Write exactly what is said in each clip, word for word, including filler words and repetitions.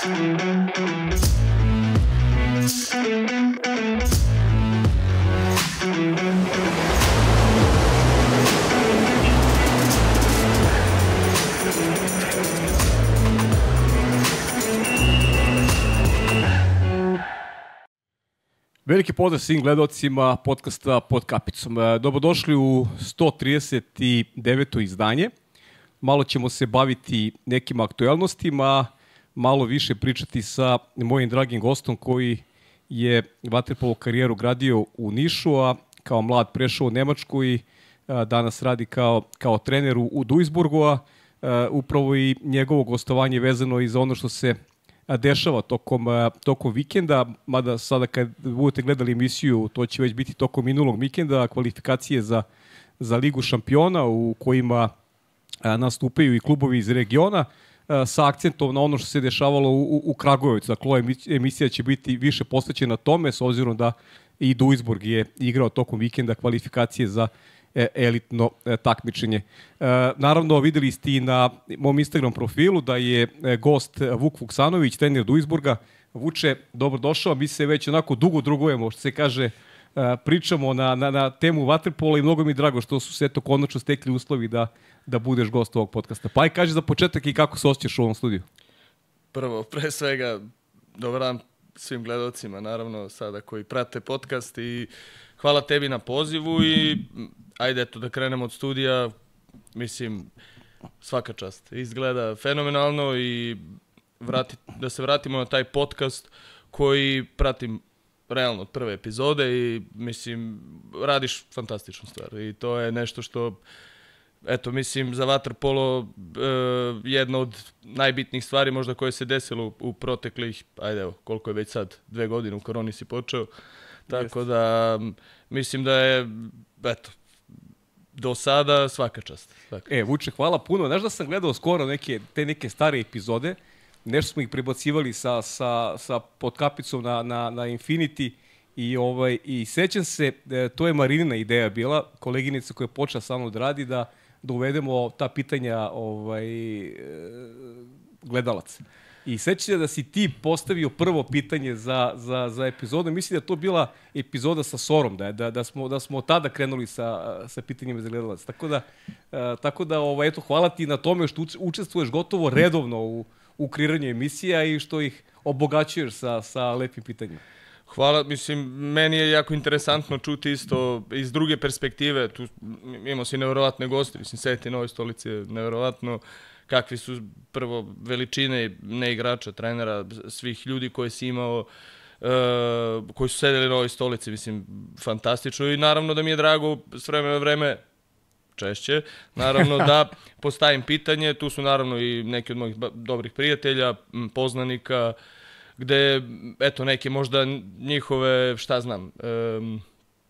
Veliki pozdrav svim gledalcima podcasta Pod kapicom. Dobrodošli u sto trideset deveto izdanje. Malo ćemo se baviti nekim aktuelnostima, malo više pričati sa mojim dragim gostom koji je vaterpolo karijeru gradio u Nišu, a kao mlad prešao u Nemačku i danas radi kao, kao trener u, u Duisburgu, a upravo i njegovo gostovanje vezano i za ono što se dešava tokom, tokom vikenda, mada sada kad budete gledali emisiju, to će već biti tokom minulog vikenda, kvalifikacije za, za Ligu šampiona u kojima nastupaju i klubovi iz regiona, sa akcentom na ono što se dešavalo u, u, u Kragujevcu. Dakle, ova emisija će biti više posvećena tome, s obzirom da i Duisburg je igrao tokom vikenda kvalifikacije za elitno takmičenje. E, naravno, videli ste i na mom Instagram profilu da je gost Vuk Vuksanović, trener Duisburga. Vuče, dobrodošao. Mi se već onako dugo drugujemo, što se kaže, pričamo na, na, na temu vaterpola i mnogo mi je drago što su se eto konačno stekli uslovi da, da budeš gost ovog podcasta. Pa i kaži za početak i kako se osjećaš u ovom studiju. Prvo, pre svega, dobar dan svim gledalcima, naravno, sada koji prate podcast i hvala tebi na pozivu i ajde eto da krenemo od studija, mislim, svaka čast. Izgleda fenomenalno i vrati, da se vratimo na taj podcast koji pratim realno od prve epizode i mislim, radiš fantastičnu stvar i to je nešto što, eto, mislim, za vaterpolo e, jedna od najbitnijih stvari možda koje se desilo u, u proteklih, ajde evo, koliko je već sad, dve godine u koroni si počeo, tako da mislim da je, eto, do sada svaka čast. Svaka. E, Vuče, hvala puno. Znaš da sam gledao skoro neke, te neke stare epizode, nešto smo ih prebacivali sa, sa, sa Pod kapicom na, na, na Infinity i, ovaj, i sećam se, to je Marinina ideja bila, koleginica koja je počela sa mnom da radi, da, da uvedemo ta pitanja ovaj, gledalaca. I sećam se da si ti postavio prvo pitanje za, za, za epizodu. Mislim da je to bila epizoda sa Sorom, da, da, da, smo, da smo tada krenuli sa, sa pitanjima za gledalac. Tako da, uh, tako da ovaj, eto, hvala ti na tome što učestvuješ gotovo redovno u, u kreiranju emisija i što ih obogaćuješ sa, sa lepim pitanjima. Hvala, mislim, meni je jako interesantno čuti isto iz druge perspektive. Tu imamo si nevjerovatne goste, mislim, Seti Nove Stolice je nevjerovatno. Kakvi su prvo veličine ne igrača, trenera, svih ljudi koje si imao, uh, koji su sedeli na ovoj stolici, mislim, fantastično. I naravno da mi je drago s vremena na vreme, češće, naravno da postavim pitanje. Tu su naravno i neki od mojih dobrih prijatelja, poznanika, gde, eto, neke možda njihove, šta znam, um,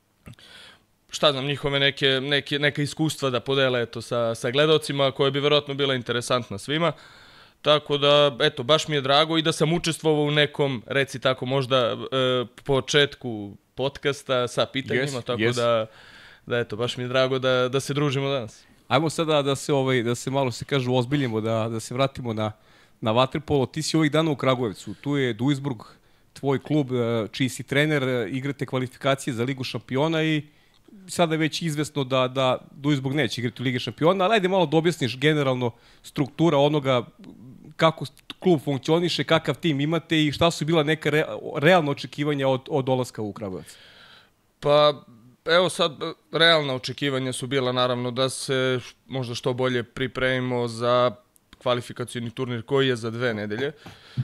šta znam, njihove neke, neke, neke iskustva da podele eto, sa, sa gledalcima, koje bi verovatno bila interesantna svima. Tako da, eto, baš mi je drago i da sam učestvovao u nekom, reci tako, možda e, početku podcasta sa pitanjima, yes, tako yes. da, da, eto, baš mi je drago da, da se družimo danas. Ajmo sada da se, ovaj, da se malo se kažu ozbiljimo, da, da se vratimo na, na vaterpolo. Ti si ovih dana u Kragujevcu, tu je Duisburg, tvoj klub, čiji si trener, igrate kvalifikacije za Ligu šampiona i sada je već izvesno da, da Duisburg neće igrati u Ligi šampiona, ali ajde malo da objasniš generalno struktura onoga kako klub funkcioniše, kakav tim imate i šta su bila neka re, realna očekivanja od, od dolaska u Kragujevac. Pa, evo sad, realna očekivanja su bila naravno da se možda što bolje pripremimo za kvalifikacioni turnir koji je za dve nedelje. E,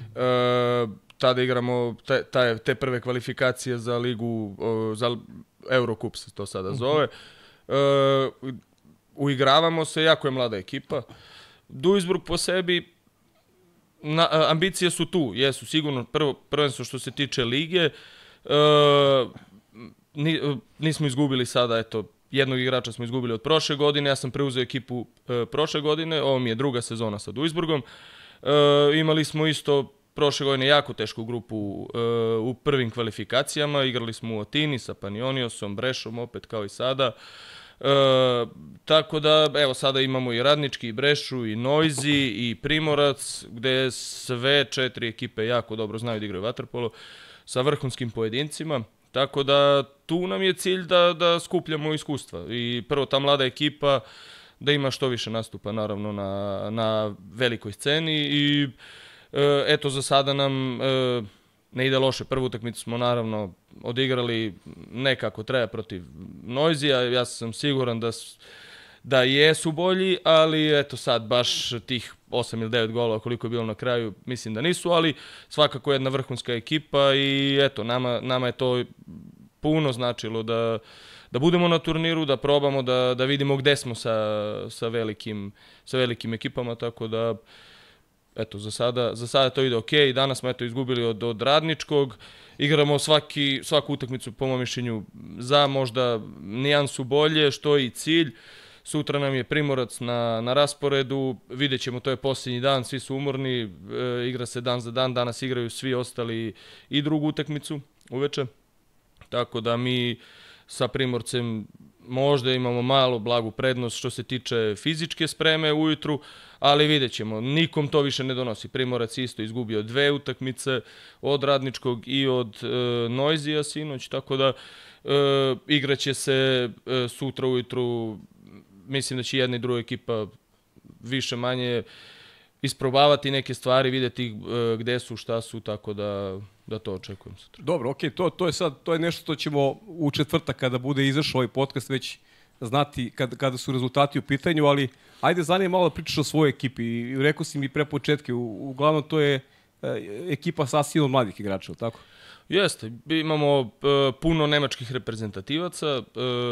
tada igramo te, te, te prve kvalifikacije za ligu, za Eurocup se to sada zove. E, uigravamo se, jako je mlada ekipa. Duisburg po sebi, na, ambicije su tu, jesu sigurno, prvo, prvenstvo što se tiče lige. E, nismo izgubili sada, eto, jednog igrača smo izgubili od prošle godine, ja sam preuzeo ekipu e, prošle godine, ovo mi je druga sezona sa Duisburgom. E, imali smo isto prošle godine jako tešku grupu e, u prvim kvalifikacijama, igrali smo u Atini sa Panioniusom, Brešom opet kao i sada. E, tako da, evo, sada imamo i Radnički, i Brešu, i Noisy, i Primorac, gde sve četiri ekipe jako dobro znaju da igraju vaterpolo sa vrhunskim pojedincima. Tako da tu nam je cilj da, da skupljamo iskustva. I prvo ta mlada ekipa da ima što više nastupa naravno na, na velikoj sceni i e, eto za sada nam e, ne ide loše. Prvu utakmicu smo naravno odigrali nekako treba protiv Noisy-a. Ja sam siguran da, da jesu bolji, ali eto sad baš tih osam ili devet golova koliko je bilo na kraju mislim da nisu, ali svakako jedna vrhunska ekipa i eto nama, nama je to puno značilo da, da budemo na turniru, da probamo da, da vidimo gde smo sa, sa, velikim, sa velikim ekipama, tako da eto, za sada, za sada to ide ok. Danas smo eto izgubili od, od Radničkog, igramo svaki, svaku utakmicu po mom mišljenju za možda nijansu bolje, što je i cilj. Sutra nam je Primorac na, na rasporedu, vidjet ćemo, to je posljednji dan, svi su umorni, e, igra se dan za dan, danas igraju svi ostali i drugu utakmicu uveče. Tako da mi sa Primorcem možda imamo malo blagu prednost što se tiče fizičke spreme ujutru, ali vidjet ćemo, nikom to više ne donosi. Primorac isto izgubio dve utakmice od Radničkog i od e, Noisy-a sinoć, tako da e, igraće se e, sutra ujutru. Mislim da će jedna i druga ekipa više manje isprobavati neke stvari, vidjeti e, gde su, šta su, tako da, da to očekujem sutra. Dobro, okej, to, to je sad, to je nešto što ćemo u četvrtak kada bude izašao ovaj podcast već znati kada, kada su rezultati u pitanju, ali ajde zanije malo da pričaš o svojoj ekipi. I rekao si mi pre početke, u, uglavnom to je e, ekipa sasvim od mladih igrača, tako? Jeste, imamo e, puno nemačkih reprezentativaca, e,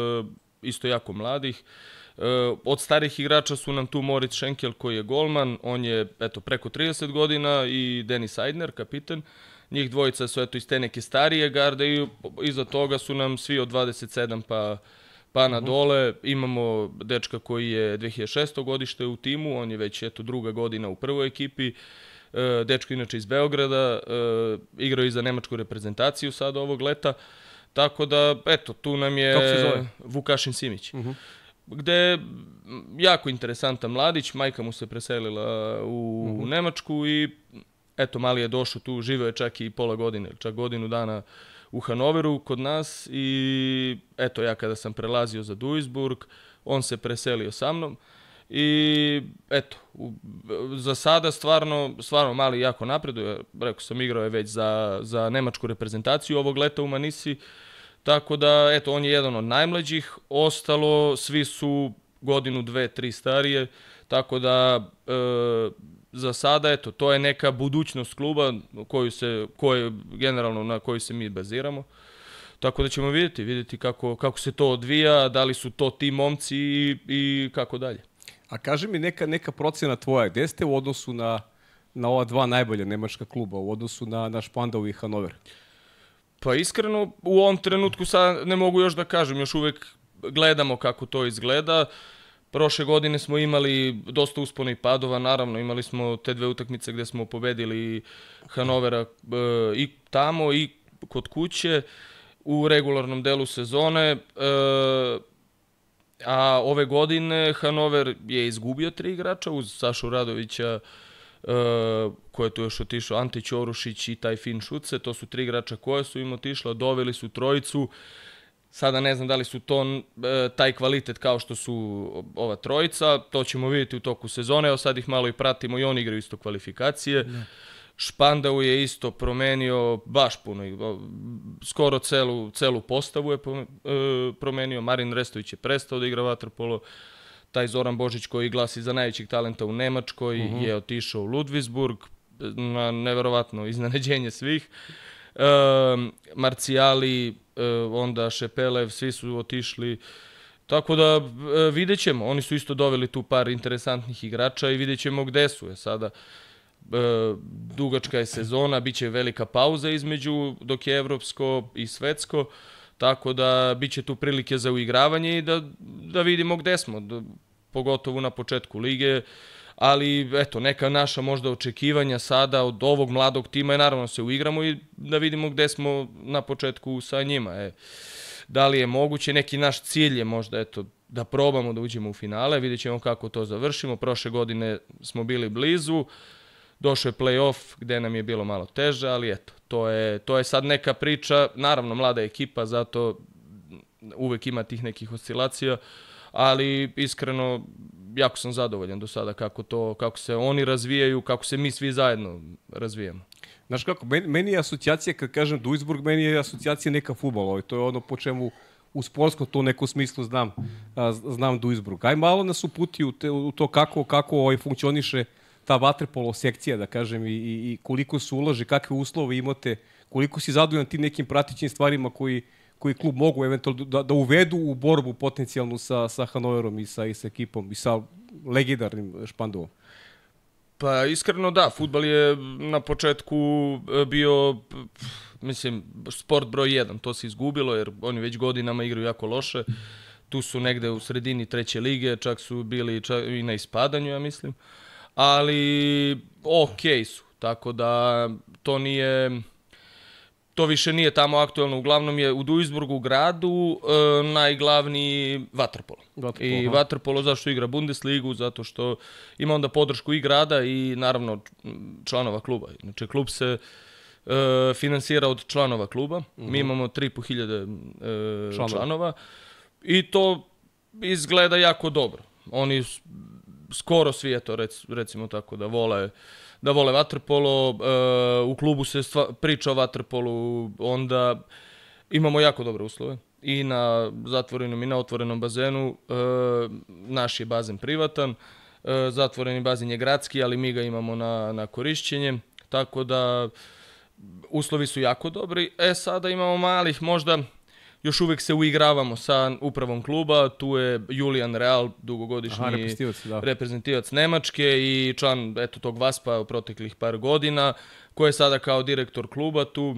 isto jako mladih. Od starih igrača su nam tu Moritz Schenkel koji je golman, on je eto preko trideset godina i Denis Eidner, kapiten. Njih dvojica su eto iz te neke starije garde i iza toga su nam svi od dvadeset sedam pa, pa na dole. Imamo dečka koji je dve hiljade šesto godište u timu, on je već eto druga godina u prvoj ekipi. Dečko inače iz Beograda, igrao i za nemačku reprezentaciju sad ovog leta. Tako da, eto, tu nam je Vukašin Simić. Uh-huh. Gde je jako interesantan mladić, majka mu se preselila u uh-huh. Nemačku i eto, mali je došao tu, živeo je čak i pola godine, čak godinu dana u Hanoveru kod nas i eto, ja kada sam prelazio za Duisburg, on se preselio sa mnom i eto, u, za sada stvarno, stvarno mali jako napreduje, rekao sam, igrao je već za, za nemačku reprezentaciju ovog leta u Manisi. Tako da, eto, on je jedan od najmlađih, ostalo, svi su godinu, dve, tri starije, tako da, e, za sada, eto, to je neka budućnost kluba koju se, koje, generalno na koju se mi baziramo. Tako da ćemo vidjeti, vidjeti kako, kako se to odvija, da li su to ti momci i, i kako dalje. A kaži mi neka, neka procena tvoja, gde ste u odnosu na, na ova dva najbolja nemačka kluba, u odnosu na, na Spandau i Hanover? Pa iskreno, u ovom trenutku sad ne mogu još da kažem, još uvek gledamo kako to izgleda. Prošle godine smo imali dosta uspona i padova, naravno imali smo te dve utakmice gde smo pobedili Hanovera e, i tamo i kod kuće u regularnom delu sezone. E, a ove godine Hanover je izgubio tri igrača uz Sašu Radovića, Uh, koje je tu još otišao, Ante Ćorušić i taj Fin Šuce, to su tri igrača koje su im otišla, doveli su trojicu, sada ne znam da li su to uh, taj kvalitet kao što su ova trojica, to ćemo vidjeti u toku sezone, evo sad ih malo i pratimo i oni igraju isto kvalifikacije. Ne. Spandau je isto promenio baš puno, skoro celu, celu postavu je promenio, Marin Restović je prestao da igra vaterpolo, taj Zoran Božić koji glasi za najvećeg talenta u Nemačkoj uh-huh. je otišao u Ludwigsburg, na neverovatno iznenađenje svih. E, Marcijali, e, onda Šepelev, svi su otišli. Tako da e, vidjet ćemo, oni su isto doveli tu par interesantnih igrača i vidjet ćemo gde su. Je sada e, dugačka je sezona, bit će velika pauza između dok je evropsko i svetsko. Tako da bit će tu prilike za uigravanje i da, da vidimo gde smo, da, pogotovo na početku lige. Ali, eto, neka naša možda očekivanja sada od ovog mladog tima je naravno se uigramo i da vidimo gde smo na početku sa njima. E, da li je moguće, neki naš cilj je možda, eto, da probamo da uđemo u finale, vidjet ćemo kako to završimo. Prošle godine smo bili blizu, došao je play-off gde nam je bilo malo teže, ali eto, to je, to je sad neka priča, naravno mlada ekipa, zato uvek ima tih nekih oscilacija, ali iskreno jako sam zadovoljan do sada kako, to, kako se oni razvijaju, kako se mi svi zajedno razvijamo. Znaš kako, meni, meni je asocijacija, kad kažem Duisburg, meni je asocijacija neka fudbala. To je ono po čemu u sportskom to neku smislu znam, a, znam Duisburg. Aj malo nas uputi u, te, u to kako, kako ovaj, funkcioniše ta vaterpolo sekcija, da kažem, i, i koliko se ulaže, kakve uslove imate, koliko si zadovoljan tim nekim pratićim stvarima koji, koji klub mogu eventualno da, da uvedu u borbu potencijalnu sa, sa Hanoverom i sa, i sa ekipom i sa legendarnim Špandovom. Pa iskreno da, fudbal je na početku bio, mislim, sport broj jedan, to se izgubilo jer oni već godinama igraju jako loše, tu su negde u sredini treće lige, čak su bili čak i na ispadanju, ja mislim, ali okej su, tako da to nije... To više nije tamo aktuelno, uglavnom je u Duisburgu gradu e, najglavniji vaterpolo. I vaterpolo zašto igra Bundesligu, zato što ima onda podršku i grada i naravno članova kluba. Znači klub se e, finansira od članova kluba, uh-huh. Mi imamo tri i po hiljade e, članova. članova i to izgleda jako dobro. Oni skoro svi, eto, rec, recimo tako, da vole... da vole vaterpolo, uh, u klubu se stva, priča o vaterpolu, onda imamo jako dobre uslove. I na zatvorenom i na otvorenom bazenu, uh, naš je bazen privatan, uh, zatvoreni bazen je gradski, ali mi ga imamo na, na korišćenje, tako da uslovi su jako dobri. E sada imamo malih, možda još uvijek se uigravamo sa upravom kluba, tu je Julian Real, dugogodišnji Aha, reprezentativac, da. reprezentativac Nemačke i član eto, tog Vaspa u proteklih par godina, koji je sada kao direktor kluba tu,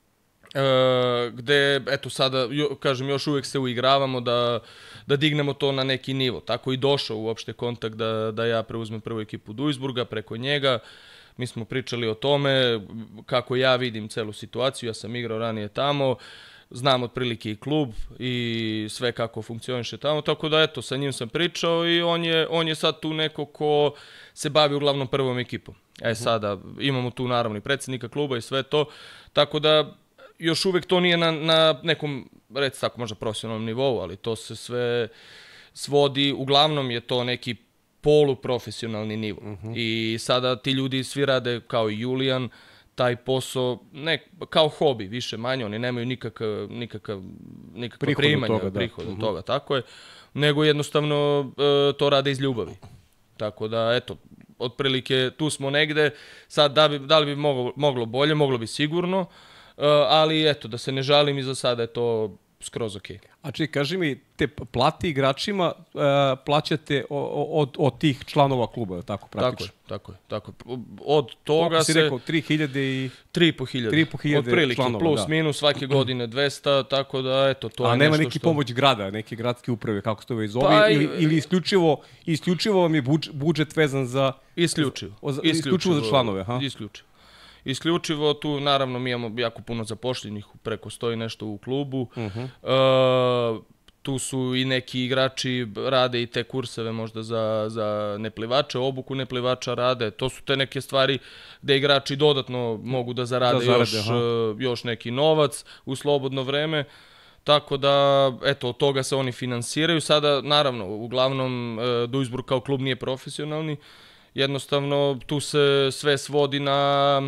e, gde eto, sada, jo, kažem, još uvijek se uigravamo da, da dignemo to na neki nivo. Tako i došao uopšte kontakt da, da ja preuzmem prvu ekipu Duisburga preko njega. Mi smo pričali o tome kako ja vidim celu situaciju, ja sam igrao ranije tamo, znam otprilike i klub i sve kako funkcioniše tamo, tako da eto, sa njim sam pričao i on je, on je sad tu neko ko se bavi uglavnom prvom ekipom. E sada, imamo tu naravno i predsjednika kluba i sve to, tako da još uvijek to nije na, na nekom, recimo tako, možda profesionalnom nivou, ali to se sve svodi, uglavnom je to neki poluprofesionalni nivo. Uh-huh. I sada ti ljudi svi rade kao i Julijan, taj posao, ne, kao hobi, više manje, oni nemaju nikakav, nikakav, nikakva primanja, toga, da. prihod od toga, tako je, nego jednostavno e, to rade iz ljubavi. Tako da, eto, otprilike tu smo negde, sad da, bi, da li bi moglo, moglo bolje, moglo bi sigurno, e, ali eto, da se ne žalim i za sada je to skroz okej. A čekaj, kaži mi, te plate igračima uh, plaćate od, od tih članova kluba, tako praktično? Tako je, tako je. Tako je. Od toga Koliko se... si rekao, tri hiljade i... tri i po hiljade. Otprilike, članova, plus, da. minus, svake godine dvesta, tako da, eto, to A je nema nešto neki što... pomoć grada, neke gradske uprave, kako se to već zove, Pa, ili, ili isključivo, isključivo vam je budžet, budžet vezan za... Isključivo. Za, isključivo za članove, ha? Isključivo. Isključivo, tu naravno mi imamo jako puno zapošljenih, preko stoji nešto u klubu. Uh-huh. Uh, tu su i neki igrači, rade i te kurseve možda za, za neplivače, obuku neplivača rade. To su te neke stvari gde igrači dodatno mogu da zarade, da zarade još, uh, još neki novac u slobodno vreme. Tako da, eto, od toga se oni finansiraju. Sada, naravno, uglavnom, uh, Duisburg kao klub nije profesionalni. Jednostavno, tu se sve svodi na...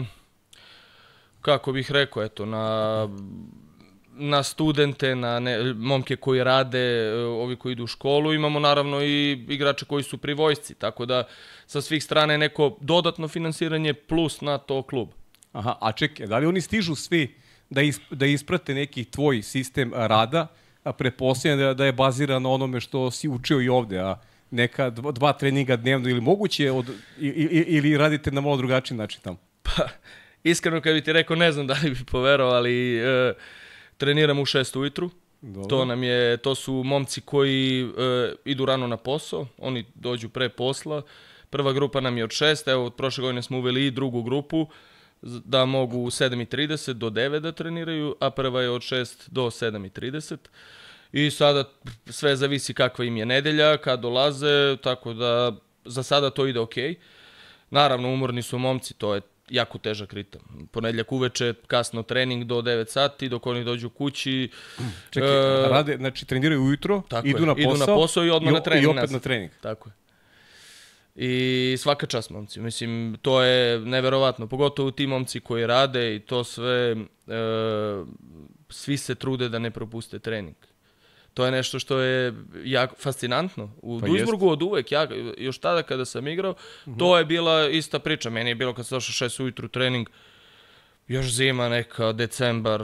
kako bih rekao, eto, na, na studente, na ne, momke koji rade, ovi koji idu u školu, imamo naravno i igrače koji su pri vojsci, tako da sa svih strana je neko dodatno finansiranje plus na to klub. Aha, a čekaj, da li oni stižu svi da, is, da isprate neki tvoj sistem rada, a pretpostavljam da, da je baziran na onome što si učio i ovde, a neka dva, dva treninga dnevno ili moguće, od, ili, ili radite na malo drugačiji način tamo? Pa... Iskreno kad bi ti rekao, ne znam da li bi poverovao, ali e, treniram u šest ujutru. Dobro. To nam je, to su momci koji e, idu rano na posao, oni dođu pre posla. Prva grupa nam je od šest, evo od prošle godine smo uveli i drugu grupu da mogu u sedam i trideset do devet da treniraju, a prva je od šest do sedam i trideset. i sada sve zavisi kakva im je nedelja, kad dolaze, tako da za sada to ide okej. Naravno, umorni su momci, to je jako težak ritam. Ponedjeljak uveče, kasno trening do devet sati, dok oni dođu kući. Čekaj, uh, rade, znači treniraju ujutro, idu je, na posao, idu na posao i odmah i, na trening. I opet nazad. na trening. Tako je. I svaka čast momci. Mislim, to je neverovatno. Pogotovo ti momci koji rade i to sve, uh, svi se trude da ne propuste trening. To je nešto što je jako fascinantno. U pa Duisburgu jest. od uvek, ja, još tada kada sam igrao, uh-huh. to je bila ista priča. Meni je bilo kad sam došao šest ujutru trening, još zima neka, decembar,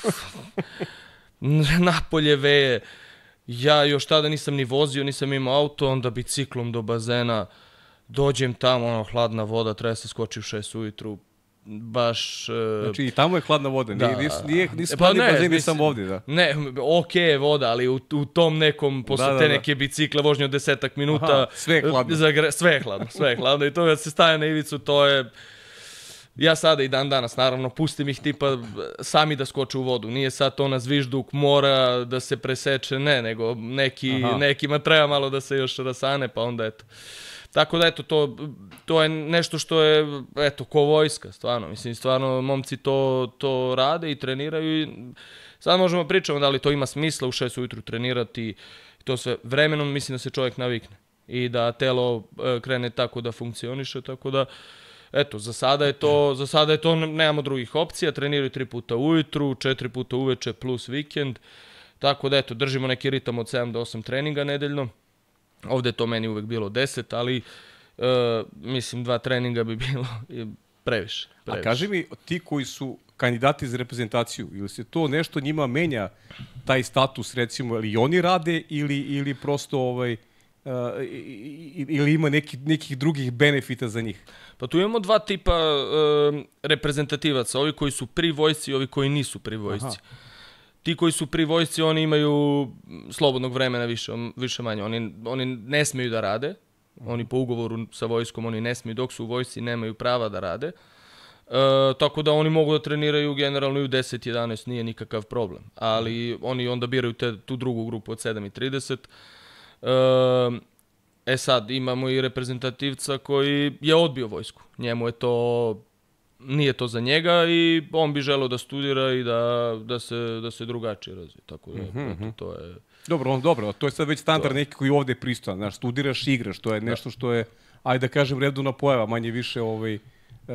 napolje veje. Ja još tada nisam ni vozio, nisam imao auto, onda biciklom do bazena, dođem tamo, ono, hladna voda, treba se skoči u šest ujutru. Baš... Znači i tamo je hladna voda, da. nije, nije, nisu e, pa hladni ne, bazeni mislim, samo ovdje, da. Ne, okej je voda, ali u, u tom nekom, posle da, da, te da. neke bicikle, vožnje od desetak minuta... Aha, sve je hladno. Zagre, sve je hladno, sve je hladno i to kad se staje na ivicu, to je... Ja sada i dan danas, naravno, pustim ih tipa sami da skoče u vodu. Nije sad to na zvižduk, mora da se preseče, ne, nego neki, nekima treba malo da se još rasane, pa onda eto. Tako da, eto, to, to je nešto što je, eto, ko vojska, stvarno. Mislim, stvarno, momci to, to rade i treniraju i sad možemo pričati da li to ima smisla u šest ujutru trenirati. To sve vremenom, mislim da se čovjek navikne i da telo krene tako da funkcioniše, tako da, eto, za sada je to, za sada je to, nemamo drugih opcija, treniraju tri puta ujutru, četiri puta uveče plus vikend, tako da, eto, držimo neki ritam od sedam do osam treninga nedeljno. Ovdje je to meni uvek bilo deset, ali uh, mislim dva treninga bi bilo previše, previše. A kaži mi, ti koji su kandidati za reprezentaciju, ili se to nešto njima menja, taj status, recimo, ili oni rade, ili, ili prosto, ovaj, uh, ili ima neki, nekih drugih benefita za njih? Pa tu imamo dva tipa uh, reprezentativaca, ovi koji su pri vojsci i ovi koji nisu pri vojsci. Aha. Ti koji su pri vojsci, oni imaju slobodnog vremena više, više manje. Oni, oni ne smiju da rade. Oni po ugovoru sa vojskom, oni ne smiju, dok su u vojsci, nemaju prava da rade. E, tako da oni mogu da treniraju generalno i u deset jedanaest, nije nikakav problem. Ali oni onda biraju te, tu drugu grupu od sedam i trideset. E, e sad, imamo i reprezentativca koji je odbio vojsku. Njemu je to... Nije to za njega i on bi želeo da studira i da, da, se, da se drugačije razvije. Tako da, mm-hmm. to je... Dobro, on, dobro, to je sad već standard neki koji ovdje je pristojan. Znaš, studiraš, igraš, to je nešto što je, ajde da kažem, redovna pojava, manje više ovaj, uh,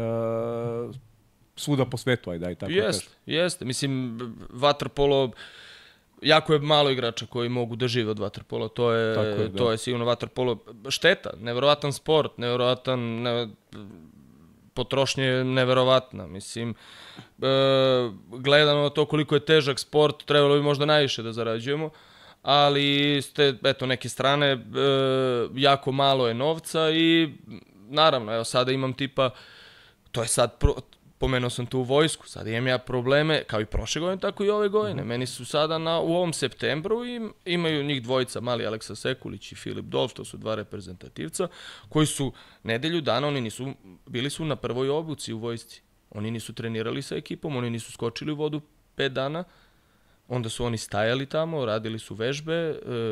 svuda po svetu, ajde, ajde tako da kažem. Jeste, jeste. Mislim, vaterpolo, jako je malo igrača koji mogu da žive od vaterpola. To je, je to je sigurno vaterpolo. Šteta, neverovatan sport, neverovatan... Ne, potrošnja je neverovatna, mislim, e, gledano na to koliko je težak sport, trebalo bi možda najviše da zarađujemo, ali ste, eto, neke strane, e, jako malo je novca i naravno, evo, sada imam tipa, to je sad, pro, pomenuo sam tu vojsku, sad imam ja probleme, kao i prošle godine, tako i ove godine. Mm-hmm. Meni su sada na, u ovom septembru i imaju njih dvojica, mali Aleksa Sekulić i Filip Dolf, to su dva reprezentativca, koji su nedelju dana, oni nisu, bili su na prvoj obuci u vojsci. Oni nisu trenirali sa ekipom, oni nisu skočili u vodu pet dana, onda su oni stajali tamo, radili su vežbe, e,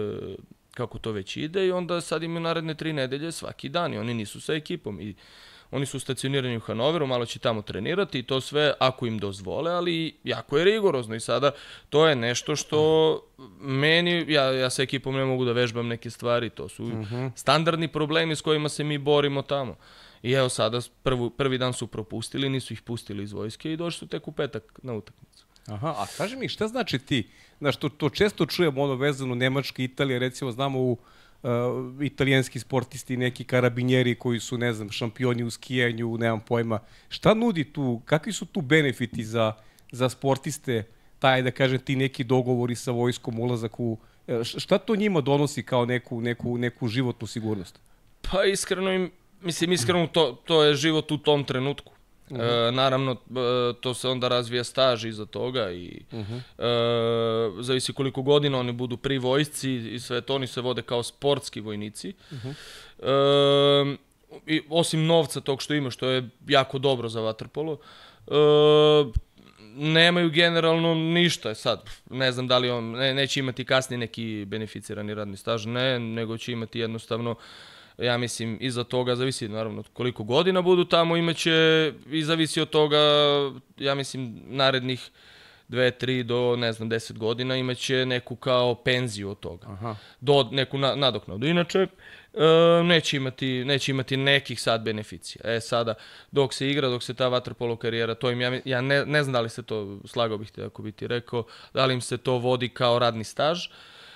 kako to već ide i onda sad imaju naredne tri nedelje svaki dan i oni nisu sa ekipom i oni su stacionirani u Hanoveru, malo će tamo trenirati i to sve ako im dozvole, ali jako je rigorozno i sada to je nešto što meni, ja, ja sa ekipom ne mogu da vežbam neke stvari, to su uh-huh. standardni problemi s kojima se mi borimo tamo. I evo sada prvu, prvi dan su propustili, nisu ih pustili iz vojske i došli su tek u petak na utakmicu. Aha, a kaži mi, šta znači ti? Znaš, to, to često čujemo ono vezano Nemačka, Italija, recimo znamo u Uh, italijanski sportisti, neki karabinjeri koji su, ne znam, šampioni u skijanju, nemam pojma. Šta nudi tu, kakvi su tu benefiti za, za sportiste, taj, da kažem, ti neki dogovori sa vojskom, ulazak u... Šta to njima donosi kao neku, neku, neku životnu sigurnost? Pa iskreno, im, mislim, iskreno to, to je život u tom trenutku. Uh-huh. E, naravno, e, to se onda razvija staž iza toga i uh-huh. e, zavisi koliko godina oni budu pri vojsci i sve to, oni se vode kao sportski vojnici. Uh-huh. E, i, osim novca tog što ima, što je jako dobro za vaterpolo, e, nemaju generalno ništa sad. Ne znam da li on, ne, neće imati kasnije neki beneficirani radni staž, ne, nego će imati jednostavno, ja mislim, iza toga zavisi naravno koliko godina budu tamo, imaće i zavisi od toga, ja mislim, narednih dve, tri do, ne znam, deset godina imaće neku kao penziju od toga. Aha. Do neku na, nadoknadu. Inače, e, neće, imati, neće imati nekih sad beneficija. E sada, dok se igra, dok se ta vaterpolo karijera, to im ja, ja ne, ne znam da li se to, slagao bih te ako bi ti rekao, da li im se to vodi kao radni staž, e,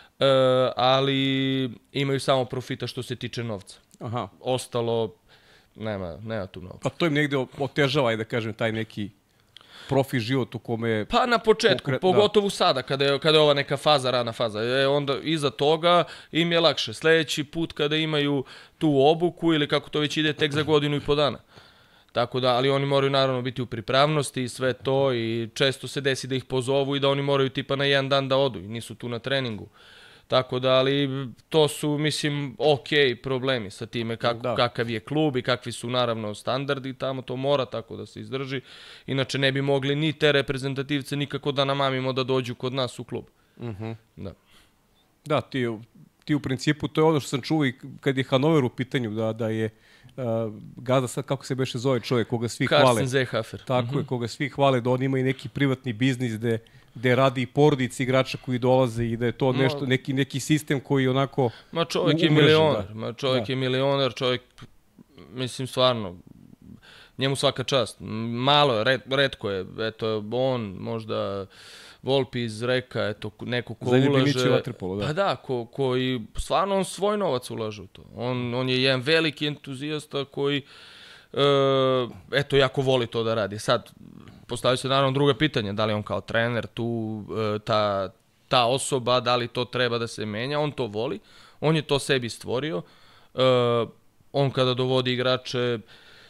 ali imaju samo profita što se tiče novca. Aha. Ostalo, nema, nema tu mnogo. Pa to im negde otežava, da kažem, taj neki profi život u kome... Pa na početku, pokret, pogotovo da. Sada, kada je, kada je ova neka faza, rana faza. E, onda iza toga im je lakše. Sljedeći put kada imaju tu obuku ili kako to već ide, tek za godinu i po dana. Tako da, ali oni moraju naravno biti u pripravnosti i sve to i često se desi da ih pozovu i da oni moraju tipa na jedan dan da odu i nisu tu na treningu. Tako da, ali to su, mislim, ok problemi sa time kak, kakav je klub i kakvi su, naravno, standardi tamo, to mora tako da se izdrži. Inače, ne bi mogli ni te reprezentativce nikako da namamimo da dođu kod nas u klub. Uh-huh. Da. Da, ti, ti u principu, to je ono što sam čuo i kad je Hanover u pitanju, da, da je uh, gazda sad, kako se beše zove čovjek, koga svi Karsten hvale. Karsten Seehofer. Tako uh-huh. je, koga svi hvale, da on ima i neki privatni biznis gde gde radi i porodici igrača koji dolaze i da je to nešto, neki, neki sistem koji onako... Ma čovjek je milioner, da. Ma čovjek da. je milioner, čovjek, mislim, stvarno, njemu svaka čast. Malo je, red, redko je, eto, on, možda Volpi iz Reka, eto, neko ko ulaže... Vaterpolo, da. Pa da, ko, koji, stvarno on svoj novac ulaže u to. On, on je jedan veliki entuzijasta koji, e, eto, jako voli to da radi. Sad, postavlja se naravno druga pitanja, da li on kao trener tu, ta, ta osoba, da li to treba da se menja, on to voli, on je to sebi stvorio, on kada dovodi igrače,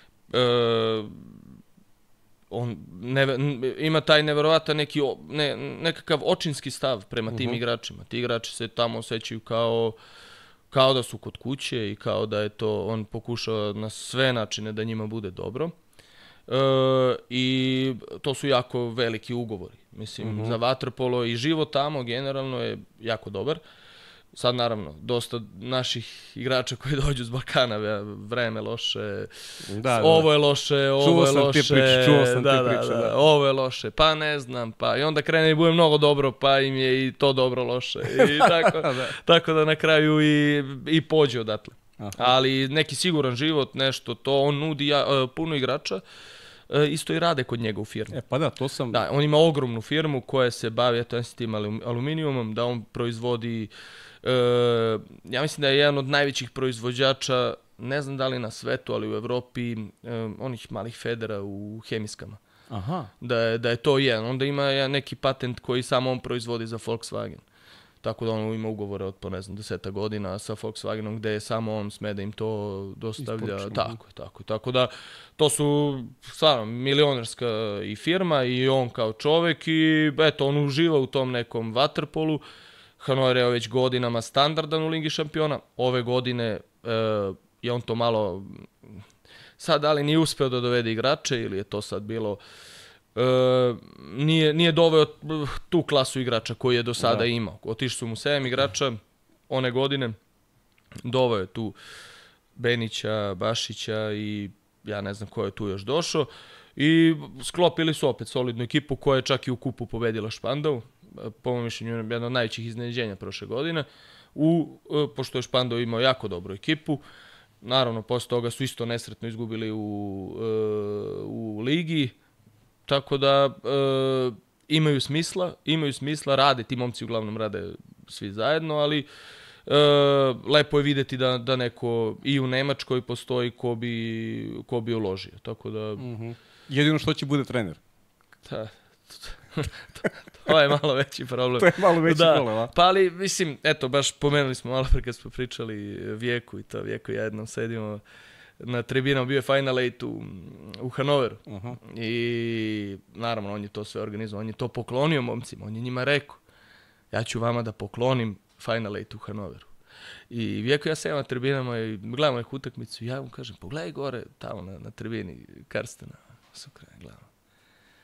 on ne, ima taj neverovatan neki, ne, nekakav očinski stav prema tim uh-huh. igračima, ti igrači se tamo osjećaju kao, kao da su kod kuće i kao da je to, on pokušava na sve načine da njima bude dobro. Uh, i to su jako veliki ugovori. Mislim, uh-huh. za vaterpolo i život tamo generalno je jako dobar. Sad, naravno, dosta naših igrača koji dođu s Balkana, vreme loše, da, ovo je loše, ovo čuo je loše, priče, čuo sam da, ti priče, da, da, da. ovo je loše, pa ne znam, pa i onda krene i bude mnogo dobro, pa im je i to dobro loše. I tako, da. Tako da na kraju i, i pođe odatle. Aha. Ali neki siguran život, nešto, to on nudi ja, uh, puno igrača, uh, isto i rade kod njega u firmu. E, pa da, to sam... Da, on ima ogromnu firmu koja se bavi, eto, s tim aluminijumom, da on proizvodi, uh, ja mislim da je jedan od najvećih proizvođača, ne znam da li na svetu, ali u Evropi, uh, onih malih federa u hemijskama. Aha. Da je, da je to jedan. Onda ima neki patent koji samo on proizvodi za Volkswagen. Tako da on ima ugovore od, po ne znam, deseta godina sa Volkswagenom gde je samo on sme da im to dostavlja. Isporučeno. Tako je, tako je. Tako da to su stvarno milionerska i firma i on kao čovek i eto, on uživa u tom nekom vaterpolu. Hannover je već godinama standardan u Ligi šampiona. Ove godine e, je on to malo, sad da li nije uspeo da dovede igrače ili je to sad bilo... Uh, nije, nije doveo tu klasu igrača koji je do sada da. imao. Otišli su mu sedam igrača one godine, doveo je tu Benića, Bašića i ja ne znam ko je tu još došao i sklopili su opet solidnu ekipu koja je čak i u kupu pobedila Špandau, po mojom mišljenju jedna od najvećih iznenađenja prošle godine, u, pošto je Špandau imao jako dobru ekipu. Naravno, posle toga su isto nesretno izgubili u, u ligi. Tako da e, imaju smisla, imaju smisla, rade, ti momci uglavnom rade svi zajedno, ali e, lepo je videti da, da neko i u Nemačkoj postoji ko bi, ko bi uložio. Tako da... Mm-hmm. Jedino što će bude trener. Da, to, to je malo veći problem. To je malo veći da, problem, a? Pa ali, mislim, eto, baš pomenuli smo malo pre kad smo pričali Vijeku i to, Vijeku i ja jednom sedimo na tribinama, bio je Final Eight u, u Hannoveru. Uh-huh. I naravno, on je to sve organizovao, on je to poklonio momcima, on je njima rekao, ja ću vama da poklonim Final Eight u Hannoveru. I Vijeko ja sedam na tribinama i gledamo neku utakmicu i ja mu kažem, pogledaj gore, tamo na, na tribini Karstena. Sam krenem, gledam.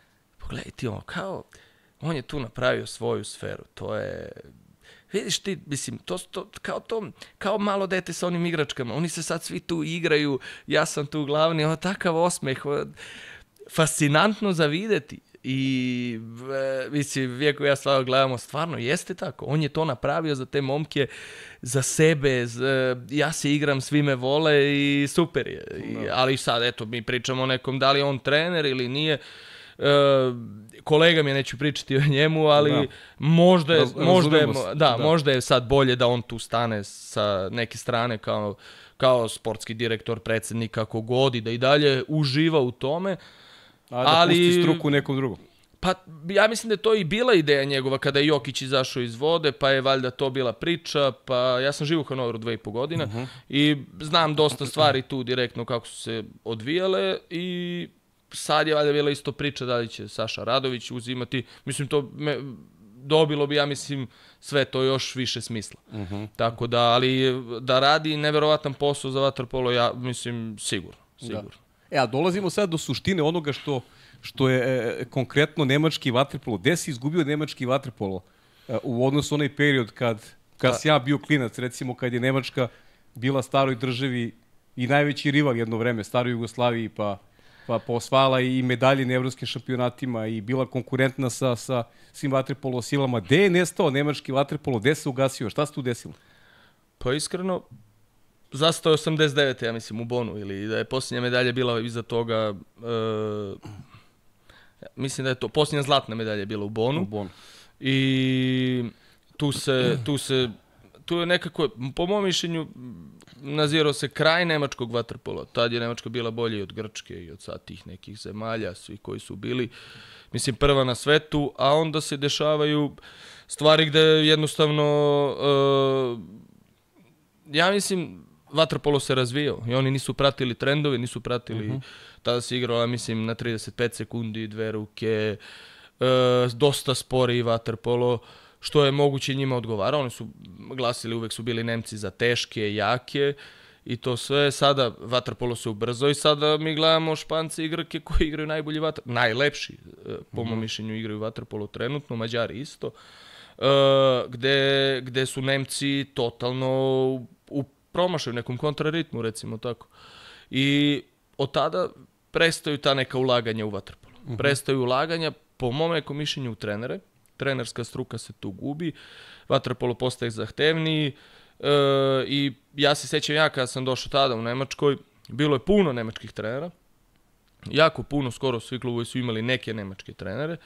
pogledaj ti ono, kao, on je tu napravio svoju sferu, to je, vidiš ti, mislim, to, to, kao to, kao malo dete sa onim igračkama, oni se sad svi tu igraju, ja sam tu glavni, ono, takav osmeh, fascinantno za videti. I e, mislim, Vijeko i ja stvarno gledamo, stvarno jeste tako. On je to napravio za te momke, za sebe, za, ja se igram, svi me vole i super je. I, ali sad, eto, mi pričamo o nekom, da li je on trener ili nije. E, kolega mi je, neću pričati o njemu, ali da. možda, je, Raz, možda, je, da, da. možda je sad bolje da on tu stane sa neke strane kao, kao sportski direktor, predsjednik, kako god, i da i dalje uživa u tome. A da ali, pusti struku nekom drugom. Pa ja mislim da je to i bila ideja njegova kada je Jokić izašao iz vode, pa je valjda to bila priča, pa ja sam živo u Hanoveru dve i po godina uh-huh. i znam dosta stvari tu direktno kako su se odvijale i sad je valjda bila isto priča da li će Saša Radović uzimati, mislim to me, dobilo bi, ja mislim, sve to još više smisla. Uh-huh. Tako da, ali da radi neverovatan posao za vaterpolo, ja mislim sigurno, sigurno. Da. E, a dolazimo sad do suštine onoga što, što je e, konkretno nemački vaterpolo. Gde si izgubio nemački vaterpolo e, u odnosu onaj period kad, kad si ja bio klinac, recimo kad je Nemačka bila staroj državi i najveći rival jedno vreme, staroj Jugoslaviji, pa, pa posvala i medalje na evropskim šampionatima i bila konkurentna sa, sa svim vaterpolo silama. Gde je nestao nemački vaterpolo? Gde se ugasio? Šta se tu desilo? Pa iskreno, zastao je osamdeset devete ja mislim, u Bonu, ili da je posljednja medalja bila iza toga, e, mislim da je to, posljednja zlatna medalja bila u Bonu. U Bonu. I tu se, tu se, tu je nekako, po mom mišljenju, nazirao se kraj nemačkog vaterpola. Tad je Nemačka bila bolje i od Grčke i od sad tih nekih zemalja, svi koji su bili, mislim, prva na svetu, a onda se dešavaju stvari gde jednostavno, e, ja mislim, vaterpolo se razvijao i oni nisu pratili trendove, nisu pratili, uh-huh. tada se igrala, mislim, na trideset pet sekundi, dve ruke, e, dosta spori vaterpolo, što je moguće njima odgovara. Oni su glasili, uvek su bili Nemci za teške, jake i to sve. Sada vaterpolo se ubrzao i sada mi gledamo Špance i Grke koji igraju najbolji vaterpolo, najlepši, po uh-huh. mom mišljenju, igraju vaterpolo trenutno, Mađari isto, e, gde, gde su Nemci totalno u promašaju nekom kontraritmu, recimo tako. I od tada prestaju ta neka ulaganja u vaterpolo. Uh-huh. Prestaju ulaganja, po mom nekom mišljenju, u trenere. Trenerska struka se tu gubi. Vaterpolo postaje zahtevniji. E, I ja se sećam, ja kada sam došao tada u Nemačkoj, bilo je puno nemačkih trenera. Jako puno, skoro svi klubovi su imali neke nemačke trenere.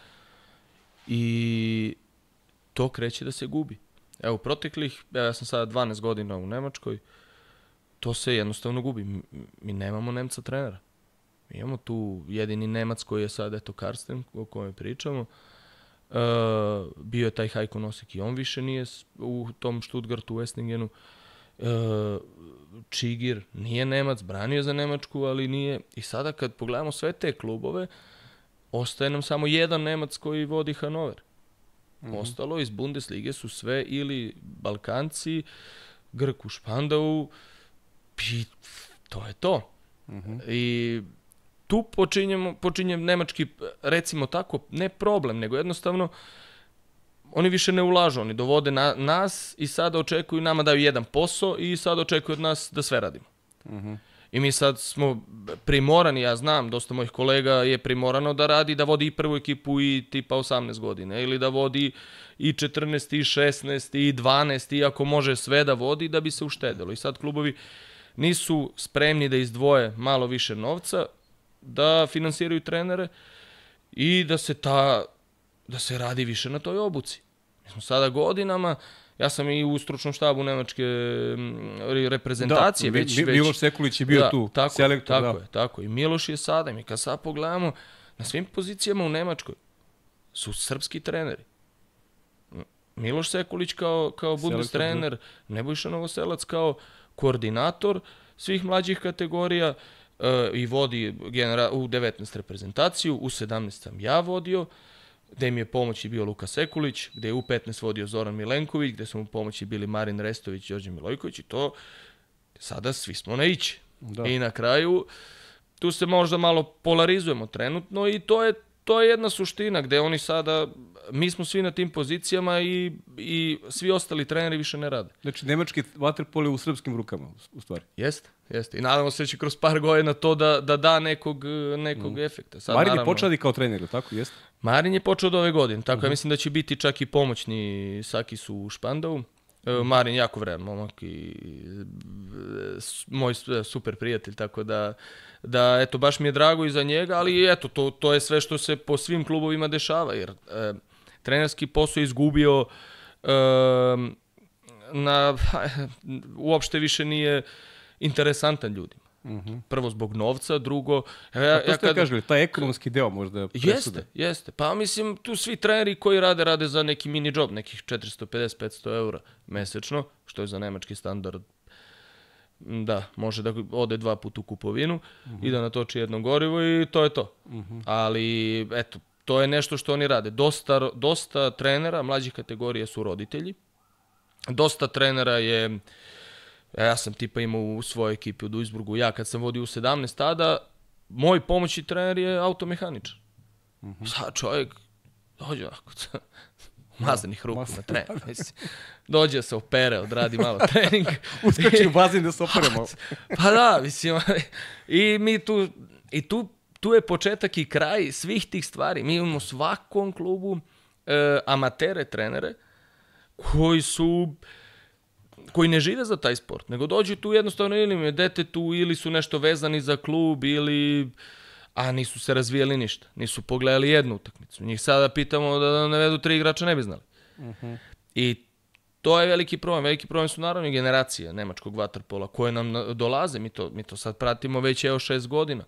I to kreće da se gubi. Evo, u proteklih, ja sam sada dvanaest godina u Nemačkoj, to se jednostavno gubi. Mi, mi nemamo Nemca trenera. Mi imamo tu jedini Nemac koji je sad, eto, Karsten, o kojem pričamo. Uh, bio je taj Heiko Nosek i on više nije u tom Stuttgartu, u Estingenu. Uh, Čigir nije Nemac, branio za Nemačku, ali nije. I sada kad pogledamo sve te klubove, ostaje nam samo jedan Nemac koji vodi Hanover. Mm-hmm. Ostalo iz Bundeslige su sve ili Balkanci, Grk u Špandau, i to je to. Mm-hmm. I tu počinjemo, počinje nemački, recimo tako, ne problem, nego jednostavno oni više ne ulažu, oni dovode na, nas i sada očekuju, nama daju jedan posao i sada očekuju od nas da sve radimo. Mm-hmm. I mi sad smo primorani, ja znam, dosta mojih kolega je primorano da radi, da vodi i prvu ekipu i tipa osamnaest godine, ili da vodi i četrnaest, i šesnaest, i dvanaest, iako može sve da vodi da bi se uštedelo. I sad klubovi nisu spremni da izdvoje malo više novca, da finansiraju trenere i da se ta, da se radi više na toj obuci. Mi smo sada godinama, ja sam i u stručnom štabu nemačke reprezentacije. Da, već, Mi, već, Miloš Sekulić je bio da, tu, tako, selektor. Tako da. je, tako. I Miloš je sada, mi kad sad pogledamo, na svim pozicijama u Nemačkoj su srpski treneri. Miloš Sekulić kao, kao Bundes trener, Nebojša Novoselac kao koordinator svih mlađih kategorija, uh, i vodi genera- u devetnaest reprezentaciju, u sedamnaest sam ja vodio, gde mi je pomoći bio Luka Sekulić, gde je u petnaest vodio Zoran Milenković, gde su mu pomoći bili Marin Restović i Đorđe Milojković, i to sada svi smo na ići. Da. I na kraju tu se možda malo polarizujemo trenutno i to je to je jedna suština gde oni sada, mi smo svi na tim pozicijama i, i svi ostali treneri više ne rade. Znači, nemački vaterpolo je u srpskim rukama, u stvari. Jeste, jeste. I nadamo se da će kroz par godina to da da, da nekog, nekog mm. efekta. Sad, Marin naravno, je počeo kao trener, tako jeste? Marin je počeo od ove godine, tako mm-hmm. ja mislim da će biti čak i pomoćni Saki su u Špandovu. Mm-hmm. Marin jako vredan momak i moj super prijatelj, tako da da eto baš mi je drago i za njega, ali eto to to je sve što se po svim klubovima dešava, jer e, trenerski posao je izgubio e, na uopšte više nije interesantan ljudima. Mm-hmm. Prvo zbog novca, drugo... Ja, ja, to ste kad... kaželi, taj ekonomski deo možda presude. Jeste, jeste. Pa mislim, tu svi treneri koji rade, rade za neki mini job, nekih četiristo pedeset do petsto eura mesečno, što je za nemački standard. Da, može da ode dva puta u kupovinu mm-hmm. i da natoči jedno gorivo i to je to. Mm-hmm. Ali, eto, to je nešto što oni rade. Dosta, dosta trenera, mlađih kategorije su roditelji. Dosta trenera je... Ja sam tipa imao u svojoj ekipi u Duisburgu, ja kad sam vodio u sedamnaest tada, moj pomoćni trener je automehaničar. Mm-hmm. Sad čovjek dođe ovako, mazanih ruku na trener, mislim. Dođe se opere, odradi malo trening. Uskači u bazin da se operemo. Pa da, mislim, i mi tu, i tu, tu je početak i kraj svih tih stvari. Mi imamo u svakom klubu e, amatere trenere koji su... koji ne žive za taj sport, nego dođu tu jednostavno ili im je detetu, ili su nešto vezani za klub, ili... A nisu se razvijali ništa. Nisu pogledali jednu utakmicu. Njih sada pitamo da navedu tri igrača, ne bi znali. Uh-huh. I to je veliki problem. Veliki problem su naravno i generacije nemačkog vaterpola koje nam dolaze. Mi to, mi to sad pratimo već evo šest godina.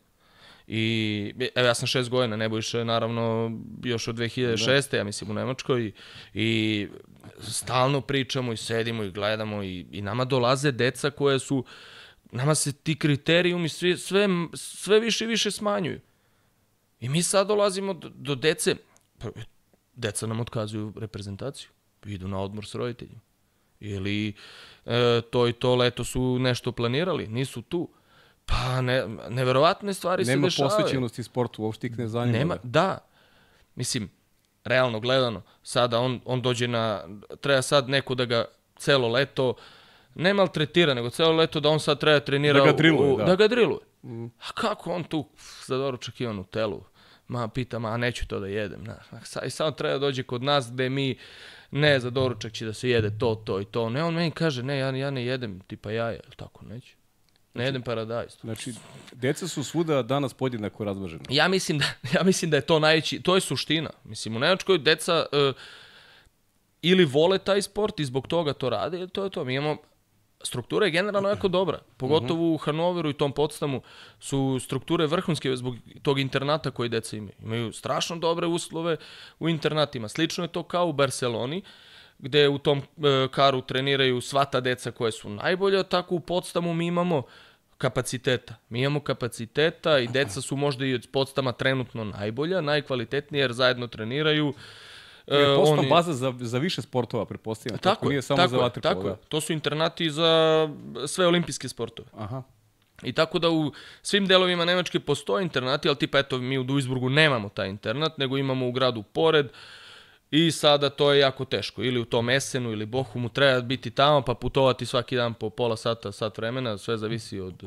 I evo ja sam šest godina, Nebojša naravno još od dve hiljade šeste. ja mislim u Nemačkoj i, i stalno pričamo i sedimo i gledamo i, i nama dolaze deca koje su, nama se ti kriterijumi sve, sve, sve više i više smanjuju. I mi sad dolazimo do, do dece, pa, deca nam otkazuju reprezentaciju, idu na odmor s roditeljima. Ili e, to i to leto su nešto planirali, nisu tu. Pa ne, neverovatne stvari Nema se dešavaju. Nema posvećenosti sportu, uopšte ih ne zanima. Nema, da. Mislim, realno gledano, sada on, on dođe na, treba sad neko da ga celo leto, ne maltretira, nego celo leto da on sad treba trenira... Da ga driluje, u, da. Da ga driluje. Mm. A kako on tu za doručak i on u telu? Ma pita, ma neću to da jedem. I sad treba dođe kod nas gde mi, ne, za doručak će da se jede to, to i to. Ne, on meni kaže, ne, ja, ja ne jedem tipa jaja, tako neću. Ne jedem paradajz. Znači, deca su svuda danas podjednako razvažena. Ja mislim da, ja mislim da je to najveći, to je suština. Mislim, u Nemačkoj deca uh, ili vole taj sport i zbog toga to rade, to je to. Mi imamo, struktura je generalno jako dobra. Pogotovo uh-huh. u Hanoveru i tom Potsdamu su strukture vrhunske zbog tog internata koji deca imaju. Imaju strašno dobre uslove u internatima. Slično je to kao u Barceloni, gde u tom e, karu treniraju sva ta deca koje su najbolja, tako u Potsdamu mi imamo kapaciteta. Mi imamo kapaciteta i deca su možda i od Potsdama trenutno najbolja, najkvalitetnija jer zajedno treniraju. E, je Potsdam oni... baza za, za više sportova, pretpostavljam. Tako, tako nije samo tako za vaterpolo. Tako je, to su internati za sve olimpijske sportove. Aha. I tako da u svim delovima Nemačke postoje internati, ali tipa eto mi u Duisburgu nemamo taj internat, nego imamo u gradu pored. I sada to je jako teško. Ili u tom Essenu ili Bochumu treba biti tamo pa putovati svaki dan po pola sata, sat vremena. Sve zavisi od,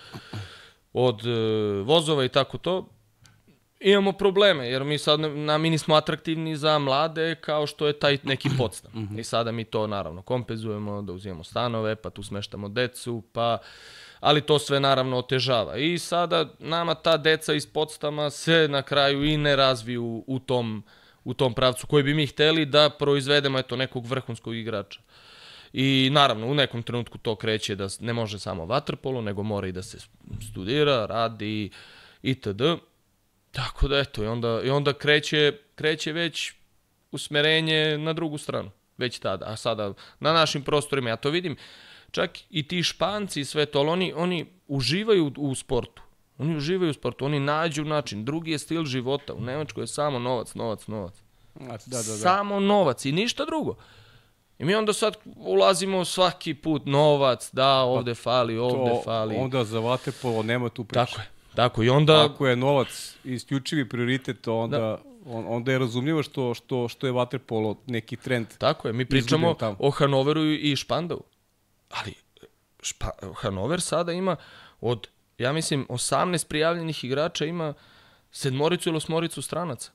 od vozova i tako to. Imamo probleme jer mi sad na, mi nismo atraktivni za mlade kao što je taj neki Potsdam. I sada mi to naravno kompenzujemo da uzimamo stanove, pa tu smeštamo decu, pa... ali to sve naravno otežava. I sada nama ta deca iz Potsdama se na kraju i ne razviju u tom... u tom pravcu koji bi mi hteli da proizvedemo eto nekog vrhunskog igrača. I naravno u nekom trenutku to kreće da ne može samo vaterpolo, nego mora i da se studira, radi itd. Tako da eto i onda, i onda kreće, kreće već usmerenje na drugu stranu. Već tada. A sada na našim prostorima ja to vidim. Čak i ti Španci i sve to, ali oni, oni uživaju u sportu. Oni uživaju u sportu, oni nađu način. Drugi je stil života. U Nemačkoj je samo novac, novac, novac. Da, da, da. Samo novac i ništa drugo. I mi onda sad ulazimo svaki put novac, da, ovde fali, ovde to, fali. Onda za vaterpolo nema tu priče. Tako je, tako, i onda... Ako je novac isključivi prioritet, onda, da. on, onda je razumljivo što, što, što je vaterpolo neki trend. Tako je, mi pričamo o Hanoveru i Špandavu. Ali špa, Hanover sada ima od, ja mislim, osamnaest prijavljenih igrača ima sedmoricu ili osmoricu stranaca.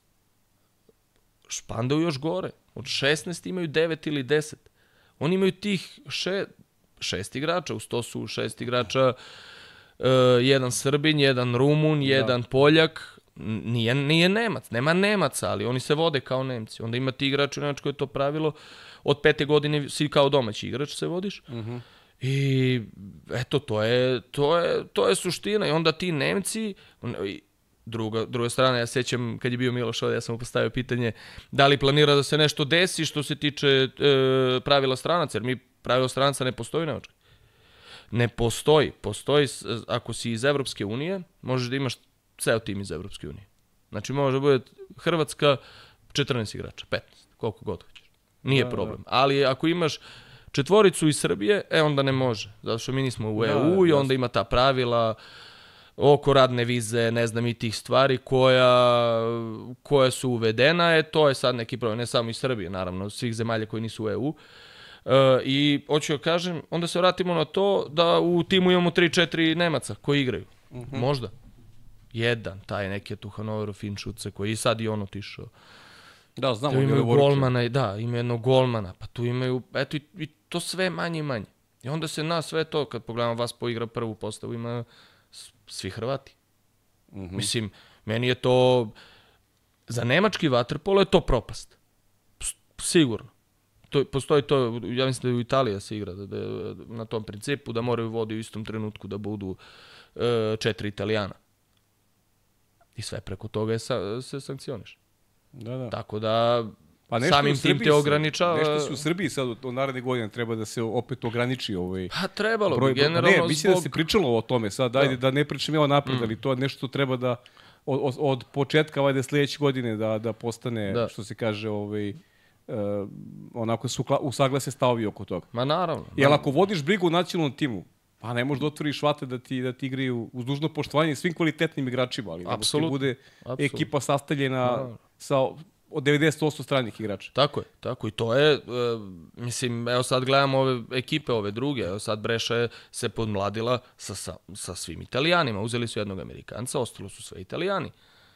Špandau još gore. Od šesnaest imaju devet ili deset. Oni imaju tih še, šest igrača, uz to su šest igrača, uh, jedan Srbin, jedan Rumun, jedan da. Poljak, nije, nije Nemac, nema Nemaca, ali oni se vode kao Nemci. Onda ima ti igrač u Nemačkoj, je to pravilo, od pete godine si kao domaći igrač se vodiš. Uh-huh. I eto, to je, to, je, to je suština. I onda ti Nemci... Druga, druga strana, ja sećam kad je bio Miloš ovdje, ja sam mu postavio pitanje da li planira da se nešto desi što se tiče e, pravila stranaca, jer mi pravila stranaca ne postoji u Nemačkoj. Ne postoji. Postoji, ako si iz Evropske unije, možeš da imaš ceo tim iz Evropske unije. Znači može da bude Hrvatska četrnaest igrača, petnaest, koliko god hoćeš. Nije da, problem. Da. Ali ako imaš četvoricu iz Srbije, e onda ne može. Zato što mi nismo u E U da, i onda ima ta pravila oko radne vize, ne znam i tih stvari koja, koja su uvedena, je, to je sad neki problem, ne samo iz Srbije, naravno, svih zemalja koji nisu u E U. E, I hoću da kažem, onda se vratimo na to da u timu imamo tri četiri Nemaca koji igraju. Uh-huh. Možda. Jedan, taj neki je tu Hanoveru Finšuce, koji i sad i on otišao. Da, znamo. Imaju golmana, da, ima jednog golmana, pa tu imaju, eto i, i to sve manje i manje. I onda se na sve to, kad pogledamo vas poigra prvu postavu, ima svi Hrvati. Uh-huh. Mislim, meni je to, za nemački vaterpolo je to propast. Sigurno. To, postoji to, ja mislim da u Italiji se igra da, da, na tom principu, da moraju vodi u istom trenutku da budu e, četiri Italijana. I sve preko toga je sa, se sankcioniš. Da, da. Tako da, pa samim tim te ograničava... Nešto se u Srbiji sad od naredne godine treba da se opet ograniči ovaj... Pa trebalo broj, bi, generalno ne, zbog... mislim da se pričalo o tome sad, ajde da, da ne pričam ja napred, mm. ali to je nešto treba da od, od, od početka vajde sljedeće godine da, da postane, da. Što se kaže, ovaj, uh, onako su usaglase stavovi oko toga. Ma naravno. Jer ako vodiš brigu u nacionalnom timu, pa ne možeš da otvoriš vrata da ti, da ti igraju uz dužno poštovanje svim kvalitetnim igračima, ali da ti bude Absolut. ekipa sastavljena Absolut. sa... od devedeset posto stranih igrača. Tako je, tako i to je, uh, mislim, evo sad gledamo ove ekipe, ove druge, evo sad Breša je se podmladila sa, sa, sa svim Italijanima, uzeli su jednog Amerikanca, ostalo su sve Italijani.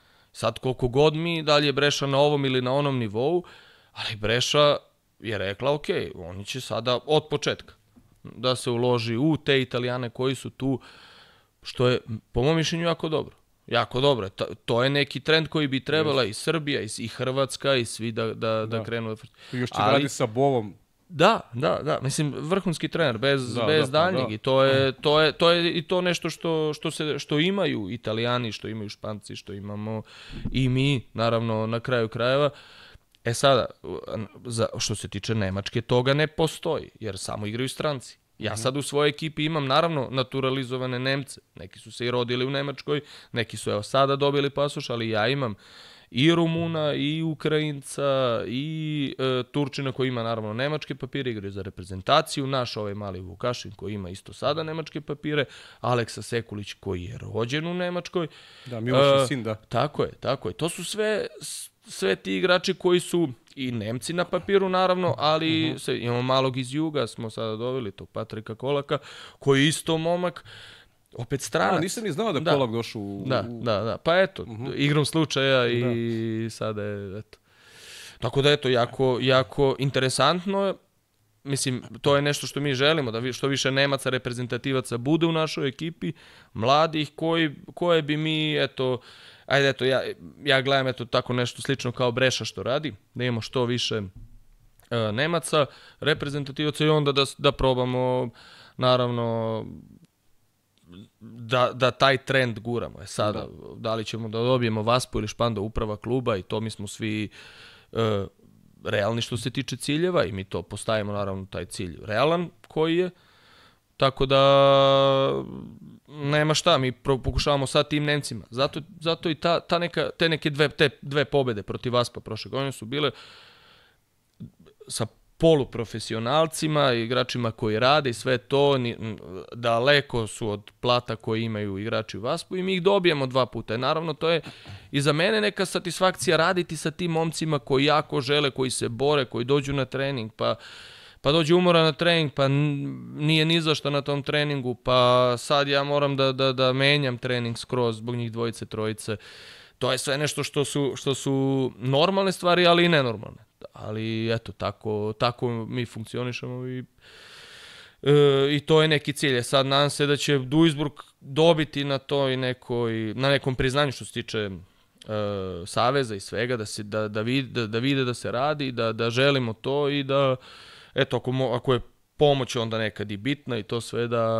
Sad koliko god mi, da li je Breša na ovom ili na onom nivou, ali Breša je rekla, ok, oni će sada od početka da se uloži u te Italijane koji su tu, što je po mom mišljenju jako dobro. Jako dobro. To je neki trend koji bi trebala i Srbija, i Hrvatska, i svi da, da, da. da krenu. Još će Ali, radi sa Bovom. Da, da, da. Mislim, vrhunski trener, bez, da, bez da, daljnjeg. Da. I to je, to je, to je i to nešto što, što, se, što imaju Italijani, što imaju Španci, što imamo i mi, naravno, na kraju krajeva. E sada, za, što se tiče Nemačke, toga ne postoji, jer samo igraju stranci. Ja sad u svojoj ekipi imam, naravno, naturalizovane Nemce. Neki su se i rodili u Nemačkoj, neki su evo sada dobili pasoš, ali ja imam i Rumuna, i Ukrajinca, i e, Turčina koji ima, naravno, nemačke papire, igraju za reprezentaciju. Naš ovaj mali Vukašin koji ima isto sada nemačke papire. Aleksa Sekulić koji je rođen u Nemačkoj. Da, Milošin sin, da. Tako je, tako je. To su sve, sve ti igrači koji su... i Nemci na papiru, naravno, ali uh-huh. se, imamo malog iz Juga, smo sada doveli tog Patrika Kolaka, koji je isto momak, opet stranac. A, nisam ni znao da je da. Kolak došao u... Da, da, da. Pa eto, uh-huh. igrom slučaja i da. sada je, eto. Tako da, eto, jako, jako interesantno. Mislim, to je nešto što mi želimo, da što više Nemaca reprezentativaca bude u našoj ekipi, mladih, koji, koje bi mi, eto, ajde, eto, ja, ja gledam eto, tako nešto slično kao Breša što radi, da imamo što više e, Nemaca, reprezentativaca i onda da, da probamo, naravno, da, da taj trend guramo. E sada, da. da li ćemo da dobijemo Vaspu ili Špandau uprava kluba i to mi smo svi e, realni što se tiče ciljeva i mi to postavimo, naravno, taj cilj realan koji je. Tako da nema šta, mi pokušavamo sad tim Nemcima. Zato, zato i ta, ta neka, te neke dve, te dve pobede protiv Vaspa prošle godine su bile sa poluprofesionalcima, igračima koji rade i sve to, daleko su od plata koje imaju igrači u Vaspu i mi ih dobijemo dva puta. I naravno, to je i za mene neka satisfakcija raditi sa tim momcima koji jako žele, koji se bore, koji dođu na trening, pa, pa dođe umora na trening, pa nije ni za šta na tom treningu, pa sad ja moram da, da, da menjam trening skroz zbog njih dvojice, trojice. To je sve nešto što su, što su normalne stvari, ali i nenormalne. Ali eto, tako, tako mi funkcionišemo i, e, i to je neki cilj. Sad nadam se da će Duisburg dobiti na toj nekoj, na nekom priznanju što se tiče e, saveza i svega, da, se, da, da, vide, da, da vide da se radi, da, da želimo to i da, eto, ako, mo, ako je pomoć onda nekad i bitna i to sve da,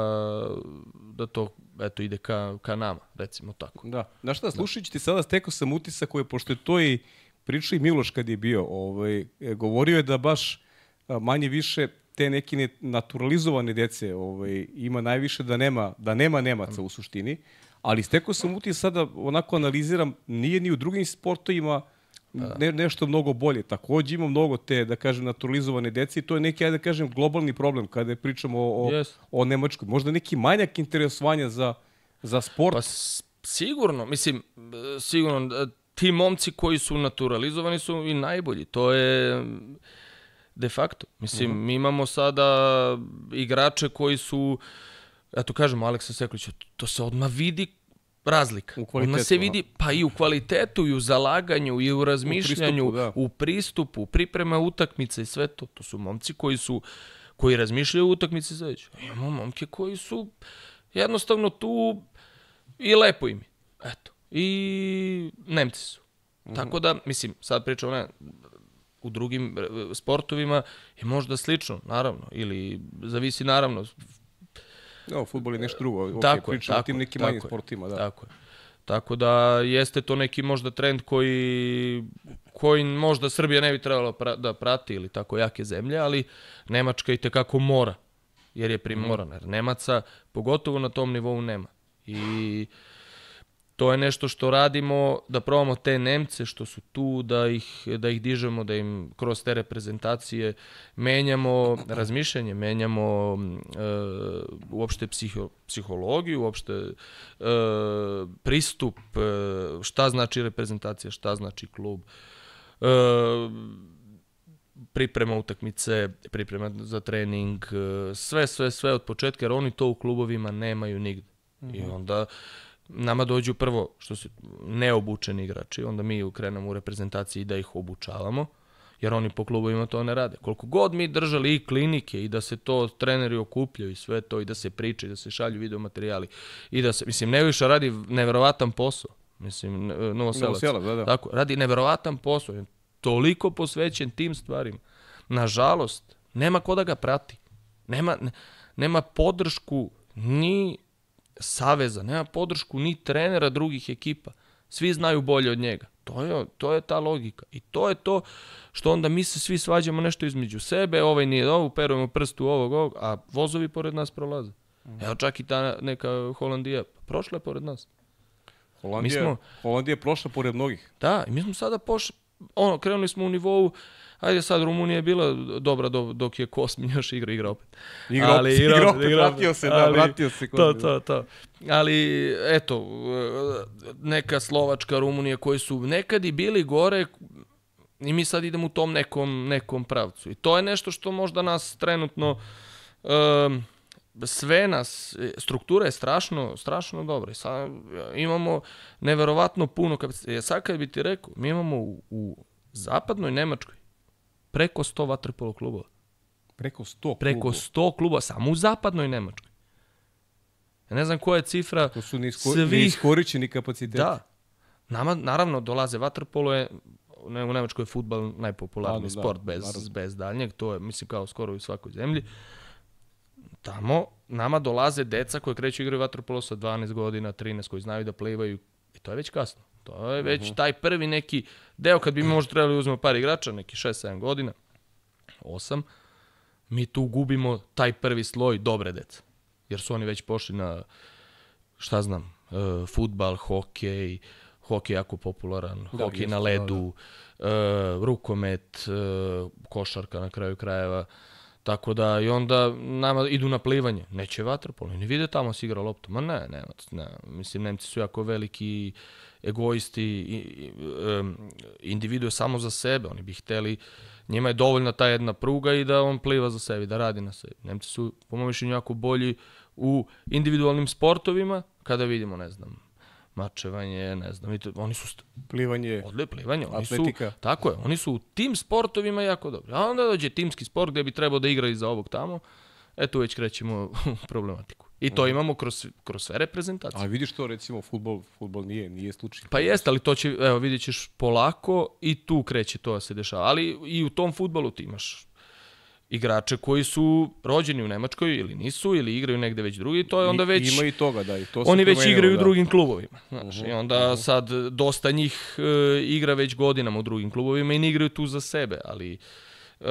da to eto, ide ka, ka nama, recimo tako. Da, znaš šta, slušajući ti sada stekao sam utisak koji, pošto je to i pričao i Miloš kad je bio, ovaj, govorio je da baš manje više te neke naturalizovane dece ovaj, ima najviše da nema, da nema Nemaca u suštini, ali stekao sam utisak sada, onako analiziram, nije ni u drugim sportovima ne, nešto mnogo bolje. Takođe ima mnogo te, da kažem, naturalizovane dece i to je neki, ajde da kažem, globalni problem kada pričamo o, yes. o, o Nemačkoj. Možda neki manjak interesovanja za, za sport. Pa sigurno, mislim, sigurno, ti momci koji su naturalizovani su i najbolji. To je de facto. Mislim, uh-huh. mi imamo sada igrače koji su, eto kažemo, Aleksa Sekulića, to se odmah vidi razlika. Odmah se vidi, pa i u kvalitetu, i u zalaganju, i u razmišljanju, u pristupu, u pristupu priprema utakmice i sve to. To su momci koji su, koji razmišljaju u utakmici sledeće. Imamo momke koji su jednostavno tu i lepo im je. Eto. I Nemci su. Mm-hmm. Tako da, mislim, sad pričamo ne, u drugim sportovima je možda slično, naravno, ili zavisi naravno. No, fudbal je nešto drugo. Okay, tako pričamo je, o tim nekim manjim sportima. Da. Tako je. Tako da jeste to neki možda trend koji, koji možda Srbija ne bi trebala pra, da prati ili tako jake zemlje, ali Nemačka i tekako mora, jer je primorana. Jer Nemaca, pogotovo na tom nivou, nema. I to je nešto što radimo, da probamo te Nemce što su tu, da ih, da ih dižemo, da im kroz te reprezentacije menjamo razmišljanje, menjamo e, uopšte psiho, psihologiju, uopšte e, pristup, e, šta znači reprezentacija, šta znači klub, e, priprema utakmice, priprema za trening, sve, sve, sve od početka, jer oni to u klubovima nemaju nigde. Uh-huh. I onda nama dođu prvo što su neobučeni igrači, onda mi krenemo u reprezentaciji da ih obučavamo, jer oni po klubovima to ne rade. Koliko god mi držali i klinike i da se to treneri okupljaju i sve to i da se priča i da se šalju videomaterijali i da se, mislim, Neviša radi neverovatan posao. Mislim, Novoselac. Da, da. Tako, radi neverovatan posao. Toliko posvećen tim stvarima. Nažalost, nema ko da ga prati. Nema, nema podršku ni saveza, nema podršku ni trenera drugih ekipa. Svi znaju bolje od njega. To je, to je ta logika. I to je to što onda mi se svi svađamo nešto između sebe, ovaj nije ovo, perujemo prstu ovog, ovog, a vozovi pored nas prolaze. Evo čak i ta neka Holandija prošla je pored nas. Holandija, smo, Holandija je prošla pored mnogih. Da, i mi smo sada pošli, ono, krenuli smo u nivou, ajde sad Rumunija je bila dobra do, dok je Kosmin još igra, igra opet. Igra opet, igra, igra opet, igra, vratio se, ali, da, vratio se. To, to, to. Ali, eto, neka Slovačka, Rumunija koji su nekad i bili gore i mi sad idemo u tom nekom, nekom pravcu. I to je nešto što možda nas trenutno, um, sve nas, struktura je strašno, strašno dobra. I sad imamo neverovatno puno kapaciteta. Sad kad bi ti rekao, mi imamo u, u zapadnoj Nemačkoj preko sto vaterpolo klubova. Preko sto klubova? Preko sto klubova, samo u zapadnoj Nemačkoj. Ja ne znam koja je cifra. To su neiskoričeni kapaciteti. Da. Nama, naravno, dolaze vaterpolo je, u Nemačkoj je fudbal najpopularniji da, sport, da, bez, bez daljnjeg. To je, mislim, kao skoro u svakoj zemlji. Tamo nama dolaze deca koje kreću igraju vaterpolo sa dvanaest godina, trinaest, koji znaju da plivaju. I to je već kasno. To je već uh-huh. taj prvi neki deo, kad bi mi možda trebali uzmemo par igrača, neki šest sedam godina, osam, mi tu gubimo taj prvi sloj dobre deca. Jer su oni već pošli na, šta znam, uh, fudbal, hokej, hokej jako popularan, da, hokej jest, na ledu, da, da. Uh, rukomet, uh, košarka na kraju krajeva. Tako da i onda nama idu na plivanje. Neće vaterpolo, ne vide tamo se igra loptu. Ma ne, ne, ne. Mislim, Nemci su jako veliki egoisti, i, i, um, individue samo za sebe. Oni bi hteli, njima je dovoljna ta jedna pruga i da on pliva za sebe, da radi na sebi. Nemci su, po mojom mišljenju, jako bolji u individualnim sportovima, kada vidimo, ne znam, mačevanje, ne znam, oni su plivanje, odle plivanje, oni atletika. Su, tako je, oni su u tim sportovima jako dobri. A onda dođe timski sport gdje bi trebao da igra iza ovog tamo, e tu već krećemo u problematiku. I to mm. imamo kroz, kroz sve reprezentacije. A vidiš to, recimo, fudbal, fudbal nije, nije slučaj. Pa jeste, ali to će, evo, vidjet ćeš polako i tu kreće to da se dešava. Ali i u tom fudbalu ti imaš igrače koji su rođeni u Nemačkoj ili nisu, ili igraju negde već drugi, to je onda već... Ima i toga, da. I to se oni već igraju da. u drugim klubovima. Znači, uh-huh, i onda uh-huh. sad dosta njih e, igra već godinama u drugim klubovima i ne igraju tu za sebe, ali e,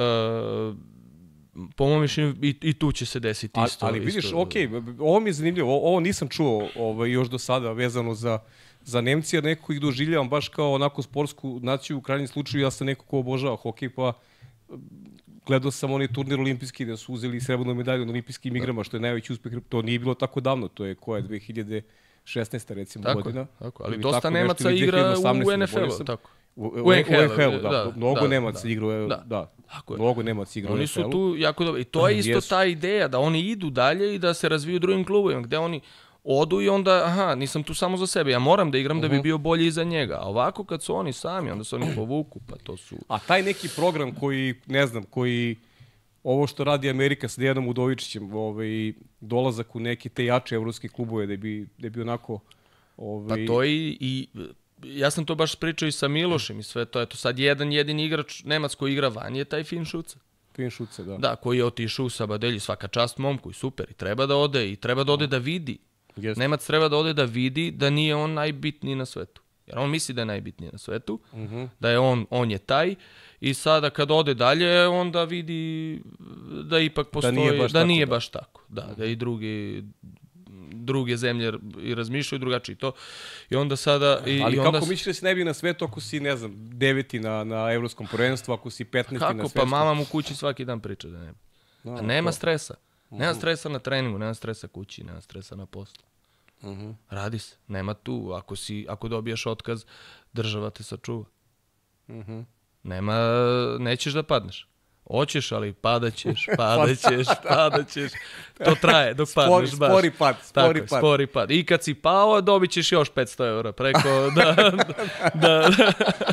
po mojom mišljenju i, i tu će se desiti isto. Ali, ali vidiš, isto, ok, ovo mi je zanimljivo, ovo, ovo nisam čuo ovaj, još do sada vezano za, za Nemci, jer nekako ih doživljavam baš kao onako sportsku naciju, u krajnjem slučaju ja sam neko ko obožava hokej, pa gledao sam onaj turnir olimpijski da su uzeli srebrnu medalju na olimpijskim igrama, što je najveći uspeh. To nije bilo tako davno, to je koja je dve hiljade šesnaesta recimo tako, godina. Tako, ali dosta tako Nemaca igra u en ef el-u, tako. U, u, u en ha el-u, da. da. Mnogo da, Nemaca da, igra u da, da. Mnogo Nemaca igra u en ef el-u. Oni su tu jako dobri. I to je isto yes. ta ideja, da oni idu dalje i da se razviju u drugim klubovima, gde oni odu i onda, aha, nisam tu samo za sebe, ja moram da igram uh-huh. da bi bio bolji iza njega. A ovako kad su oni sami, onda se oni povuku, pa to su... A taj neki program koji, ne znam, koji... Ovo što radi Amerika sa Dejanom Udovičićem, ovaj, dolazak u neke te jače evropske klubove, da bi, da bi onako... Ovaj... Pa to i, i... Ja sam to baš pričao i sa Milošem i sve to. Eto, sad jedan jedini igrač Nemac koji igra van je taj Finšuca. Finšuca, da. Da, koji je otišao u Sabadelji, svaka čast momku i super. I treba da ode, i treba da ode da vidi. Yes. Nemac treba da ode da vidi da nije on najbitniji na svetu. Jer on misli da je najbitniji na svetu, uh-huh. da je on, on je taj. I sada kad ode dalje, onda vidi da ipak postoji, da nije baš, da tako, nije baš da. tako. Da, uh-huh. da i drugi, druge zemlje i razmišljaju drugačije to. I onda sada... I, Ali i onda... kako misliš da si ne bi na svetu ako si, ne znam, deveti na, na evropskom prvenstvu, ako si petnaesti kako? na svetskom? Kako? Pa mama mu kući svaki dan priča da nema. No, A nema to. stresa. Nema stresa na treningu, nema stresa kući, nema stresa na poslu. Uh-huh. Radi se. Nema tu. Ako, si, ako dobijaš otkaz, država te sačuva. Uh-huh. Nema, nećeš da padneš. Hoćeš, ali padaćeš, padaćeš, padaćeš. To traje dok spori, padneš baš. Spori pad, spori Tako, pad. Spori pad. I kad si pao, dobit ćeš još petsto eura preko da, da, da,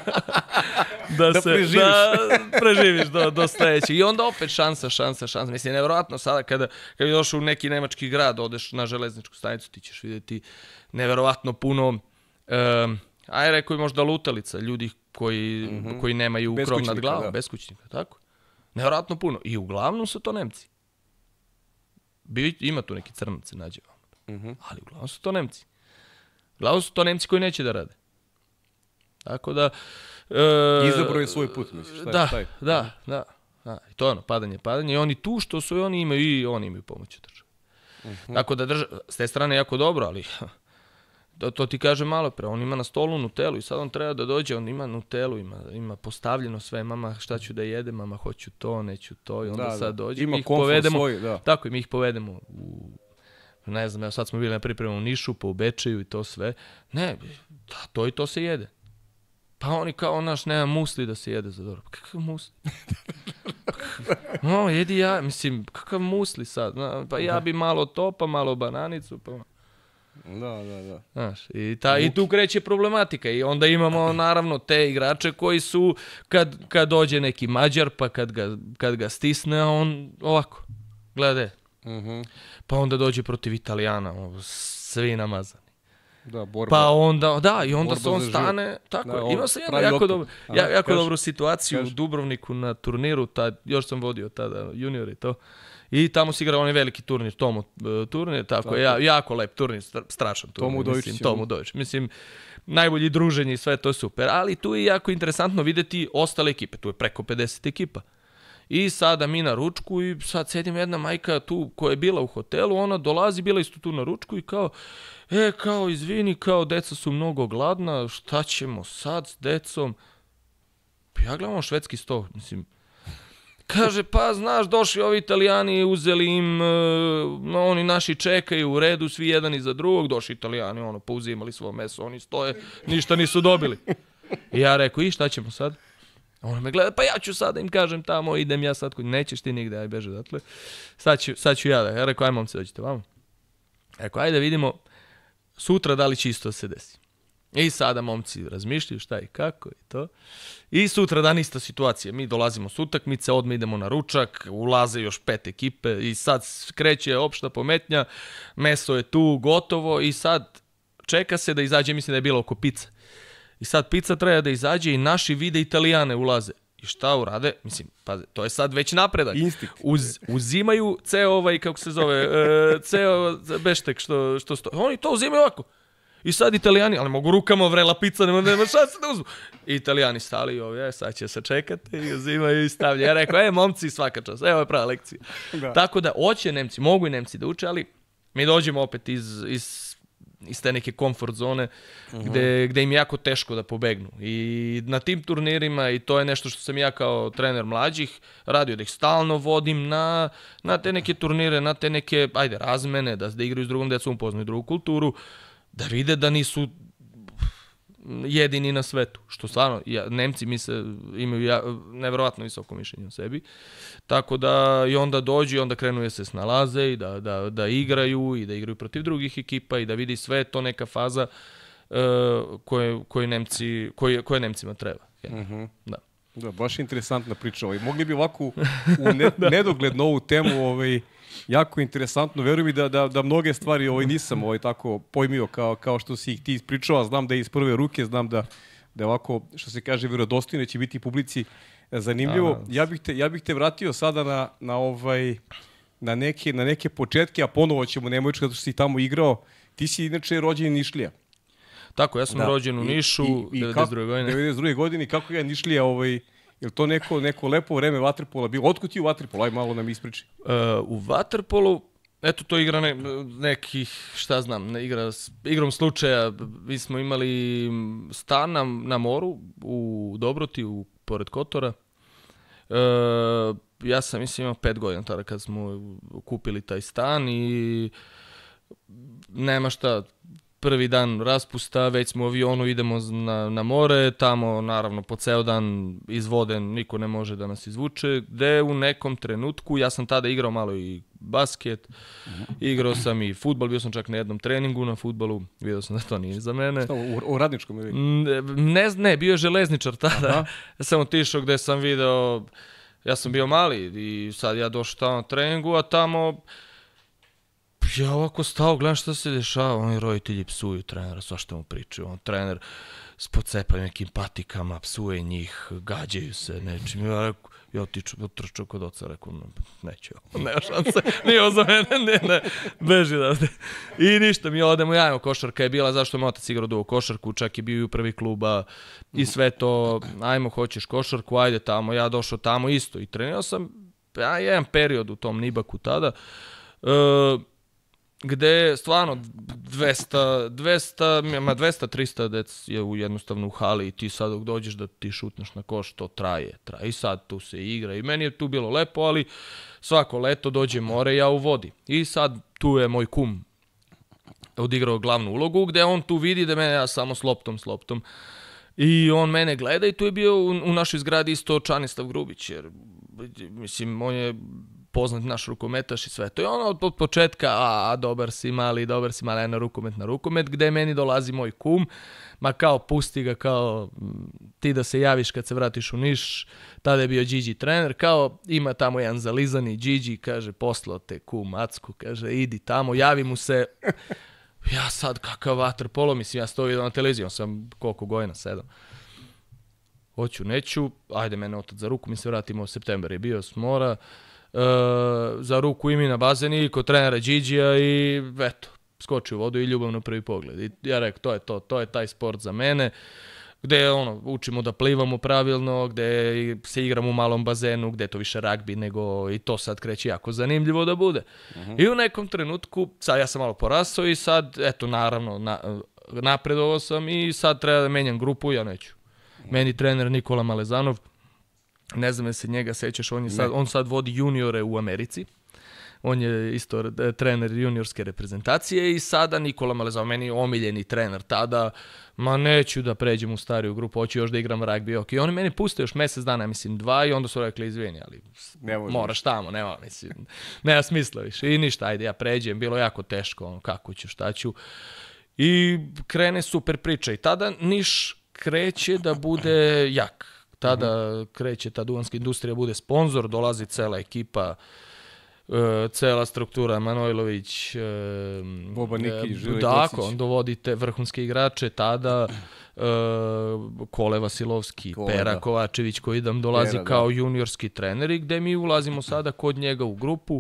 da, da se, preživiš, da preživiš do, do sledećeg. I onda opet šansa, šansa, šansa. Mislim, nevjerojatno sada kada, kada došao u neki nemački grad, odeš na železničku stanicu, ti ćeš vidjeti nevjerojatno puno, um, aj rekao i možda lutalica, ljudi koji, mm-hmm. koji nemaju krov nad glavom, da. Beskućnika, tako. Nevjerojatno puno. I uglavnom su to Nemci. Bi, ima tu neki crnci, nađe vam. Mm-hmm. Ali uglavnom su to Nemci. Uglavnom su to Nemci koji neće da rade. Tako da... E, Izabro je svoj put, misliš? Šta, da, šta je? da, da, da. I to je ono, padanje, padanje. I oni tu što su, oni imaju i oni imaju pomoć od države. Mm-hmm. Tako da država, s te strane jako dobro, ali... To, to ti kaže malo pre, on ima na stolu Nutellu i sad on treba da dođe, on ima Nutellu, ima, ima postavljeno sve, mama šta ću da jedem, mama hoću to, neću to i onda da, sad dođe. Ima mi ih komfort povedemo, svoj, da. Tako, i mi ih povedemo u, ne znam, evo sad smo bili na pripremu u Nišu, pa u Bečeju i to sve. Ne, da, to i to se jede. Pa oni kao, naš, nema musli da se jede za dobro. Kakav musli? No, jedi ja, mislim, kakav musli sad? Pa ja bi malo to, pa malo bananicu, pa... Da, da, da. Znaš, i, ta, i tu kreće problematika i onda imamo naravno te igrače koji su, kad, kad dođe neki Mađar, pa kad ga, kad ga stisne, on ovako, glede. Uh-huh. Pa onda dođe protiv Italijana, svi namazani. Da, borba. Pa onda, da, i onda se on stane, tako, da, imao sam jednu jako, dobro, ja, jako kaži, dobru situaciju kaži. u Dubrovniku na turniru, tad, još sam vodio tada junior i to. I tamo se igrao onaj veliki turnir, Tomo turnir, tako, tako. Ja, jako lep turnir, strašan turnir. Tomu Udović. Mislim, Tomu Udović. Mislim, najbolji druženje i sve, to je super. Ali tu je jako interesantno videti ostale ekipe, tu je preko pedeset ekipa. I sada mi na ručku i sad sedim jedna majka tu koja je bila u hotelu, ona dolazi, bila isto tu na ručku i kao, e, kao, izvini, kao, deca su mnogo gladna, šta ćemo sad s decom? Ja gledam švedski sto, mislim, kaže, pa znaš, došli ovi Italijani, uzeli im, no, oni naši čekaju u redu, svi jedan iza drugog, došli Italijani, ono, pouzimali svo meso, oni stoje, ništa nisu dobili. I ja rekao, i šta ćemo sad? Ona me gleda, pa ja ću sad da im kažem tamo, idem ja sad, nećeš ti nigde, aj beže odatle. Sad ću, sad ću ja da, ja rekao, aj momci, dođite vamo. Rekao, ajde vidimo sutra da li će isto se desi. I sada momci razmišljaju šta i kako i to. I sutra dan ista situacija. Mi dolazimo s utakmice, odmah idemo na ručak, ulaze još pet ekipe i sad kreće opšta pometnja, meso je tu, gotovo i sad čeka se da izađe, mislim da je bilo oko pice. I sad pizza treba da izađe i naši vide Italijane ulaze. I šta urade? Mislim, pa to je sad već napredak. Uz, uzimaju ceo ovaj, kako se zove, e, ceo beštek što, što stoji. Oni to uzimaju ovako. I sad Italijani, ali mogu rukama, vrela pizza, nema, nema šanse da uzmu. I Italijani stali ovdje, sad će se čekati i uzimaju i stavljaju. Ja rekao, e, momci, svaka čast, evo je prava lekcija. Da. Tako da, hoće Nemci, mogu i Nemci da uče, ali mi dođemo opet iz, iz, iz te neke komfort zone uh-huh. gde, gde im je jako teško da pobegnu. I na tim turnirima, i to je nešto što sam ja kao trener mlađih radio, da ih stalno vodim na, na te neke turnire, na te neke, ajde, razmene, da, da igraju s drugom decom, upoznaju drugu kulturu, da vide da nisu jedini na svetu. Što stvarno, ja, Nemci mi se imaju ja, nevjerovatno visoko mišljenje o sebi. Tako da i onda dođu i onda krenu da se snalaze i da, da, da igraju i da igraju protiv drugih ekipa i da vidi sve to neka faza uh, koje, koje, Nemci, koje, koje Nemcima treba. Uh-huh. Da. Da, baš interesantna priča. Ovaj. Mogli bi ovako u ne, nedogled ovu temu ovaj, jako interesantno. Verujem mi da, da, da mnoge stvari ovaj, nisam ovaj, tako pojmio kao, kao što si ih ti ispričao. Znam da je iz prve ruke, znam da, da je ovako, što se kaže, vjerodostojno će biti publici zanimljivo. Ja bih te, ja bih te vratio sada na, na, ovaj, na, neke, na neke početke, a ponovo ćemo Nemović kada si tamo igrao. Ti si inače rođen Nišlija. Tako, ja sam da. rođen u Nišu, I, i, devedeset druge godine. devedeset druge godine, kako je Nišlija, ovaj, je li to neko, neko lepo vreme vaterpola bilo? Otkud ti u vaterpolu? Aj malo nam ispriči. Uh, u vaterpolu, eto to igra ne, nekih, šta znam, ne igra, igrom slučaja. Mi smo imali stan na, na moru u Dobroti, u, pored Kotora. Uh, ja sam, mislim, imao pet godina tada kad smo kupili taj stan i nema šta, prvi dan raspusta, već smo u avionu, idemo na, na more, tamo naravno po ceo dan iz vode niko ne može da nas izvuče, gde u nekom trenutku, ja sam tada igrao malo i basket, igrao sam i fudbal, bio sam čak na jednom treningu na fudbalu, vidio sam da to nije za mene. Šta, u, u radničkom ili? Ne, ne, bio je železničar tada, Aha. ja sam otišao gde sam video, ja sam bio mali i sad ja došao tamo na treningu, a tamo ja ovako stao, gledam šta se dešava, oni roditelji psuju trenera, svašta mu pričaju, on trener s pocepanim nekim patikama, psuje njih, gađaju se nečim, ja rekao, ja otiču, otrčao kod oca, rekao, no, neću, nema šanse, nije ovo za mene, ne, ne, beži da. I ništa, mi odemo, ja, košarka je bila, zašto me otac igrao dugo košarku, čak je bio i u prvi kluba i sve to, ajmo, hoćeš košarku, ajde tamo, ja došao tamo isto i trenirao sam, ja, jedan period u tom Nibaku tada, uh, gde stvarno dvesta, dvesta, dvesta, trista dec je u jednostavno u hali i ti sad dok dođeš da ti šutneš na koš, to traje, traje. I sad tu se igra i meni je tu bilo lepo, ali svako leto dođe more, ja u vodi. I sad tu je moj kum odigrao glavnu ulogu, gde on tu vidi da mene ja samo s loptom, s loptom. I on mene gleda i tu je bio u, u našoj zgradi isto Čanislav Grubić, jer mislim, on je poznat naš rukometaš i sve. To je ono od početka, a, a dobar si mali, dobar si mali, na rukomet, na rukomet, gde meni dolazi moj kum, ma kao pusti ga, kao ti da se javiš kad se vratiš u Niš, tada je bio Điđi trener, kao ima tamo jedan zalizani Điđi, kaže, poslao te kum Macku, kaže, idi tamo, javi mu se. Ja sad kakav vaterpolo, mislim, ja stojim na televiziji, sam koliko godina, sedam. Hoću, neću, ajde mene otac za ruku, mi se vratimo u september, je bio s mora, Uh, za ruku i mi na bazeni kod trenera Điđija i eto, skoči u vodu i ljubav na prvi pogled. I ja rekao, to je to, to je taj sport za mene. gde ono, učimo da plivamo pravilno, gde se igramo u malom bazenu, gde je to više ragbi, nego i to sad kreće jako zanimljivo da bude. Uh-huh. I u nekom trenutku, sad ja sam malo porastao i sad, eto, naravno, na, napredovao sam i sad treba da menjam grupu, ja neću. Uh-huh. Meni trener Nikola Malezanov, ne znam da se njega sećaš, on, je sad, on sad vodi juniore u Americi. On je isto trener juniorske reprezentacije i sada Nikola Malezanov, meni je omiljeni trener tada, ma neću da pređem u stariju grupu, hoću još da igram ragbi. Ok, oni meni puste još mjesec dana, mislim dva, i onda su rekli izvini, ali moraš tamo, nema, mislim, nema smisla više. I ništa, ajde, ja pređem, bilo jako teško, ono, kako ću, šta ću. I krene super priča i tada Niš kreće da bude jak. Tada kreće ta duvanska industrija, bude sponzor, dolazi cela ekipa, Uh, cela struktura, Manojlović, uh, Boba Niki, Žile Dako, on dovodite vrhunske igrače, tada uh, Kole Vasilovski, Kole, Pera da. Kovačević koji nam dolazi Pera, kao da. juniorski treneri, gde mi ulazimo sada kod njega u grupu,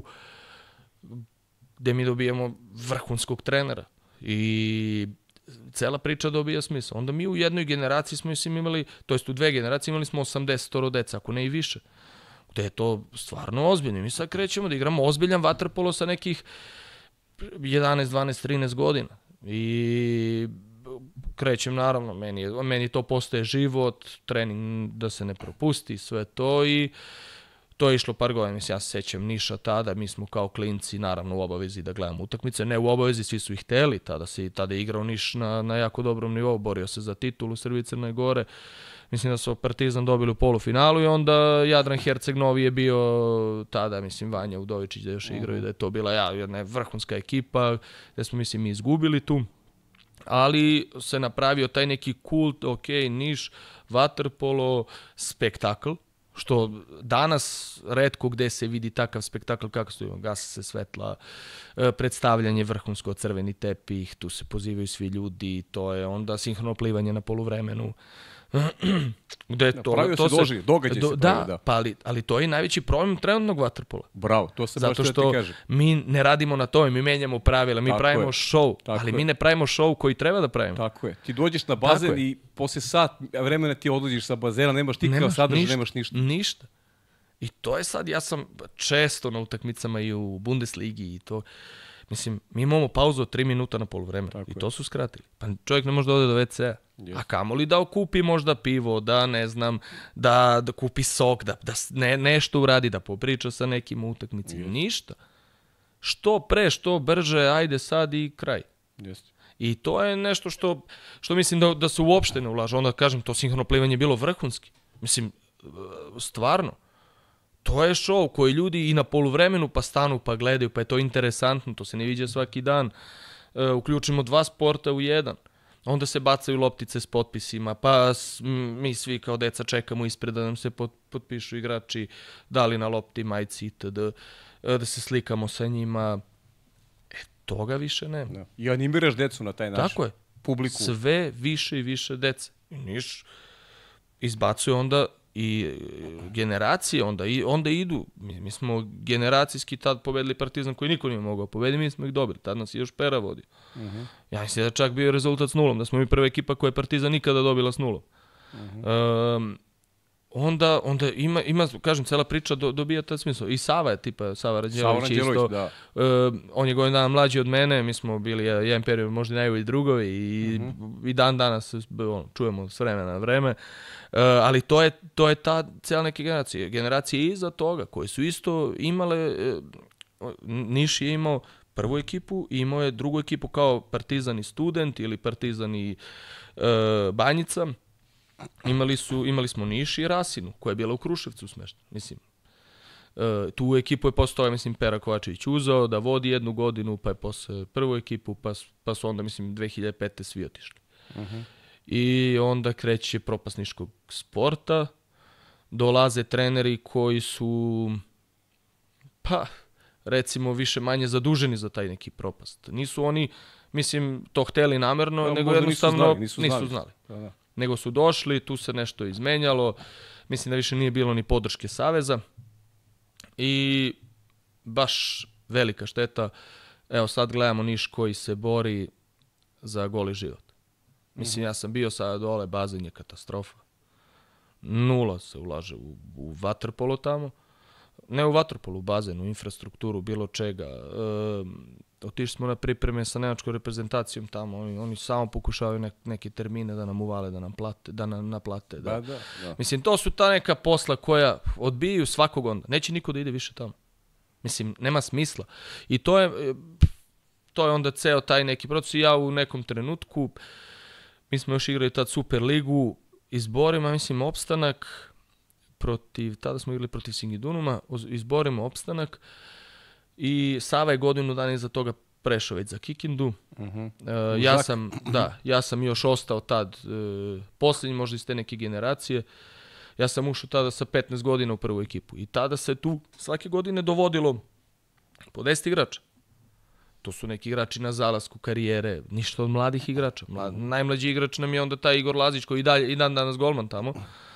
gde mi dobijemo vrhunskog trenera i cela priča dobija smisla. Onda mi u jednoj generaciji smo imali, to jest u dve generacije imali smo osamdeset deca, ako ne i više. Gde je to stvarno ozbiljno. Mi sad krećemo da igramo ozbiljan vaterpolo sa nekih jedanaest, dvanaest, trinaest godina. I krećem, naravno, meni, je, meni to postaje život, trening da se ne propusti, sve to i to je išlo par godina. Mislim, ja se sećam Niša tada, mi smo kao klinci, naravno, u obavezi da gledamo utakmice. Ne u obavezi, svi su ih hteli, tada, si, tada je igrao Niš na, na jako dobrom nivou, borio se za titulu Srbije i Crne Gore. Mislim da su Partizan dobili u polufinalu i onda Jadran Herceg Novi je bio tada, mislim, Vanja Udovičić da još igrao i da je to bila ja, jedna vrhunska ekipa, gde smo, mislim, mi izgubili tu. Ali se napravio taj neki kult, ok, Niš, vaterpolo, spektakl, što danas retko gde se vidi takav spektakl kako stoji, gase se svetla, predstavljanje vrhunsko, crveni tepih, tu se pozivaju svi ljudi, to je onda sinhrono plivanje na poluvremenu. Gde to, pravio to se doži, događaj do, se pravio, da. Da, pa ali, ali to je najveći problem trenutnog vaterpola. Bravo, to se zato baš što ti kažem. Mi ne radimo na tome, mi menjamo pravila, mi tako pravimo show, ali je. mi ne pravimo show koji treba da pravimo. Tako je. Ti dođeš na bazen i posle sat vremena ti odlaziš sa bazena, nemaš ti kao sadržaj, nemaš ništa. Ništa. I to je sad, ja sam često na utakmicama i u Bundesligi i to. Mislim, mi imamo pauzu od tri minuta na poluvremenu i to su skratili. Pa čovjek ne može da ode do ve ce a. Yes. A kamoli da okupi možda pivo, da ne znam, da, da kupi sok, da, da ne, nešto uradi, da popriča sa nekim utakmicima. Yes. Ništa. Što pre, što brže, ajde sad i kraj. Yes. I to je nešto što, što mislim da, da se uopšte ne ulaže. Onda kažem, to sinhrono plivanje je bilo vrhunski. Mislim, stvarno. To je show koji ljudi i na poluvremenu pa stanu pa gledaju, pa je to interesantno, to se ne viđa svaki dan. E, uključimo dva sporta u jedan. Onda se bacaju loptice s potpisima, pa mi svi kao deca čekamo ispred da nam se pot, potpišu igrači, da li na lopti, majci itd. Da se slikamo sa njima. E, toga više nema. Da. I animiraš decu na taj način. Tako je. Publiku. Sve više i više dece. I Niš izbacuje onda i generacije, onda, i, onda idu. Mi, mi smo generacijski tad pobedili Partizan koji niko nije mogao pobediti, mi smo ih dobili. Tad nas je još Pera vodio. Uh-huh. Ja mislim da čak bio rezultat s nulom, da smo mi prva ekipa koja je Partizan nikada dobila s nulom. Uh-huh. Um, onda, onda ima, ima, kažem, cela priča do, dobija taj smisao. I Sava je tipa, Sava Ranđelović isto. Da. Um, on je godin dana mlađi od mene, mi smo bili jedan period možda najbolji drugovi i, uh-huh. i dan danas on, čujemo s vremena na vreme. Uh, ali to je, to je ta cijela neke generacije. Generacije iza toga koje su isto imale, uh, Niš je imao prvu ekipu i imao je drugu ekipu kao Partizan i Student ili Partizan i uh, Banjica. Imali, su, imali smo Niš i Rasinu koja je bila u Kruševcu smešta. Mislim, uh, tu ekipu je postao, mislim, Pera Kovačević uzeo da vodi jednu godinu, pa je posle prvu ekipu, pa, pa su onda, mislim, dve hiljade pete svi otišli. Uh-huh. I onda kreće propast niškog sporta, dolaze treneri koji su, pa, recimo, više manje zaduženi za taj neki propast. Nisu oni, mislim, to hteli namerno, ja, nego jednostavno nisu znali. Nisu znali. Da, da. Nego su došli, tu se nešto izmenjalo, mislim da više nije bilo ni podrške saveza i baš velika šteta. Evo sad gledamo Niš koji se bori za goli život. Mislim, ja sam bio sada dole, bazen je katastrofa. Nula se ulaže u, u vaterpolo tamo. Ne u vaterpolu, u bazenu, u infrastrukturu, bilo čega. E, otišli smo na pripreme sa nemačkom reprezentacijom tamo. Oni, oni samo pokušavaju nek, neke termine da nam uvale, da nam plate, da nam naplate. Da. Da, da, da. Mislim, to su ta neka posla koja odbijaju svakog onda. Neće niko da ide više tamo. Mislim, nema smisla. I to je, to je onda ceo taj neki proces. I ja u nekom trenutku, mi smo još igrali tad Super ligu, izborima, mislim, opstanak protiv, tada smo igrali protiv Singidunuma, izborimo opstanak i Sava je godinu dana iza toga prešao već za Kikindu. Uh-huh. Uh, ja sam, da, ja sam još ostao tad, uh, posljednji možda iz te neke generacije. Ja sam ušao tada sa petnaest godina u prvu ekipu i tada se tu svake godine dovodilo po deset igrača. To su neki igrači na zalasku karijere, ništa od mladih igrača. Mlad, najmlađi igrač nam je onda taj Igor Lazić koji i, dalje, i dan danas golman tamo.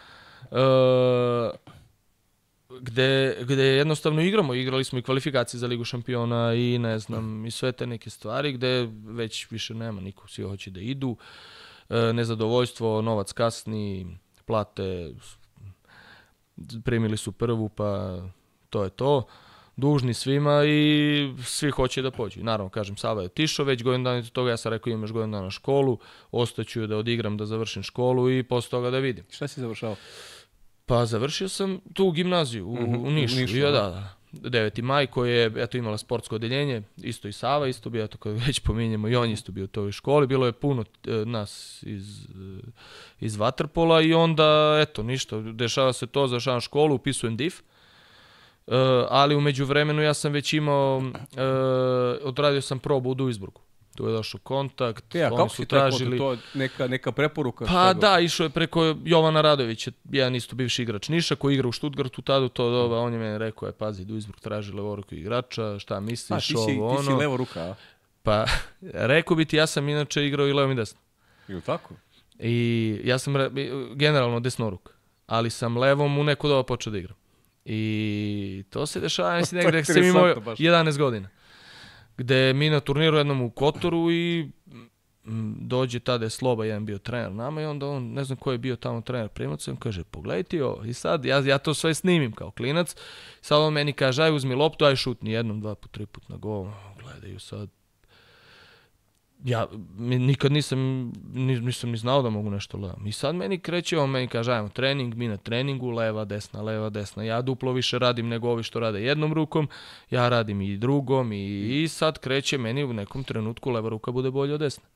E, gde, gde jednostavno igramo. Igrali smo i kvalifikacije za Ligu šampiona i ne znam, i sve te neke stvari gde već više nema niko, svi hoće da idu. E, nezadovoljstvo, novac kasni, plate, primili su prvu, pa to je to. Dužni svima i svi hoće da pođu. Naravno, kažem, Sava je otišao, već godinu dana od toga ja sam rekao imaš godinu dana školu, ostaću da odigram, da završim školu i posle toga da vidim. Šta si završao? Pa završio sam tu u gimnaziju u, mm-hmm. u Nišu. Nišu ja, da, da. deveti maj koji je eto, imala sportsko odeljenje, isto i Sava, isto bi, eto, kad već pominjemo, i on isto bio u toj školi. Bilo je puno e, nas iz, iz vaterpola i onda, eto, ništa. Dešava se to, završavam školu, upisujem D I F. Uh, ali u međuvremenu ja sam već imao, uh, odradio sam probu u Duisburgu. Tu je došao kontakt, ja, oni su tražili... To neka, neka preporuka? Pa da, išao je preko Jovana Radovića, jedan isto bivši igrač Niša koji igra u Stuttgartu tada, to doba, on je mene rekao, je, pazi, Duisburg traži levoruku igrača, šta misliš, a, ti si, ovo, ono... ti si levo ruka, a? Pa, rekao bi ti, ja sam inače igrao i levom i desnom. Ili tako? I ja sam generalno desnoruk, ali sam levom u neko doba počeo da igram. I to se dešava, mislim, negdje sam imao jedanaest godina. Gde mi na turniru jednom u Kotoru i dođe tada je Sloba, jedan bio trener nama i onda on, ne znam ko je bio tamo trener Primorca, on kaže, pogledaj ti ovo. I sad, ja, ja to sve snimim kao klinac, sad on meni kaže, aj uzmi loptu, aj šutni jednom, dva put, tri put na gol, gledaju sad. Ja nikad nisam, nisam ni znao da mogu nešto levam. I sad meni kreće, on meni kaže, ajmo trening, mi na treningu, leva, desna, leva, desna. Ja duplo više radim nego ovi što rade jednom rukom, ja radim i drugom i, i sad kreće meni u nekom trenutku leva ruka bude bolja od desna.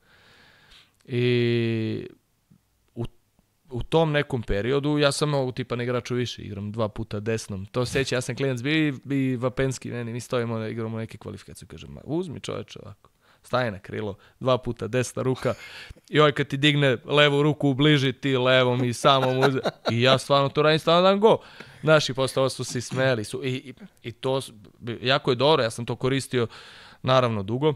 I u, u tom nekom periodu ja sam ovog tipa ne igraču više, igram dva puta desnom. To seća, ja sam klinac bio i, i Vapenski, meni, mi stojimo, igramo neke kvalifikacije, kažem, uzmi čoveče ovako. Staje na krilo, dva puta desna ruka i ovaj kad ti digne levu ruku ubliži ti levom i samom uze. I ja stvarno to radim, stvarno dan go. Znaš, i posle ovo su se smeli. Su, i, i, I to jako je dobro, ja sam to koristio naravno dugo.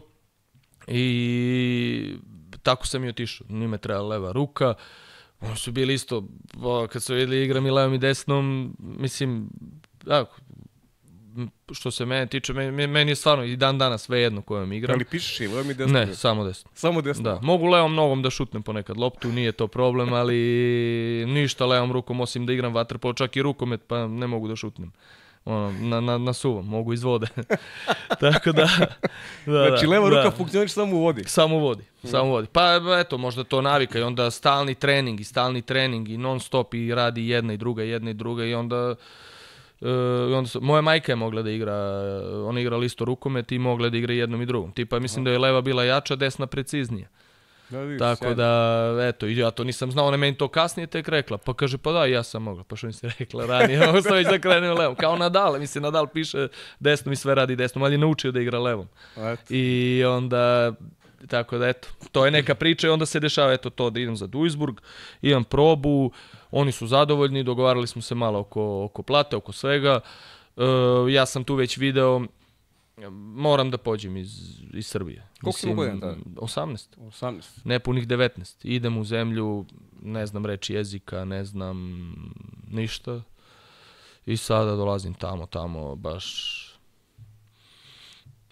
I tako sam i otišao. Njime treba leva ruka. Oni su bili isto, kad su vidjeli igram i levom i desnom, mislim, tako, što se mene tiče, meni, meni je stvarno i dan danas sve jedno kojom igram. Ali pišeš i levom i desnom? Ne, samo desno. Samo desno? Da, mogu levom nogom da šutnem ponekad loptu, nije to problem, ali ništa levom rukom osim da igram vaterpolo, čak i rukomet, pa ne mogu da šutnem. Ono, na, na, na suvom, mogu iz vode. Tako da... da znači, leva da, ruka da. funkcioniš samo u vodi? Samo u vodi, mm. samo u vodi. Pa eto, možda to navika i onda stalni trening i stalni trening i non stop i radi jedna i druga, jedna i druga i onda... Uh, onda su, moja majka je mogla da igra, ona igrala isto rukomet i mogla da igra jednom i drugom. Tipa mislim da je leva bila jača, desna preciznija. Da, vidiš, tako sjajno. Da, eto, ja to nisam znao, ona meni to kasnije tek rekla. Pa kaže, pa da, ja sam mogla. Pa što mi se rekla ranije, ovo sam već da krenem levom. Kao Nadal, mislim, Nadal piše desnom i sve radi desnom, ali je naučio da igra levom. Eto. I onda... Tako da, eto, to je neka priča i onda se dešava, eto, to da idem za Duisburg, imam probu, oni su zadovoljni, dogovarali smo se malo oko, oko plate, oko svega. E, ja sam tu već video, moram da pođem iz, iz Srbije. Koliko si godina tada? osamnaest. osamnaest. Nepunih devetnaest. Idem u zemlju, ne znam reči jezika, ne znam ništa. I sada dolazim tamo, tamo, baš...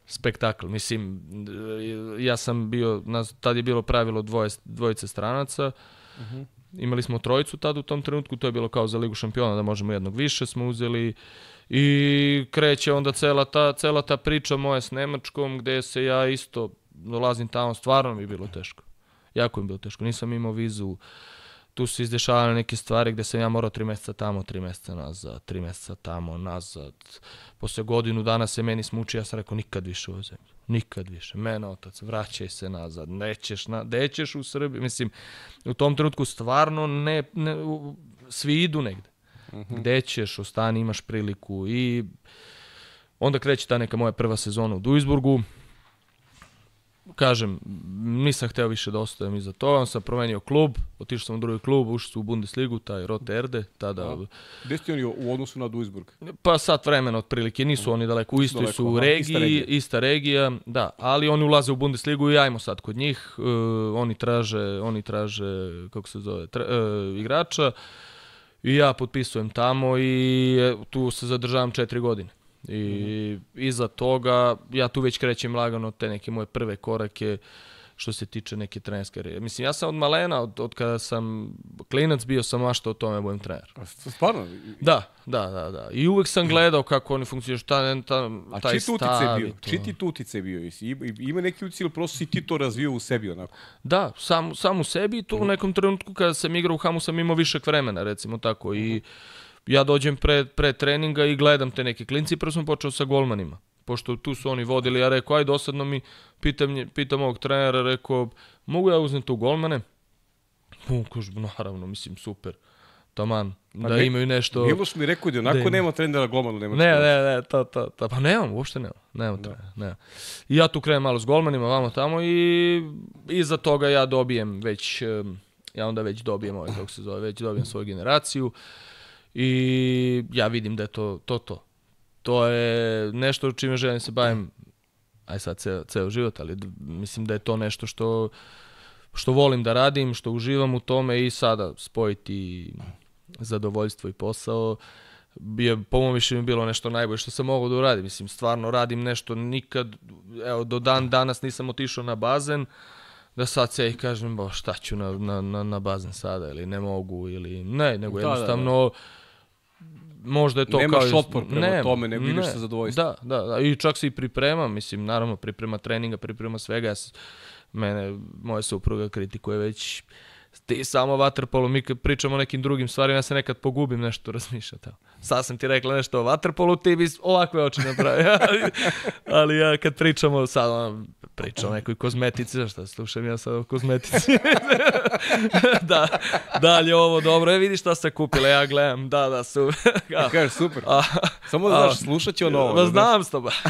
spektakl. Mislim, ja sam bio, tad je bilo pravilo dvoje, dvojice stranaca, uh-huh. Imali smo trojicu tad u tom trenutku, to je bilo kao za Ligu šampiona, da možemo jednog više smo uzeli i kreće onda cela ta, cela ta priča moja s Nemačkom, gde se ja isto dolazim tamo, stvarno mi je bilo teško. Jako mi je bilo teško, nisam imao vizu, tu su izdešavane neke stvari gde sam ja morao tri mjeseca tamo, tri mjeseca nazad, tri mjeseca tamo, nazad. Posle godinu dana se meni smuči, ja sam rekao nikad više u ovoj zemlji, nikad više. Mene otac, vraćaj se nazad, nećeš, na, nećeš u Srbiji. Mislim, u tom trenutku stvarno ne, ne svi idu negde. Uh-huh. Gde ćeš, ostani, imaš priliku i onda kreće ta neka moja prva sezona u Duisburgu. Kažem, nisam hteo više da ostajem iza toga, on sam promenio klub, otišao sam u drugi klub, ušao sam u Bundesligu, taj Rote Erde, tada... Gde ste oni u odnosu na Duisburg? Pa sat vremena otprilike, nisu oni daleko, u istoj su u regiji, ista regija. ista regija, da, ali oni ulaze u Bundesligu i ajmo sad kod njih, uh, oni traže, oni traže, kako se zove, tra, uh, igrača i ja potpisujem tamo i tu se zadržavam četiri godine. I mm-hmm. iza toga ja tu već krećem lagano te neke moje prve korake što se tiče neke trenerske karijere. Mislim, ja sam od malena, od, od kada sam klinac bio sam maštao o tome budem trener. A stvarno? Da, da, da, da. I uvek sam gledao kako oni funkcioniraju, šta ta, A taj stav. A čiji ti tu utice bio? Ima neki utice ili prosto si ti to razvio u sebi onako? Da, sam, sam u sebi i tu mm-hmm. u nekom trenutku kada sam igrao u Hamu sam imao višak vremena, recimo tako. Mm-hmm. I ja dođem pre, pre treninga i gledam te neke klinci, prvo sam počeo sa golmanima. Pošto tu su oni vodili, ja rekao, aj dosadno mi, pitam, pitam ovog trenera, rekao, mogu ja uzem tu golmane? U, kažu, naravno, mislim, super, taman, pa da ne, imaju nešto... Miloš mi rekao da onako da nema trenera golmanu, nema Ne, ne, ne, to, to, to, pa nemam, uopšte nemam, nemam trenera, nemam. I ja tu krenem malo s golmanima, vamo tamo i iza toga ja dobijem već, ja onda već dobijem ovaj, kako se zove, već dobijem svoju generaciju i ja vidim da je to to. to. To je nešto čime želim se bavim, aj sad ceo, ceo život, ali mislim da je to nešto što, što volim da radim, što uživam u tome i sada spojiti zadovoljstvo i posao. Je, po mom mišljenju bilo nešto najbolje što sam mogao da uradim. Mislim, stvarno radim nešto nikad, evo, do dan danas nisam otišao na bazen, da sad se i kažem, bo šta ću na, na, na, na bazen sada, ili ne mogu, ili ne, nego da, jednostavno... Da, da. Možda je to Nemaš kao... Nemaš otpor prema ne, tome, nego ideš sa zadovoljstvom. Da, da, da, i čak se i pripremam, mislim, naravno, priprema treninga, priprema svega. Ja, mene, moja supruga kritikuje već, ti samo vaterpolu, mi kad pričamo o nekim drugim stvarima, ja se nekad pogubim nešto razmišljati. Sad sam ti rekla nešto o vaterpolu, ti bi ovakve oči napravio. ali, ali ja kad pričamo, sad ono, pričam o nekoj kozmetici, šta slušam ja sad o kozmetici. da, dalje ovo dobro, e vidiš šta sam kupila, ja gledam, da, da, super. Ja kažeš super, a, samo da znaš, slušat će ono ovo. Da znam s tobom.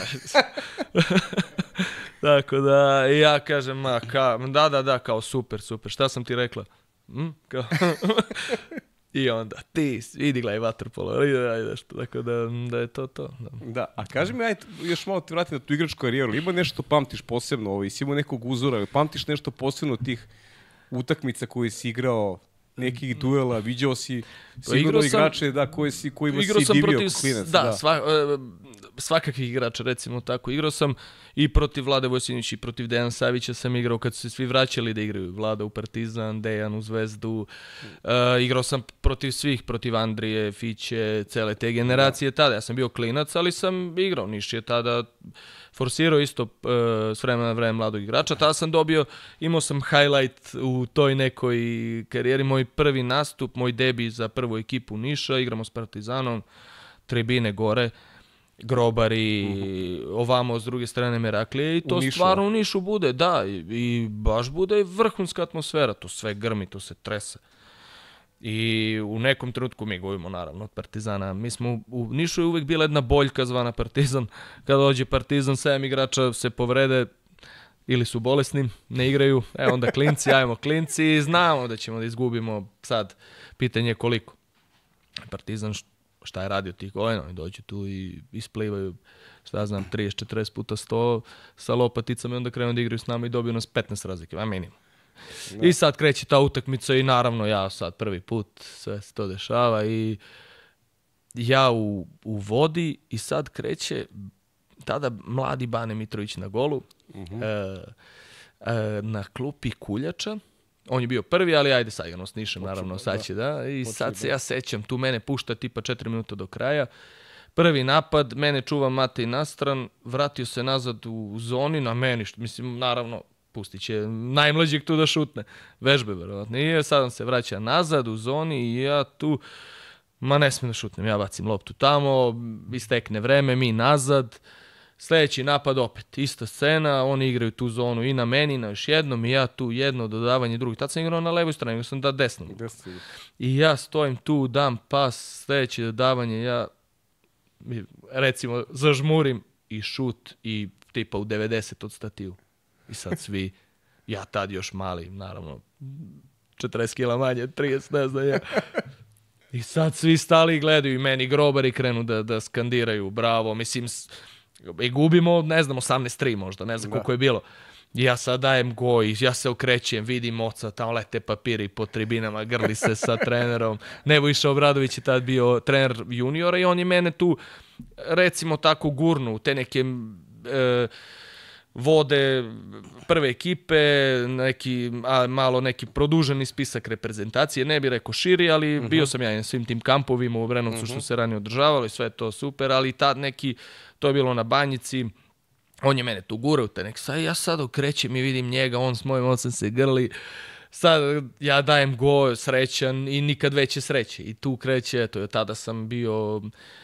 Tako da, ja kažem, ma, ka, da, da, da, kao super, super, šta sam ti rekla? Hm? Kao... I onda, ti, idi gledaj vaterpolo, ajde što, tako da, da je to to. Da, da, a kaži mi, ajde, još malo ti vratim na tu igračku karijeru, ima nešto pamtiš posebno, ovo, si imao nekog uzora, pamtiš nešto posebno od tih utakmica koje si igrao, nekih duela, viđao si sigurno igrače da, koje si, kojima si divio protiv, klinac. Da, da. Sva, svakakvih igrača, recimo tako. Igrao sam i protiv Vlade Vojsinića i protiv Dejana Savića sam igrao kad su se svi vraćali da igraju. Vlada u Partizan, Dejan u Zvezdu. Uh, igrao sam protiv svih, protiv Andrije, Fiće, cele te generacije tada. Ja sam bio klinac, ali sam igrao. Niš je tada forsirao isto uh, s vremena na vreme mladog igrača. Tada sam dobio, imao sam highlight u toj nekoj karijeri. Moj prvi nastup, moj debi za prvu ekipu Niša. Igramo s Partizanom, tribine gore, grobari, uh-huh. ovamo s druge strane Meraklije i to u stvarno u Nišu bude, da, i, i baš bude vrhunska atmosfera, to sve grmi, to se trese. I u nekom trenutku mi gubimo naravno od Partizana. Mi smo, u Nišu je uvijek bila jedna boljka zvana Partizan. Kada dođe Partizan, sedam igrača se povrede ili su bolesni, ne igraju, e onda klinci, ajmo klinci i znamo da ćemo da izgubimo sad, pitanje je koliko. Partizan šta je radio tih godina, oni dođu tu i isplivaju, šta znam, trideset četrdeset puta sto sa lopaticama i onda krenu da igraju s nama i dobiju nas petnaest razlike, a minimum. No. I sad kreće ta utakmica i naravno ja sad prvi put sve se to dešava i ja u, u vodi i sad kreće, tada mladi Bane Mitrović na golu, Mhm. e, e, na klupi Kuljača. On je bio prvi, ali ajde sad igramo s Nišem, naravno, sad će, da. I sad se ja sećam, tu mene pušta tipa četiri minuta do kraja. Prvi napad, mene čuva Matej nastran, vratio se nazad u zoni, na meni, što, mislim, naravno, pustit će najmlađeg tu da šutne. Vežbe, verovatno. I sad on se vraća nazad u zoni i ja tu, ma ne smijem da šutnem, ja bacim loptu tamo, istekne vreme, mi nazad. Sljedeći napad opet, ista scena, oni igraju tu zonu i na meni, i na još jednom, i ja tu jedno dodavanje drugog. Tad sam igrao na levoj strani, sam da desnom. I ja stojim tu, dam pas, sljedeće dodavanje, ja recimo zažmurim i šut i tipa u devedeset od statiju. I sad svi, ja tad još mali, naravno, četrdeset kila manje, trideset, ne znam ja. I sad svi stali i gledaju i meni grobari krenu da, da skandiraju, bravo, mislim, i gubimo, ne znam, osamnaest tri možda, ne znam koliko je bilo. I ja sad dajem goj, ja se okrećem, vidim oca, tamo lete papiri po tribinama, grli se sa trenerom. Nebojša Obradović je tad bio trener juniora i on je mene tu, recimo tako, gurnu u te neke e, vode prve ekipe, neki, a, malo neki produženi spisak reprezentacije, ne bih rekao širi, ali uh-huh. bio sam ja na svim tim kampovima u Obrenovcu uh-huh. što se ranije održavalo i sve to super, ali tad neki, to je bilo na Banjici, on je mene tu gurao, te nek sad ja sad okrećem i vidim njega, on s mojim ocem se grli, sad ja dajem go, srećan i nikad veće sreće. I tu kreće, eto, tada sam bio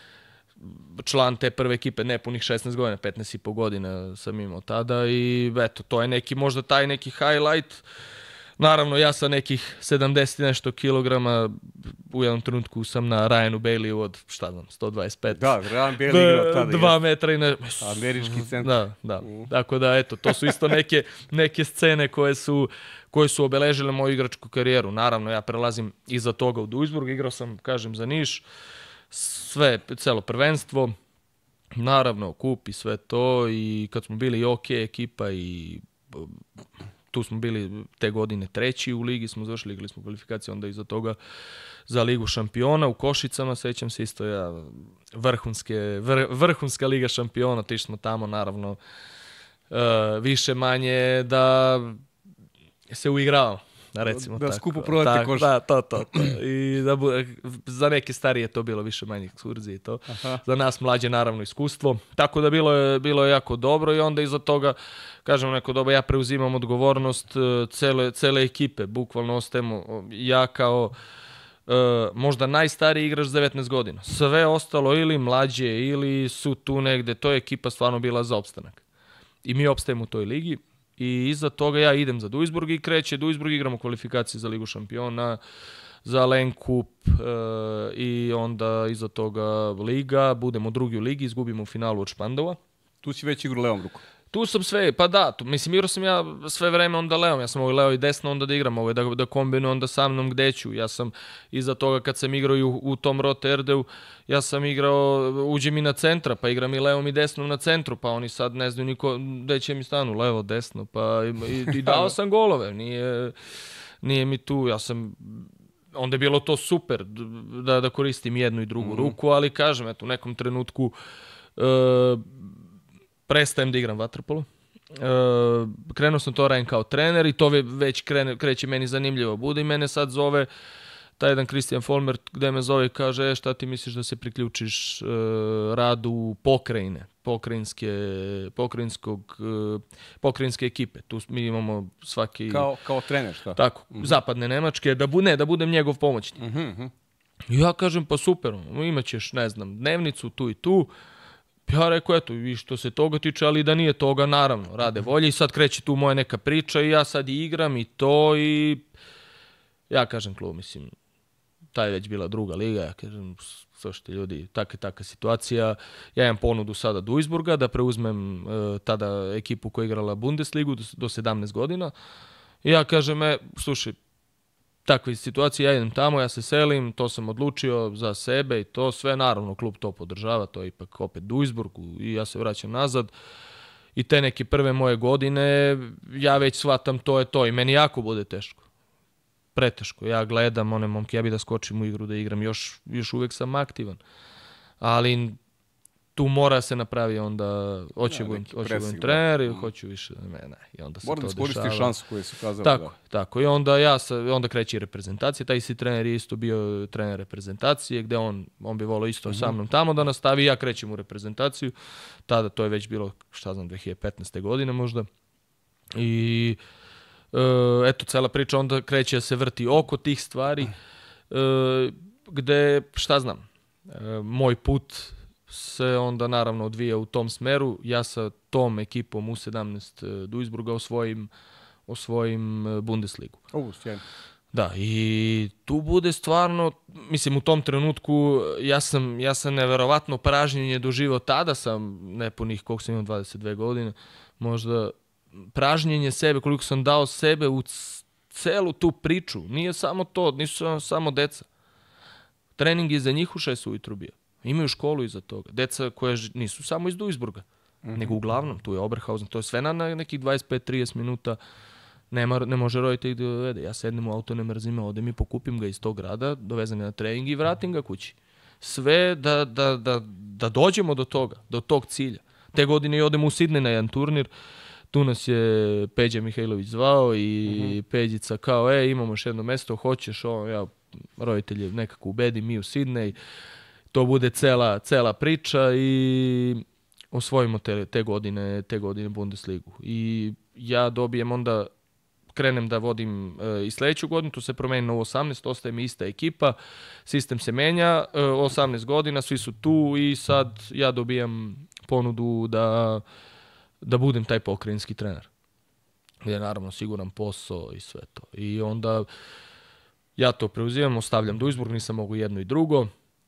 član te prve ekipe, nepunih šesnaest godina, petnaest i po godina sam imao tada i eto, to je neki, možda taj neki highlight. Naravno, ja sa nekih sedamdeset nešto kilograma, u jednom trenutku sam na Ryanu Baileyu od, šta znam, sto dvadeset pet. Da, Ryan Bailey igrao tada. Dva metra i ne... Američki centar. Da, da. Mm. Tako da, eto, to su isto neke, neke scene koje su, koje su obeležile moju igračku karijeru. Naravno, ja prelazim iza toga u Duisburg, igrao sam, kažem, za Niš, sve, celo prvenstvo, naravno, kup i sve to i kad smo bili OK ekipa i... Tu smo bili te godine treći u ligi, smo završili, igrali smo kvalifikacije, onda iza toga za Ligu šampiona u Košicama, sećam se isto ja, vrhunske, vr, vrhunska Liga šampiona, tišli smo tamo naravno uh, više manje da se uigravamo. Recimo, da tako, skupo prodate koš. Da, to, to, to. I da bu, za neke starije to bilo više manje ekskurzije i to. Aha. Za nas mlađe naravno iskustvo. Tako da bilo je, bilo je jako dobro i onda iza toga, kažem neko doba, ja preuzimam odgovornost cele, cele ekipe. Bukvalno ostajemo ja kao uh, možda najstariji igrač s devetnaest godina. Sve ostalo ili mlađe ili su tu negde. To je ekipa stvarno bila za opstanak. I mi opstajemo u toj ligi. I iza toga ja idem za Duisburg i kreće Duisburg, igramo kvalifikacije za Ligu šampiona, za Len Kup e, i onda iza toga Liga, budemo drugi u ligi, izgubimo u finalu od Špandova. Tu si već igrao levom rukom. Tu sam sve, pa da, tu, mislim, igrao sam ja sve vreme onda levom, ja sam ovo leo i desno onda da igram, ovo da, da kombinu onda sa mnom gde ću. Ja sam iza toga kad sam igrao i u, u tom Rote Erdeu, ja sam igrao, uđem i na centra, pa igram i levom i desnom na centru, pa oni sad ne znaju niko gde će mi stanu, levo, desno, pa i, i dao sam golove, nije, nije mi tu, ja sam... Onda je bilo to super da, da koristim jednu i drugu mm. ruku, ali kažem, eto, u nekom trenutku... Uh, prestajem da igram vaterpolo. E, krenuo sam to radim kao trener i to već krene, kreće meni zanimljivo. Bude i mene sad zove taj jedan Christian Folmer gde me zove i kaže e, šta ti misliš da se priključiš e, radu pokrajine, pokrajinske, pokrajinskog, e, pokrajinske ekipe. Tu mi imamo svaki... Kao, kao trener, šta? Tako, mm-hmm. zapadne Nemačke, da, bu, ne, da budem njegov pomoćnik. Mm-hmm. I ja kažem pa super, imaćeš, ne znam, dnevnicu tu i tu. Ja rekao, eto, i što se toga tiče, ali da nije toga, naravno, rade volje i sad kreće tu moja neka priča i ja sad igram i to i ja kažem klub, mislim, ta je već bila druga liga, ja kažem, slušajte ljudi, taka taka situacija, ja imam ponudu sada Duisburga da preuzmem e, tada ekipu koja je igrala Bundesligu do, do sedamnaest godina i ja kažem, e, slušaj, takve situacije, ja idem tamo, ja se selim, to sam odlučio za sebe i to sve, naravno, klub to podržava, to je ipak opet Duisburg i ja se vraćam nazad. I te neke prve moje godine, ja već shvatam to je to i meni jako bude teško. Preteško. Ja gledam one momke, ja bi da skočim u igru, da igram, još, još uvijek sam aktivan. Ali tu mora se napravi onda, hoće ja, budem, hoće presing, budem trener ili da. hoću više, ne, ne, i onda se Moram to da iskoristiš dešava. šansu koju su kazali. Tako, da. tako. I onda ja sa, onda kreće i reprezentacija. Taj si trener je isto bio trener reprezentacije, gde on, on bi volao isto mm-hmm. sa mnom tamo da nastavi. Ja krećem u reprezentaciju. Tada to je već bilo, šta znam, dve hiljade petnaeste. godine možda. I e, eto, cela priča onda kreće da se vrti oko tih stvari. E, gde, šta znam, e, moj put se onda naravno odvija u tom smeru. Ja sa tom ekipom U sedamnaest Duisburga osvojim, osvojim Bundesligu. O, sjajno. Da, i tu bude stvarno, mislim u tom trenutku ja sam, ja sam neverovatno pražnjenje doživao, tada sam nepunih, koliko sam imao, dvadeset dve godine, možda pražnjenje sebe, koliko sam dao sebe u celu tu priču. Nije samo to, nisu samo deca. Trening je za njih u šest ujutru bio. Imaju školu iza toga. Deca koje nisu samo iz Duisburga, mm-hmm. nego uglavnom, tu je Oberhausen, to je sve na nekih dvadeset pet do trideset minuta. Nema, ne može roditelj da dovede. Ja sednem u auto, ne mrzim, odem i pokupim ga iz tog grada, dovezem ga na trening i vratim ga kući. Sve da, da, da, da dođemo do toga, do tog cilja. Te godine i odem u Sidney na jedan turnir, tu nas je Peđa Mihajlović zvao i mm-hmm. Peđica kao, e, imamo još jedno mesto, hoćeš, o, ja, roditelje nekako ubedi, mi u Sidney, to bude cela, cela priča i osvojimo te, te godine, te godine Bundesligu. I ja dobijem onda, krenem da vodim e, i sledeću godinu, tu se promeni na U osamnaest, ostaje mi ista ekipa, sistem se menja, e, osamnaest godina, svi su tu i sad ja dobijam ponudu da, da budem taj pokrajinski trener. Gde je naravno siguran posao i sve to. I onda ja to preuzimam, ostavljam Duisburg, nisam mogu jedno i drugo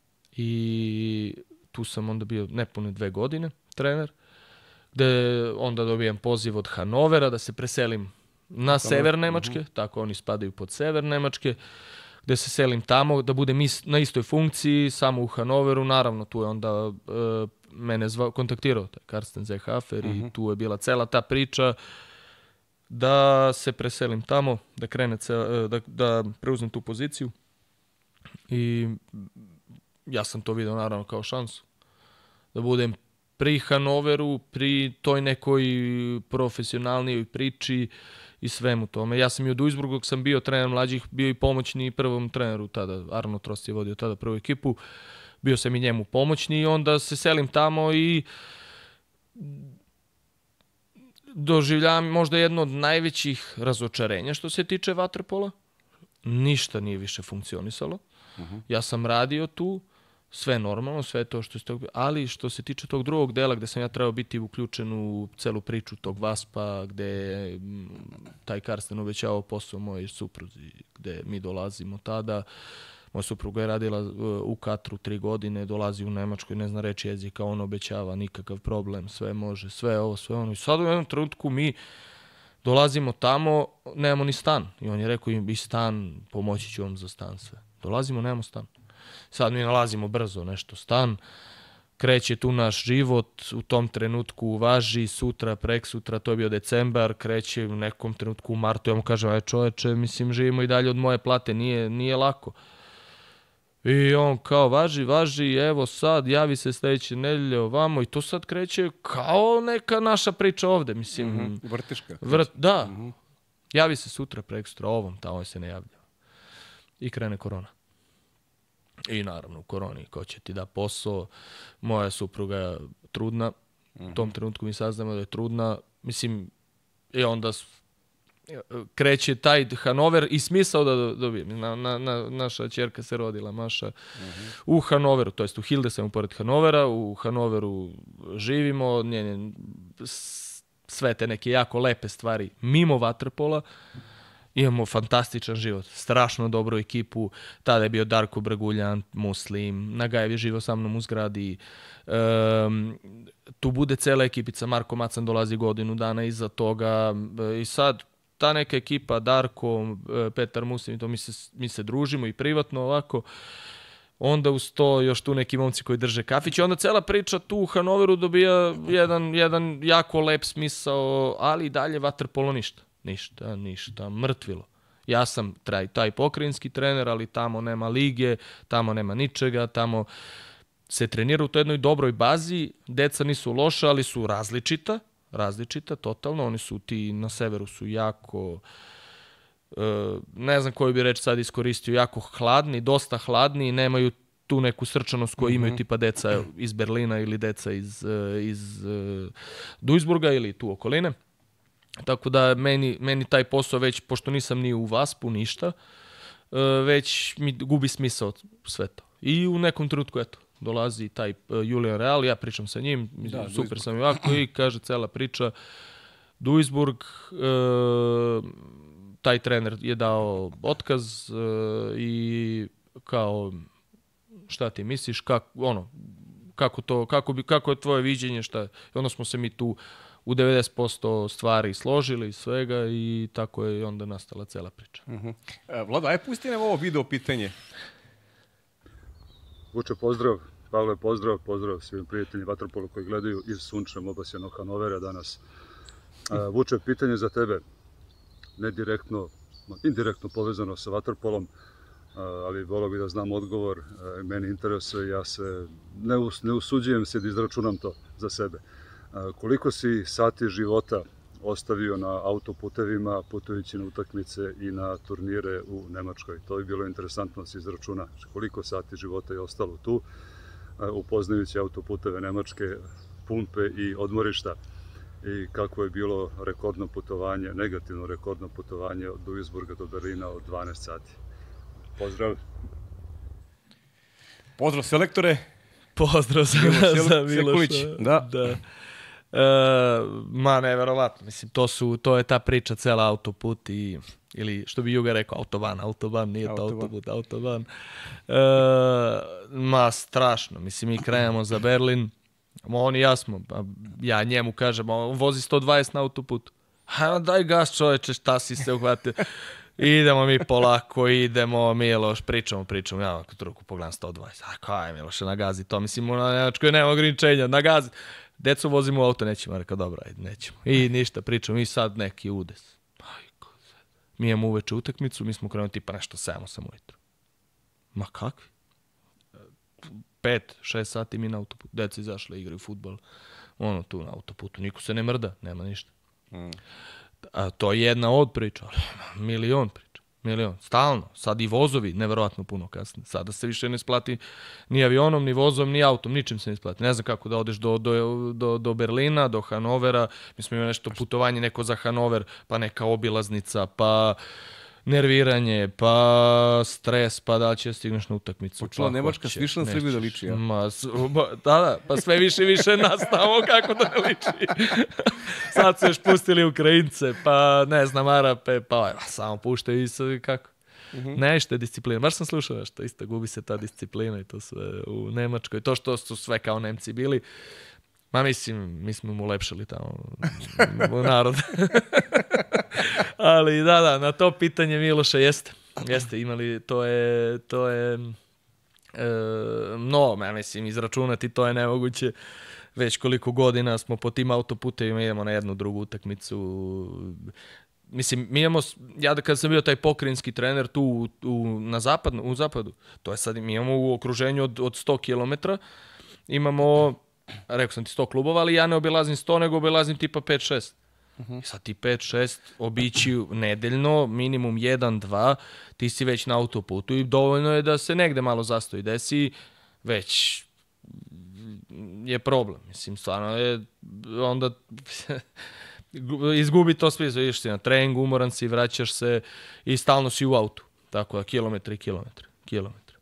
i tu sam onda bio nepune dve godine trener, gde onda dobijam poziv od Hanovera da se preselim na sever Nemačke, uh-huh. tako oni spadaju pod sever Nemačke, gde se selim tamo, da budem is, na istoj funkciji, samo u Hanoveru, naravno tu je onda uh, mene zvao, kontaktirao taj Karsten Seehafer uh-huh. i tu je bila cela ta priča da se preselim tamo, da krene cel, da, da preuzmem tu poziciju i ja sam to vidio naravno kao šansu. Da budem pri Hanoveru, pri toj nekoj profesionalnijoj priči i svemu tome. Ja sam i u Duisburgu, dok sam bio trener mlađih, bio i pomoćni prvom treneru tada. Arno Trost je vodio tada prvu ekipu. Bio sam i njemu pomoćni i onda se selim tamo i doživljavam možda jedno od najvećih razočarenja što se tiče vaterpola. Ništa nije više funkcionisalo. Uh-huh. Ja sam radio tu, sve normalno, sve to što ste, ali što se tiče tog drugog dela gde sam ja trebao biti uključen u celu priču tog Vaspa, gde je taj Karsten obećavao posao mojoj supruzi, gde mi dolazimo tada. Moja supruga je radila u Katru tri godine, dolazi u Nemačku i ne zna reći jezika, on obećava, nikakav problem, sve može, sve ovo, sve ono. I sad u jednom trenutku mi dolazimo tamo, nemamo ni stan. I on je rekao im, i stan, pomoći ću vam za stan sve. Dolazimo, nemamo stan. Sad mi nalazimo brzo nešto stan, kreće tu naš život, u tom trenutku važi, sutra, prek sutra, to je bio decembar, kreće u nekom trenutku u martu, ja mu kažem, aj čoveče, mislim, živimo i dalje od moje plate, nije, nije lako. I on kao, važi, važi, evo sad, javi se sledeće nedelje ovamo i to sad kreće kao neka naša priča ovde, mislim. Mm-hmm. Vrtiška. Vrt, da, mm-hmm. Javi se sutra, prek sutra, ovom, tamo se ne javlja. I krene korona. I naravno u koroni, ko će ti da posao, moja supruga je trudna, mm-hmm. u tom trenutku mi saznamo da je trudna, mislim, i onda kreće taj Hanover i smisao da dobijem. Na, na, na, naša ćerka se rodila, Maša, mm-hmm. u Hanoveru, to jest u Hildesheimu pored Hanovera, u Hanoveru živimo, njene, sve te neke jako lepe stvari mimo vaterpola. Imamo fantastičan život, strašno dobru ekipu, tada je bio Darko Braguljan, Muslim, Nagajev je živao sa mnom u zgradi, um, tu bude cela ekipica, Marko Macan dolazi godinu dana iza toga i sad ta neka ekipa, Darko, Petar Muslim, to mi se, mi se družimo i privatno ovako, onda uz to još tu neki momci koji drže kafić i onda cela priča tu u Hanoveru dobija jedan, jedan jako lep smisao, ali i dalje vaterpolo ništa. Ništa, ništa, mrtvilo. Ja sam taj, taj pokrajinski trener, ali tamo nema lige, tamo nema ničega, tamo se trenira u toj jednoj dobroj bazi, deca nisu loša, ali su različita, različita, totalno, oni su ti na severu su jako, ne znam koju bi reč sad iskoristio, jako hladni, dosta hladni i nemaju tu neku srčanost koju imaju mm-hmm. tipa deca iz Berlina ili deca iz, iz Duisburga ili tu okoline. Tako da meni, meni taj posao već, pošto nisam ni u Vaspu, ništa, već mi gubi smisao sve to. I u nekom trenutku, eto, dolazi taj Julian Real, ja pričam sa njim, da, super Duisburg. Sam ovako i kaže cela priča. Duisburg, e, taj trener je dao otkaz e, i kao, šta ti misliš, kako, ono, kako, to, kako, bi, kako je tvoje viđenje, šta, i onda smo se mi tu u devedeset posto stvari složili svega i tako je onda nastala cela priča. Uh-huh. e, Vlado, aj pusti nam ovo video pitanje. Vuče, pozdrav. Pavle, pozdrav. Pozdrav svim prijateljima vaterpola koji gledaju iz sunčanog obasjanog Hanovera danas. E, Vuče, pitanje za tebe. Ne direktno, indirektno povezano sa vaterpolom, ali volio bih da znam odgovor. E, meni interesuje, ja se ne, us, ne usuđujem se da izračunam to za sebe. E, koliko si sati života ostavio na autoputevima, putujući na utakmice i na turnire u Nemačkoj? To bi bilo interesantno da se izračuna. Koliko sati života je ostalo tu, upoznajući autoputeve Nemačke, pumpe i odmorišta, i kako je bilo rekordno putovanje, negativno rekordno putovanje od Duisburga do Berlina od dvanaest sati. Pozdrav. Pozdrav selektore. Pozdrav za, za Miloša. Da. da. E, ma neverovatno, mislim, to su, to je ta priča, cela autoput i, ili što bi Juga rekao, autoban, autoban, nije to autoput, autoban. E, ma strašno, mislim, mi krenemo za Berlin, on i ja smo, ja njemu kažem, on vozi sto dvadeset na autoputu. Ha, daj gas čoveče, šta si se uhvatio? Idemo mi polako, idemo, Miloš, pričamo, pričamo, ja ovako truku pogledam sto dvadeset, a kaj Miloše, nagazi to, mislim, na Nemačkoj nema ograničenja, nagazi. Deco vozimo u auto, nećemo, rekao, dobro, ajde, nećemo. I ništa, pričamo, i sad neki udes. Mi imamo uveče utakmicu, mi smo krenuli tipa nešto sedam osam ujutru. Ma kakvi? Pet, šest sati mi na autoputu. Deca izašle, igraju fudbal. Ono tu na autoputu, niko se ne mrda, nema ništa. Mm. A to je jedna od priča, milion priča. Milion, stalno. Sad i vozovi, neverovatno puno kasne. Sada se više ne isplati ni avionom, ni vozom, ni autom, ničim se ne isplati. Ne znam kako da odeš do, do, do, do Berlina, do Hanovera. Mi smo imali nešto putovanje, neko za Hanover, pa neka obilaznica, pa nerviranje, pa stres, pa da li će stigneš na utakmicu. Počela pa Nemačka s više na Srbiju da liči, ja? Ma, da, da, pa sve više i više nas tamo kako da ne liči. Sad su još pustili Ukrajince, pa ne znam, Arape, pa samo puštaju i sve kako. Uh-huh. Nešto je disciplina. Baš sam slušao nešto, isto gubi se ta disciplina i to sve u Nemačkoj. To što su sve kao Nemci bili, ma mislim, mi smo mu ulepšali tamo u narod. Ali da, da, na to pitanje Miloša jeste. Jeste, imali, to je, to je, e, no, ja mislim, izračunati to je nemoguće. Već koliko godina smo po tim autoputevima, idemo na jednu drugu utakmicu. Mislim, mi imamo, ja da kada sam bio taj pokrajinski trener tu u, u, na zapadu, u zapadu, to je sad, mi imamo u okruženju od, od sto kilometara, imamo, rekao sam ti sto klubova, ali ja ne obilazim sto, nego obilazim tipa pet šest. Uh-huh. Sad ti pet šest obići nedeljno, minimum jedan dva, ti si već na autoputu i dovoljno je da se negde malo zastoji desi, već je problem. Mislim, stvarno je, onda izgubi to sve, vidiš si na trening, umoran si, vraćaš se i stalno si u autu. Tako da, kilometri i kilometri, kilometri.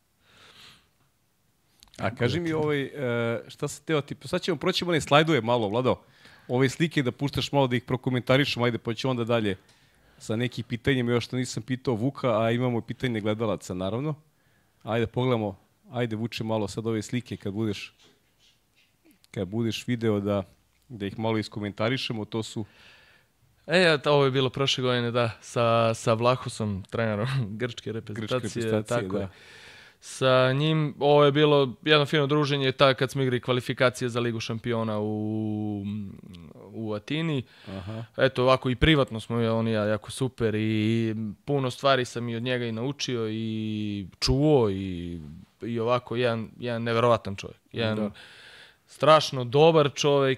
A kaži mi ovaj, šta se teo ti, sad ćemo proći one slajdove malo, Vlado, ove slike da puštaš malo da ih prokomentarišemo, ajde pa ću onda dalje sa nekim pitanjima, još što nisam pitao Vuka, a imamo i pitanje gledalaca, naravno. Ajde pogledamo, ajde Vuče malo sad ove slike kad budeš, kad budeš video da, da ih malo iskomentarišemo, to su... E, ovo je bilo prošle godine, da, sa, sa Vlahusom, trenerom grčke reprezentacije, grčke reprezentacije, tako da. sa njim. Ovo je bilo jedno fino druženje tada kad smo igrali kvalifikacije za Ligu šampiona u, u Atini. Aha. Eto, ovako i privatno smo, on i ja, jako super i puno stvari sam i od njega i naučio i čuo i, i ovako jedan, jedan neverovatan čovjek. Jedan da. strašno dobar čovjek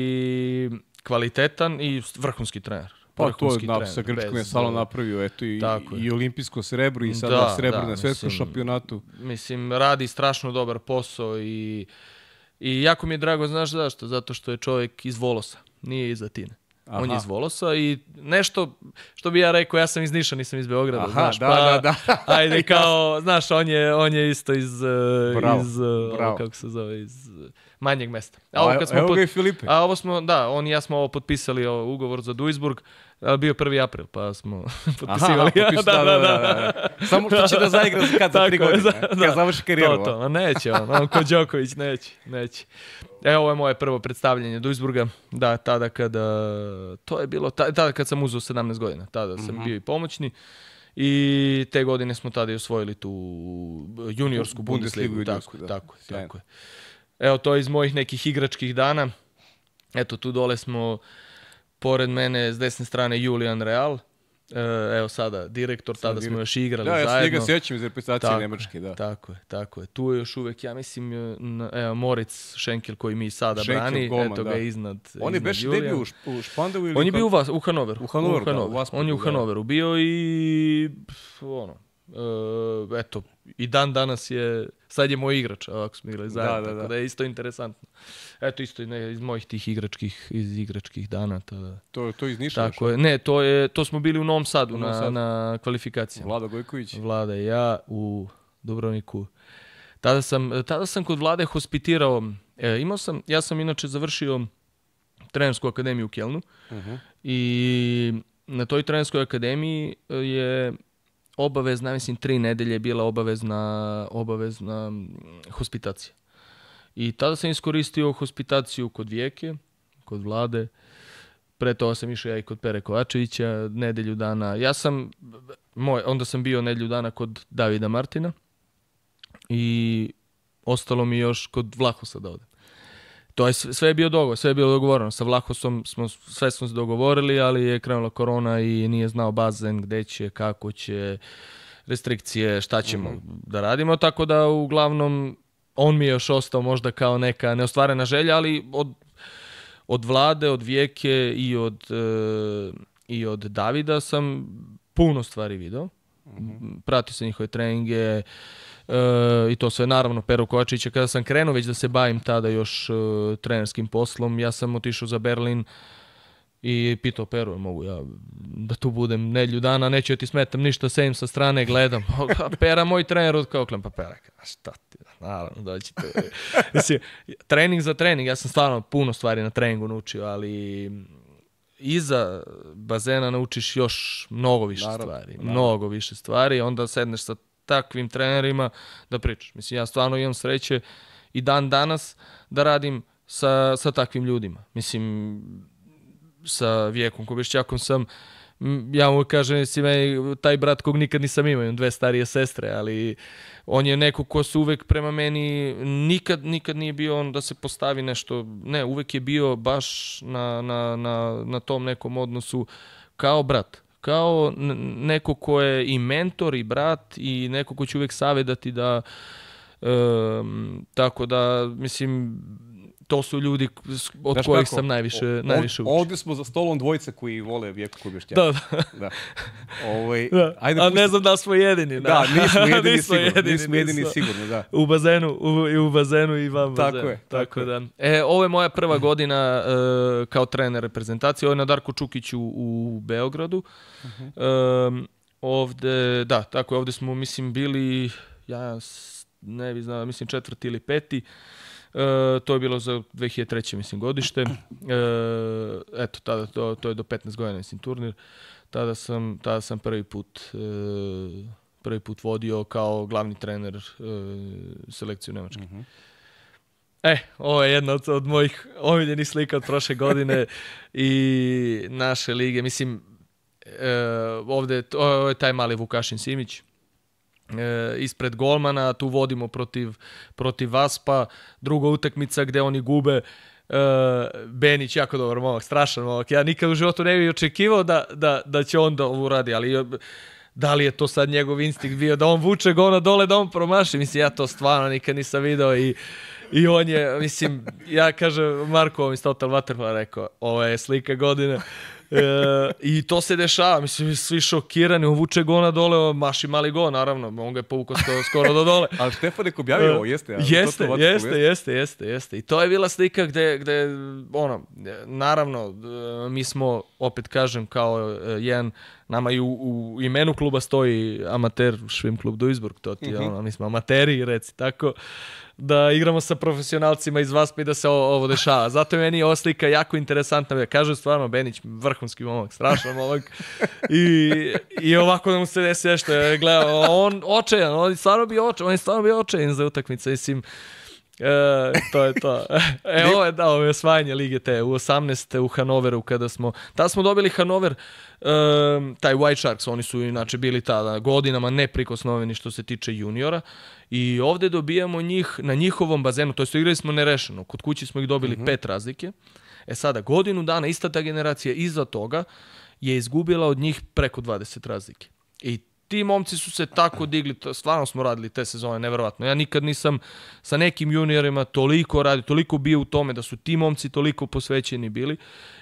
i kvalitetan i vrhunski trener. Pa to je nap, sa Grčkom je Salo napravio, eto i, i olimpijsko srebro i sada da, srebro da, na svetskom mislim, šampionatu. Mislim, radi strašno dobar posao i, i jako mi je drago, znaš zašto? Zato što je čovjek iz Volosa, nije iz Atine. Aha. On je iz Volosa i nešto što bi ja rekao, ja sam iz Niša, nisam iz Beograda, Aha, znaš, da, pa da, da. ajde kao, znaš, on je, on je isto iz, bravo, iz bravo. kako se zove, iz manjeg mesta. A, ovo, kad smo evo pot... ga i Filipe. A ovo smo, da, on i ja smo ovo potpisali ovo, ugovor za Duisburg, ali bio prvi april, pa smo potpisivali. Aha, potpis, da, da, da, da, da. Samo što će da zaigra za kad za tri godine, za, kad da, završi karijeru. To, to, a neće on, on ko Đoković, neće, neće. Evo, ovo je moje prvo predstavljanje Duisburga, da, tada kada, to je bilo, tada kad sam uzeo sedamnaest godina, tada sam mm-hmm. bio i pomoćni. I te godine smo tada i osvojili tu juniorsku Bundesligu. Bundesligu tako, da. tako, tako je. Evo, to je iz mojih nekih igračkih dana. Eto, tu dole smo, pored mene s desne strane Julian Real. Evo sada, direktor, tada Sad, smo još igrali da, zajedno. Da, ja se njega sjećam iz reprezentacije Nemačke, da. Tako je, tako je. Tu je još uvek, ja mislim, evo, Moritz Schenkel koji mi sada Schenkel, brani. golman, eto da. ga iznad On je beš debio u, šp u Špandovu ili... On je bio u, vas, u Hanoveru. U Hanoveru, u Hanoveru. Da, u Vasputu, On je u Hanoveru bio i ono, uh, eto, i dan danas je, sad je moj igrač, ovako smo igrali zajedno, da, da, da. Tako da je isto interesantno. Eto, isto ne, iz mojih tih igračkih, iz igračkih dana. To, to, to iz Niša? Tako je, ne, to, je, to smo bili u Novom Sadu, u Novom Sadu. Na, na kvalifikacijama. Vlada Gojković? Vlada i ja u Dubrovniku. Tada sam, tada sam kod Vlade hospitirao, e, imao sam, ja sam inače završio trenersku akademiju u Kelnu uh-huh. i na toj trenerskoj akademiji je obavezna, mislim, tri nedelje je bila obavezna, obavezna hospitacija. I tada sam iskoristio hospitaciju kod Vijeke, kod Vlade. Pre toga sam išao ja i kod Pere Kovačevića, nedelju dana. Ja sam, moj, onda sam bio nedelju dana kod Davida Martina i ostalo mi još kod Vlahosa da odem. To je sve je bio dogovor, sve je bilo dogovoreno. Sa Vlahosom smo sve smo se dogovorili, ali je krenula korona i nije znao bazen gde će, kako će, restrikcije, šta ćemo mm-hmm. da radimo, tako da uglavnom on mi je još ostao možda kao neka neostvarena želja, ali od, od Vlade, od Vijeke i od, e, i od Davida sam puno stvari video. Mm-hmm. Pratio sam njihove treninge e, i to sve, naravno, Pero Kovačića. Kada sam krenuo već da se bavim tada još e, trenerskim poslom, ja sam otišao za Berlin i pitao Peru, mogu ja da tu budem nedlju dana, neću ti smetam ništa, sedim sa strane, gledam. Pera, moj trener, odkaoklam, pa Pera, šta ti, naravno, dođite. Mislim, trening za trening, ja sam stvarno puno stvari na treningu naučio, ali iza bazena naučiš još mnogo više naravno, stvari, naravno. mnogo više stvari, onda sedneš sa takvim trenerima da pričaš. Mislim, ja stvarno imam sreće i dan danas da radim sa, sa takvim ljudima. Mislim, sa Vijekom Kobišćakom sam, ja mu kažem, si meni taj brat kog nikad nisam imao, imam dve starije sestre, ali on je neko ko se uvek prema meni, nikad, nikad nije bio on da se postavi nešto, ne, uvek je bio baš na, na, na, na tom nekom odnosu kao brat, kao neko ko je i mentor i brat i neko ko će uvek savjedati da, um, tako da, mislim, to su ljudi od Daš kojih kako, sam najviše, o, najviše učio. Ovdje smo za stolom dvojica koji vole Vijeku Kobišćaka. Da, da. da. Ovaj, da. Ajde, a pusti... ne znam da smo jedini. Da, da nismo jedini nismo sigurno. Jedini, nismo jedini sigurno, da. U bazenu, u, i u bazenu i van bazenu. Tako je. Tako, tako da. E, ovo je moja prva godina uh, kao trener reprezentacije. Ovo je na Darku Čukiću u Beogradu. Uh-huh. Um, ovde, da, tako je. Ovde smo, mislim, bili, ja ne bih znao, mislim četvrti ili peti. Uh, to je bilo za dve hiljade treće mislim godište. Uh, eto, tada, to, to je do petnaest godina mislim turnir. Tada sam, tada sam prvi put uh, prvi put vodio kao glavni trener uh, selekciju Nemačke. Uh-huh. E, ovo je jedna od, od mojih omiljenih slika od prošle godine i naše lige. Mislim, uh, ovde, ovo je taj mali Vukašin Simić. e, ispred golmana, tu vodimo protiv, protiv Vaspa, druga utakmica gde oni gube, e, Benić jako dobar momak, strašan momak, ja nikad u životu ne bih očekivao da, da, da će on da ovo uradi, ali da li je to sad njegov instinkt bio da on vuče gona dole, da on promaši, mislim ja to stvarno nikad nisam video i I on je, mislim, ja kažem, Marko mi iz Total Waterpola rekao, ovo je slika godine. E, I to se dešava, mislim, svi šokirani, on vuče gona dole, maši mali go, naravno, on ga je povukao skoro, skoro do dole. Ali Štefan je objavio ovo, jeste? Ja, jeste, jeste, jeste, jeste, jeste. I to je bila slika gde, gde, ono, naravno, mi smo, opet kažem, kao jedan, nama i u, u imenu kluba stoji amater Švim klub Duisburg, to ti je, mm-hmm. ono, mi smo amateri, reci tako, da igramo sa profesionalcima iz Vaspa i da se ovo, ovo dešava. Zato je meni ova slika jako interesantna. Kažem stvarno, Benić, vrhunski momak, strašan momak. I, i ovako da mu se desi nešto. Ja gledam, on očajan, on je stvarno bio očajan, on je stvarno bio očajan za utakmice. Mislim, e, to je to. E, ovo je, da, ovo je osvajanje Lige te u osamnaeste u Hanoveru kada smo, tada smo dobili Hanover, Um, taj White Sharks, oni su inače bili tada godinama neprikosnoveni što se tiče juniora i ovde dobijamo njih na njihovom bazenu, to jest igrali smo nerešeno, kod kući smo ih dobili mm-hmm. pet razlike, e sada godinu dana ista ta generacija iza toga je izgubila od njih preko dvadeset razlike i ti momci su se tako digli, stvarno smo radili te sezone, neverovatno. Ja nikad nisam sa nekim juniorima toliko radio, toliko bio u tome da su ti momci toliko posvećeni bili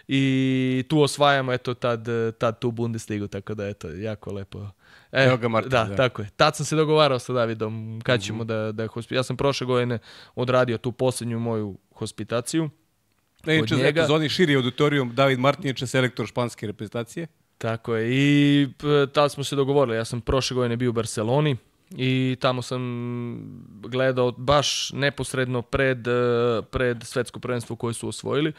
i tu osvajamo eto tad, tad tu Bundesligu, tako da eto, jako lepo. E, Evo ga Martin, da, da, tako je. Tad sam se dogovarao sa Davidom kad ćemo mm-hmm. da, da hospi... Ja sam prošle godine odradio tu posljednju moju hospitaciju. Inače, njega... za oni širi auditorijum, David Martinić je selektor španske reprezentacije. Tako je, i tada smo se dogovorili, ja sam prošle godine bio u Barceloni i tamo sam gledao baš neposredno pred, pred svetsko prvenstvo koje su osvojili.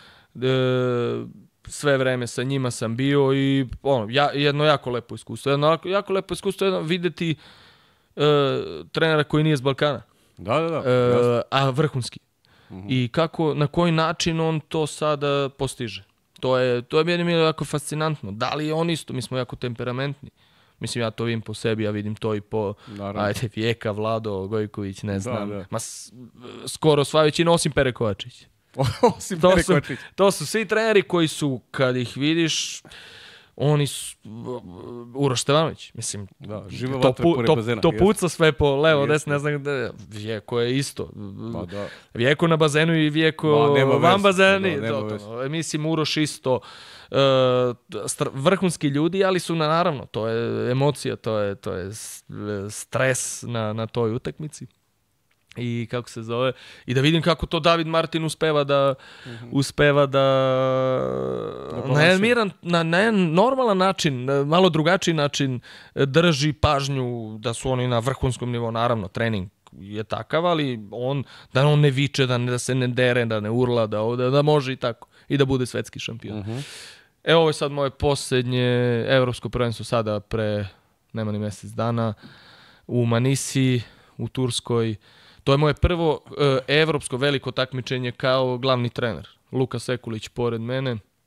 Sve vreme sa njima sam bio i ono, ja, jedno jako lepo iskustvo, jedno jako, jako lepo iskustvo, jedno videti uh, trenera koji nije s Balkana, da, da, da, uh, a vrhunski. Uh-huh. I kako, na koji način on to sada postiže. To je, to je meni jako fascinantno. Da li je on isto? Mi smo jako temperamentni. Mislim, ja to vidim po sebi, ja vidim to i po ajde, Vijeka, Vlado, Gojković, ne znam. Da, da. Ma, s, skoro sva većina, osim Pere Kovačić. osim to Pere su, Kovačić. To su svi treneri koji su, kad ih vidiš, oni su... Uroš Stevanović, mislim, da, živa to, vatra pored to, bazena. To puca sve po levo, desno, ne znam gde. Vijeko je isto. Pa, da. Vijeko na bazenu i Vijeko van bazeni. Da, to, to. Mislim, Uroš isto. Uh, vrhunski ljudi, ali su na, naravno, to je emocija, to je, to je stres na, na toj utakmici. I kako se zove, i da vidim kako to David Martin uspeva da mm-hmm. uspeva da, da na jedan miran, na, na jedan normalan način, na malo drugačiji način drži pažnju, da su oni na vrhunskom nivou, naravno trening je takav, ali on da on ne viče, da, ne, da se ne dere, da ne urla, da, da, da može i tako i da bude svetski šampion. Mm-hmm. Evo ovo je sad moje posljednje evropsko prvenstvo sada pre nema ni mjesec dana u Manisi u Turskoj. To je moje prvo uh, evropsko veliko takmičenje kao glavni trener. Luka Sekulić pored mene,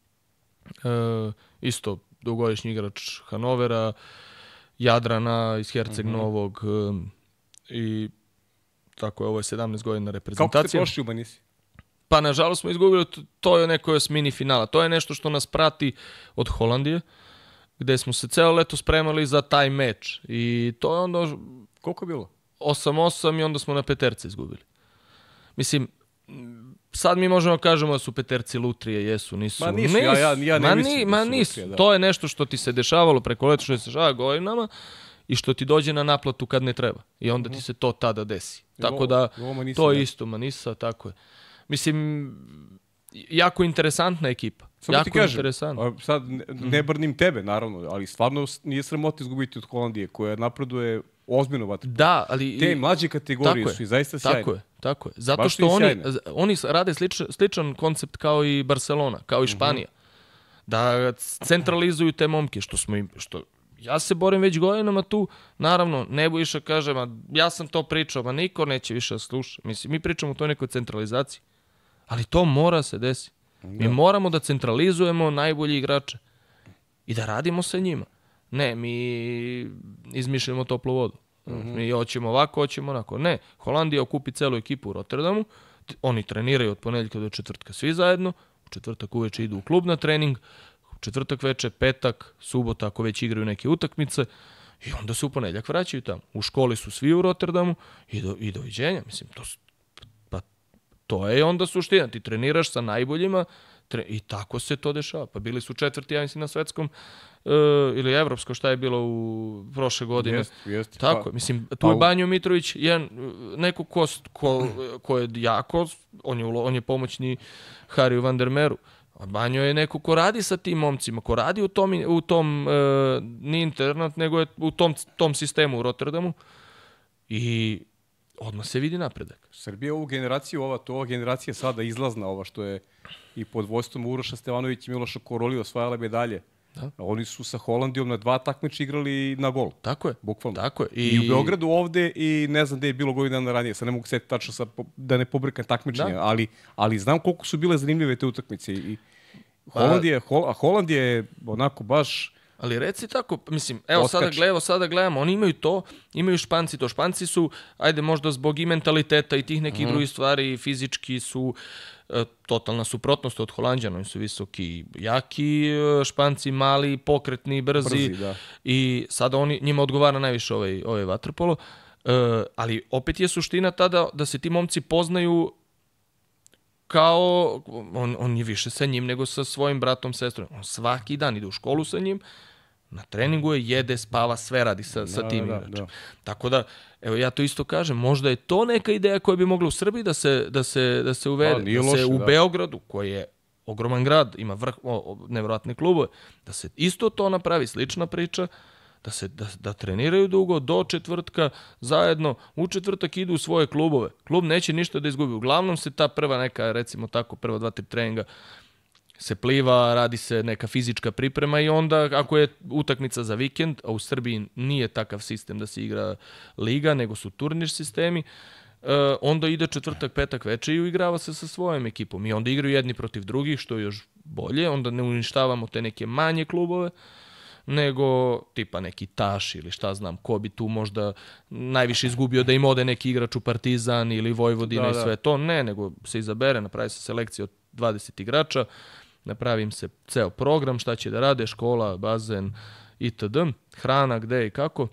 uh, isto dugogodišnji igrač Hanovera, Jadrana iz Herceg Novog uh, i tako je, ovo je sedamnaest godina reprezentacija. Kako ste prošli u Manisi? Pa nažalost smo izgubili, to je neko još mini finala. To je nešto što nas prati od Holandije, gde smo se celo leto spremali za taj meč. I to je onda... Koliko je bilo? osam osam i onda smo na peterce izgubili. Mislim, sad mi možemo kažemo da su peterci lutrije, jesu, nisu. Ma nisu, ja, ja, ja ne ma mislim ni, da ma su nisu. lutrije, da. To je nešto što ti se dešavalo preko leta, što se dešava godinama i što ti dođe na naplatu kad ne treba. I onda ti se to tada desi. Tako da, to je isto Manisa, tako je. Mislim, jako interesantna ekipa. Samo jako ti kažem, interesantna. sad ne, ne brnim tebe, naravno, ali stvarno nije sramota izgubiti od Holandije, koja napreduje ozbiljno vatrpolo. Da, ali... Te mlađe kategorije su i zaista sjajne. Tako je, tako je. Zato baš što oni, oni rade sličan, sličan koncept kao i Barcelona, kao i Španija. Uh-huh. Da centralizuju te momke, što smo im... Što, ja se borim već godinama tu, naravno, Nebojša kaže, ma, ja sam to pričao, ma niko neće više da sluša. Mislim, mi pričamo o toj nekoj centralizaciji. Ali to mora se desiti. Mi moramo da centralizujemo najbolji igrače i da radimo sa njima. Ne, mi izmišljamo toplu vodu. Mm-hmm. Mi hoćemo ovako, hoćemo onako. Ne, Holandija okupi celu ekipu u Rotterdamu, oni treniraju od ponedjeljka do četvrtka svi zajedno, u četvrtak uveče idu u klub na trening, u četvrtak veče, petak, subota ako već igraju neke utakmice i onda se u ponedjeljak vraćaju tamo. U školi su svi u Rotterdamu i, do, i doviđenja. Mislim, to, pa, to je onda suština. Ti treniraš sa najboljima tre, i tako se to dešava. Pa bili su četvrti, ja mislim, na svetskom uh, ili evropsko, šta je bilo u prošle godine. Jest, jest, tako pa, mislim, tu pa, je Banjo Mitrović, jedan, neko ko, ko, ko je jako, on je, on je pomoćni Hariju van der Meru. A Banjo je neko ko radi sa tim momcima, ko radi u tom, u tom uh, ni internat, nego je u tom, tom sistemu u Rotterdamu i odmah se vidi napredak. Srbija ovu generaciju, ova, to ova generacija sada izlazna, ova što je i pod vojstvom Uroša Stevanović i Miloša Koroli osvajala medalje. Da. Oni su sa Holandijom na dva takmiča igrali na gol. Tako je. Bukvalno. Tako je. I... I u Beogradu ovde i ne znam gde je bilo godinu dana ranije. Sad ne mogu setiti tačno sa, da ne pobrkam takmičenja, da. ali, ali znam koliko su bile zanimljive te utakmice. I Holandija, Hol, a Holandija je onako baš... Ali reci tako, mislim, evo sada, gled, evo sada gledamo, oni imaju to, imaju Španci to. Španci su, ajde možda zbog i mentaliteta i tih nekih mm. drugih stvari, fizički su e, totalna suprotnost od Holanđana. Oni su visoki, jaki, Španci mali, pokretni, brzi. brzi da. I sada oni, njima odgovara najviše ovaj, ovaj vaterpolo. E, ali opet je suština tada da se ti momci poznaju kao, on, on je više sa njim nego sa svojim bratom, sestrom. On svaki dan ide u školu sa njim, na treningu je, jede, spava, sve radi sa, da, sa tim. Da, da. Tako da, evo ja to isto kažem, možda je to neka ideja koja bi mogla u Srbiji da se, da se, da se uvede. Da, da se loše, u da. Beogradu, koji je ogroman grad, ima vrh, o, nevjerojatne klubove, da se isto to napravi, slična priča, da se da, da treniraju dugo, do četvrtka zajedno, u četvrtak idu u svoje klubove. Klub neće ništa da izgubi. Uglavnom se ta prva neka, recimo tako, prva dva, tri treninga se pliva, radi se neka fizička priprema i onda ako je utakmica za vikend, a u Srbiji nije takav sistem da se igra liga, nego su turnir sistemi, onda ide četvrtak, petak veče i uigrava se sa svojom ekipom. I onda igraju jedni protiv drugih, što je još bolje, onda ne uništavamo te neke manje klubove, nego tipa neki Taš ili šta znam, ko bi tu možda najviše izgubio da im ode neki igrač u Partizan ili Vojvodina da, i sve da. to. Ne, nego se izabere, napravi se selekcija od dvadeset igrača, napravi im se ceo program, šta će da rade, škola, bazen itd. Hrana, gde i kako.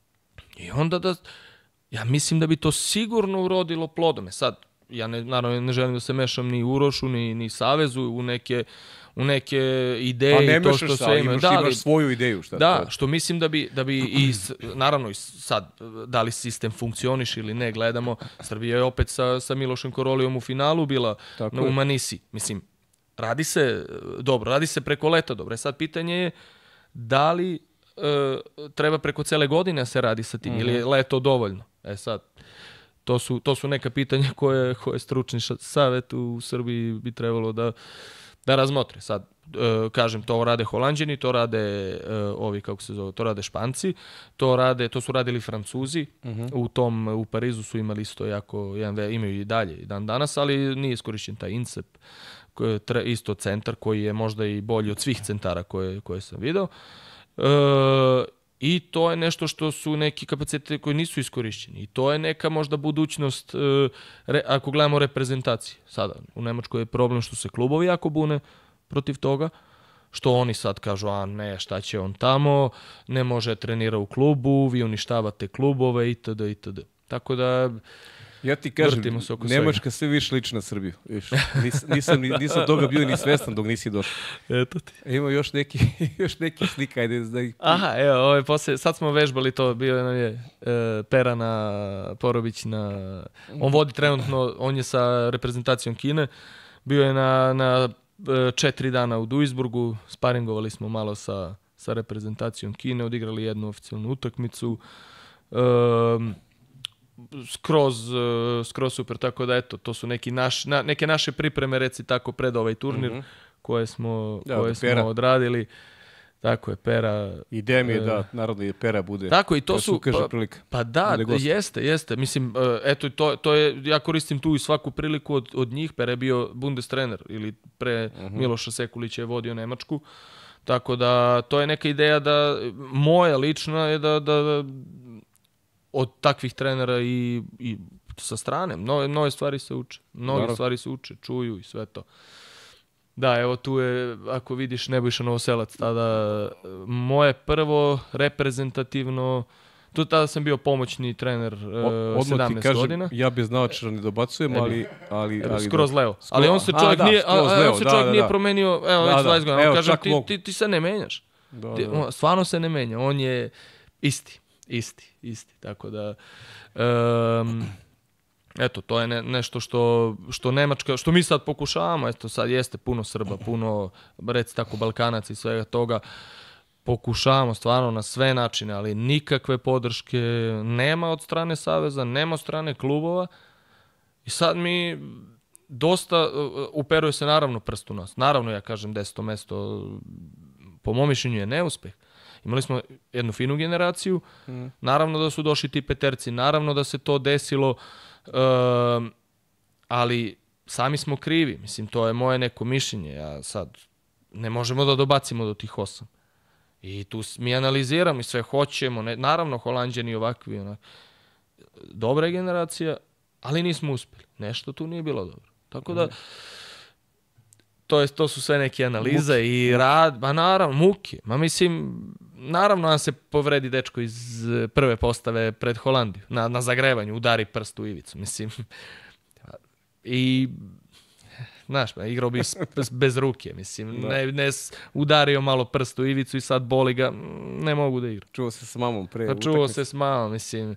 I onda da, ja mislim da bi to sigurno urodilo plodom. Sad, ja ne, naravno ne želim da se mešam ni Urošu, ni, ni Savezu u neke u neke ideje. Pa ne to što se imaš, da, imaš svoju ideju. Šta da, to? Što mislim da bi, da bi i, naravno i sad, da li sistem funkcioniš ili ne, gledamo, Srbija je opet sa, sa Milošem Korolijom u finalu bila na, u Manisi. Mislim, radi se dobro, radi se preko leta dobro. E sad pitanje je da li e, treba preko cele godine se radi sa tim, mm-hmm. ili je leto dovoljno. E sad, to su, to su neka pitanja koje, koje stručni savjet u Srbiji bi trebalo da da razmotre. Sad, e, kažem, to rade Holanđani, to rade e, ovi, kako se zove, to rade Španci, to rade, to su radili Francuzi, uh-huh. u tom, u Parizu su imali isto jako, jedan, imaju i dalje i dan danas, ali nije iskorišćen taj INSEP, koji je isto centar koji je možda i bolji od svih centara koje, koje sam video. E, I to je nešto što su neki kapaciteti koji nisu iskorišćeni. I to je neka možda budućnost, e, re, ako gledamo reprezentacije. Sada, u Nemačkoj je problem što se klubovi jako bune protiv toga, što oni sad kažu, a ne, šta će on tamo, ne može trenira u klubu, vi uništavate klubove, itd. itd. Tako da... Ja ti kažem, Nemačka sve više liči na Srbiju. Viš, nis, nisam, nisam toga bio ni svestan dok nisi došao. Eto ti. Ima još neki, još neki slika. Ajde, da ih... Aha, evo, ovaj, posle, sad smo vežbali to, bio je, je e, Perana Porobić, na, on vodi trenutno, on je sa reprezentacijom Kine, bio je na, na četiri dana u Duisburgu, sparingovali smo malo sa, sa reprezentacijom Kine, odigrali jednu oficijalnu utakmicu, e, skroz, skroz super, tako da eto, to su neki naš, na, neke naše pripreme, reci tako, pred ovaj turnir, mm-hmm. koje smo, ja, koje smo odradili. Tako je, Pera... Ideja mi je da, naravno, i Pera bude. Tako, i to su... Pa, pa da, jeste, jeste. Mislim, eto, to, to je, ja koristim tu i svaku priliku od, od njih. Pera je bio Bundestrener, ili pre mm-hmm. Miloša Sekulića je vodio Nemačku. Tako da, to je neka ideja da, moja lična je da, da, da od takvih trenera i, i sa strane. Nove, nove stvari se uče. Mnoge Naravno. stvari se uče, čuju i sve to. Da, evo tu je, ako vidiš Nebojša Novoselac, tada moje prvo reprezentativno, tu tada sam bio pomoćni trener uh, sedamnaest godina. Ja bi znao če ne dobacujem, ali... ali, Evo, ali skroz da. levo. Skro... Ali on se čovjek A, da, nije, a, a, on se da, čovjek da, nije da. promenio, evo, Da, već da. dvadeset godina. Evo, On kaže, čak ti, mogu. ti, ti se ne menjaš. Da, Ti, da. on, stvarno se ne menja. On je isti, isti, isti. Tako da... Um, eto, to je ne, nešto što, što Nemačka, što mi sad pokušavamo, eto sad jeste puno Srba, puno, reci tako, Balkanaca i svega toga, pokušavamo stvarno na sve načine, ali nikakve podrške nema od strane saveza, nema od strane klubova i sad mi dosta, uperuje se naravno prst u nas. Naravno, ja kažem, deseto mesto, po mom mišljenju je neuspeh. Imali smo jednu finu generaciju, mm. naravno da su došli ti peterci, naravno da se to desilo, Um, ali sami smo krivi, mislim, to je moje neko mišljenje, ja sad ne možemo da dobacimo do tih osam i tu mi analiziramo i sve hoćemo, ne, naravno Holanđani ovakvi, onak, dobra je generacija, ali nismo uspjeli, nešto tu nije bilo dobro, tako da to, je, to su sve neke analize muke. I rad, ba naravno, muke, ma mislim, naravno nam se povredi dečko iz prve postave pred Holandiju, na, na zagrevanju, udari prst u ivicu, mislim. I, znaš, igrao bi bez ruke, mislim, da. ne, ne udario malo prst u ivicu i sad boli ga, ne mogu da igram. Čuo se s mamom pre utakmice. Čuo se s mamom, mislim.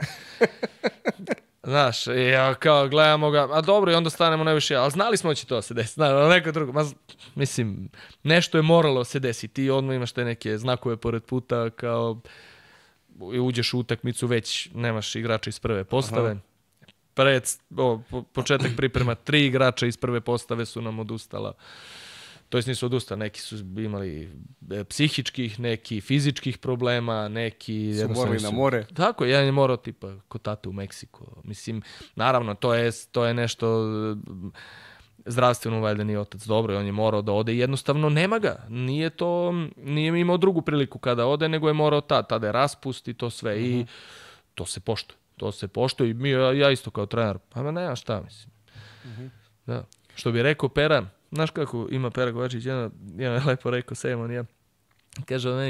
Znaš, ja kao gledamo ga, a dobro, i onda stanemo najviše, ali znali smo da će to se desiti, znaš, neko drugo, ma, mislim, nešto je moralo se desiti, ti odmah imaš te neke znakove pored puta, kao uđeš u utakmicu, već nemaš igrača iz prve postave, aha. Pred, o, po, početak priprema, tri igrača iz prve postave su nam odustala, to jest nisu odustali, neki su imali psihičkih, neki fizičkih problema, neki... Su morali na more. Tako, jedan je morao tipa kod tate u Meksiku. Mislim, naravno, to je, to je nešto zdravstveno valjda nije otac dobro i on je morao da ode i jednostavno nema ga. Nije to, nije imao drugu priliku kada ode, nego je morao tad, tada je raspust i to sve uh-huh. i to se poštuje. To se poštuje i mi, ja, ja isto kao trener, pa nema šta, mislim. Uh-huh. Da. Što bi rekao Pera, znaš kako ima Pera Kovačić, jedan, jedan je lepo rekao, Sejmon, ja, kaže on meni,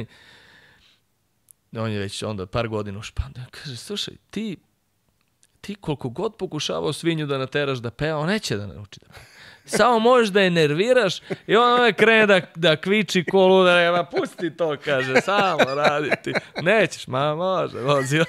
on je već onda par godina u Špandu, kaže, slušaj, ti, ti koliko god pokušavao svinju da nateraš da peva, on neće da nauči da peva. Samo možeš da je nerviraš i on krene da, da kviči ko luda, ma pusti to, kaže, samo raditi. Nećeš, ma može, vozi.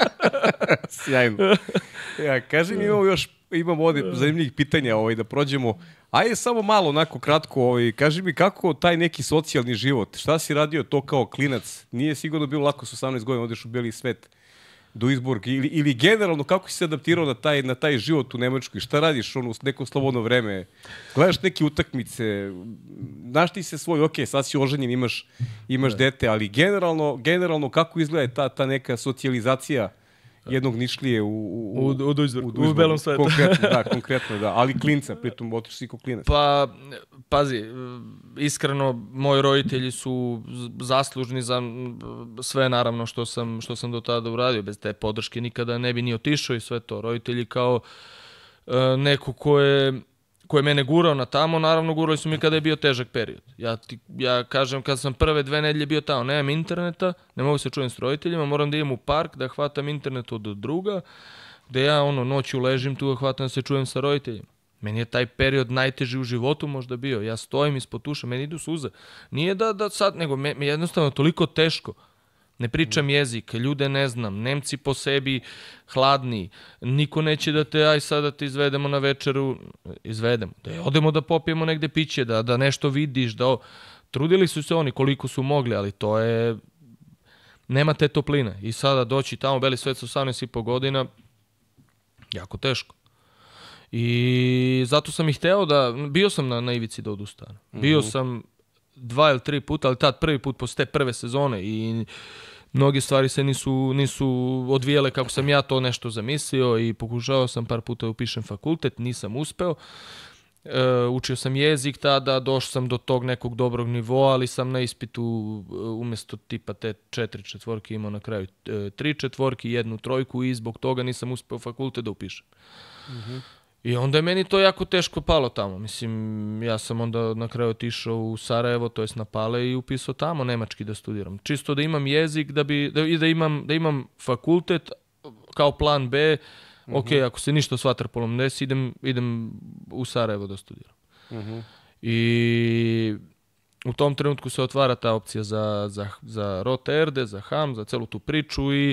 Sjajno. Ja, kaži mi, imamo još, imamo ovdje zanimljivih pitanja ovaj, da prođemo. Ajde samo malo, onako kratko, ovaj, kaži mi kako taj neki socijalni život, šta si radio to kao klinac? Nije sigurno bilo lako s osamnaest godina, odeš u beli svet. Duisburg ili, ili generalno kako si se adaptirao na taj, na taj život u Nemačkoj? Šta radiš ono, neko slobodno vreme? Gledaš neke utakmice? Znaš ti se svoj, ok, sad si oženjen, imaš, imaš dete, ali generalno, generalno kako izgleda ta, ta neka socijalizacija jednog Nišlije u, u, u, u, Duisburg, u, u belom svetu. Konkretno, da, konkretno, da. Ali klinca, pritom otiš si ko klinac. Pa, pazi, iskreno, moji roditelji su zaslužni za sve, naravno, što sam, što sam do tada uradio. Bez te podrške nikada ne bi ni otišao i sve to. Roditelji kao uh, neko ko je, ko je mene gurao na tamo, naravno gurali su mi kada je bio težak period. Ja, ti, ja kažem, kad sam prve dve nedelje bio tamo, nemam interneta, ne mogu se čujem s roditeljima, moram da idem u park, da hvatam internet od druga, gde ja ono, noću ležim tu, hvatam da se čujem sa roditeljima. Meni je taj period najteži u životu možda bio. Ja stojim ispod tuša, meni idu suze. Nije da, da sad, nego me, me jednostavno toliko teško. Ne pričam jezik, ljude ne znam, Nemci po sebi hladni, niko neće da te, aj sad da te izvedemo na večeru, izvedemo, da odemo da popijemo negde piće, da, da nešto vidiš, da... Trudili su se oni koliko su mogli, ali to je... Nema te topline. I sada doći tamo, beli svet sa osamnaest i po godina, jako teško. I zato sam i hteo da... Bio sam na, na ivici da odustanem. Bio sam dva ili tri puta, ali tad prvi put posle te prve sezone i mnoge stvari se nisu, nisu odvijele kako sam ja to nešto zamislio i pokušao sam par puta da upišem fakultet, nisam uspeo Uh, učio sam jezik tada, došao sam do tog nekog dobrog nivoa, ali sam na ispitu uh, umjesto tipa te četiri četvorke imao na kraju uh, tri četvorke, jednu trojku i zbog toga nisam uspeo fakultet da upišem. Uh-huh. I onda je meni to jako teško palo tamo. Mislim, ja sam onda na kraju otišao u Sarajevo, to jest na Pale i upisao tamo nemački da studiram. Čisto da imam jezik da bi, da, i da imam, da imam fakultet kao plan B. Uh-huh. Ok, ako se ništa s vaterpolom ne desi, idem, idem u Sarajevo da studiram. Uh-huh. I u tom trenutku se otvara ta opcija za, za, za Rote Erde, za Ham, za celu tu priču i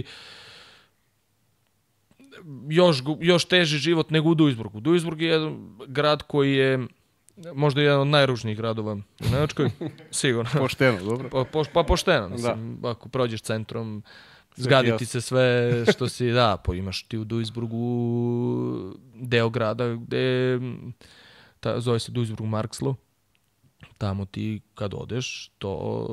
još, još teži život nego u Duisburgu. Duisburg je jedan grad koji je možda jedan od najružnijih gradova u Nemačkoj. Sigurno. Pošteno, dobro. Pa, po, pa pošteno, mislim, da. Ako prođeš centrom, zgaditi se sve što si, da, po, imaš ti u Duisburgu deo grada gde, ta, zove se Duisburg Markslo, tamo ti kad odeš, to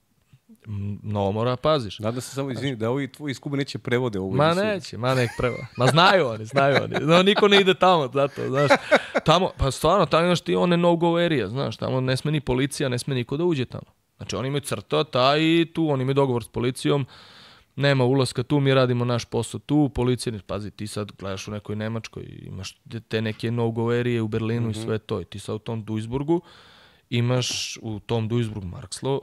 mnogo mora paziš. Nadam se samo, izvini, da ovi tvoji iz Kube neće prevode ovo. Ma neće, ma nek prevode. Ma znaju oni, znaju oni. No, niko ne ide tamo, zato, znaš. Tamo, pa stvarno, tamo imaš ti one no-go area, znaš, tamo ne sme ni policija, ne sme niko da uđe tamo. Znači, oni imaju crta, ta i tu, oni imaju dogovor s policijom, nema ulaska tu, mi radimo naš posao tu, policija, pazi, ti sad gledaš u nekoj Nemačkoj, imaš te neke no-go area u Berlinu mm-hmm. i sve to, i ti sad u tom Duisburgu imaš u tom Duisburg Markslo,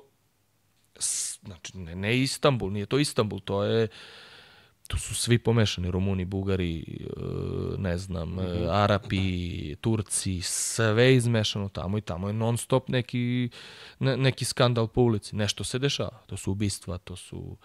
znači ne, ne Istanbul, nije to Istanbul, to je, tu su svi pomešani, Rumuni, Bugari, ne znam, mm-hmm. Arapi, Turci, sve izmešano tamo i tamo je non stop neki, ne, neki skandal po ulici, nešto se dešava, to su ubistva, to su...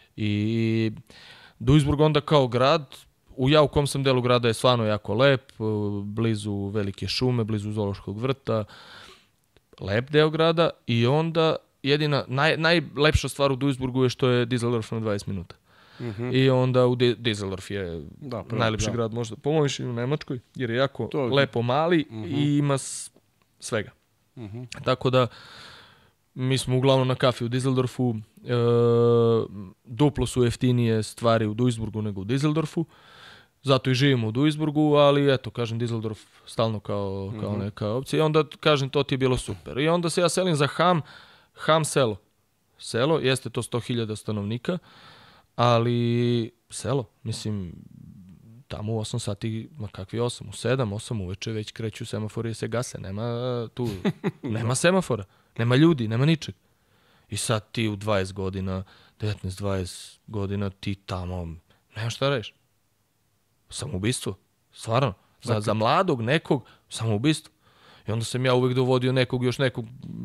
I Duisburg onda kao grad, u ja u kom sam delu grada je stvarno jako lep, blizu velike šume, blizu zoološkog vrta, lep deo grada i onda jedina, naj, najlepša stvar u Duisburgu je što je Düsseldorf na dvadeset minuta. Mm-hmm. I onda u Düsseldorf je da, pravo, najlepši da. grad možda po mojoj mišljenju u Nemačkoj, jer je jako to... lepo mali mm-hmm. i ima svega. Mm-hmm. Tako da mi smo uglavnom na kafi u Düsseldorfu, e, duplo su jeftinije stvari u Duisburgu nego u Düsseldorfu, zato i živimo u Duisburgu, ali eto, kažem, Düsseldorf stalno kao, kao mm-hmm. neka opcija i onda, kažem, to ti je bilo super. I onda se ja selim za Ham, Ham selo. Selo, jeste to sto hiljada stanovnika, ali selo, mislim, tamo u osam sati, ma kakvi osam, u sedam, osam uveče već kreću semafori, se gase, nema tu, nema semafora. Nema ljudi, nema ničeg. I sad ti u dvadeset godina, devetnaest dvadeset godina, ti tamo, nema šta radiš. Samoubistvo. Stvarno. Za, za mladog nekog, samoubistvo. I onda sam ja uvek dovodio nekog, još nekog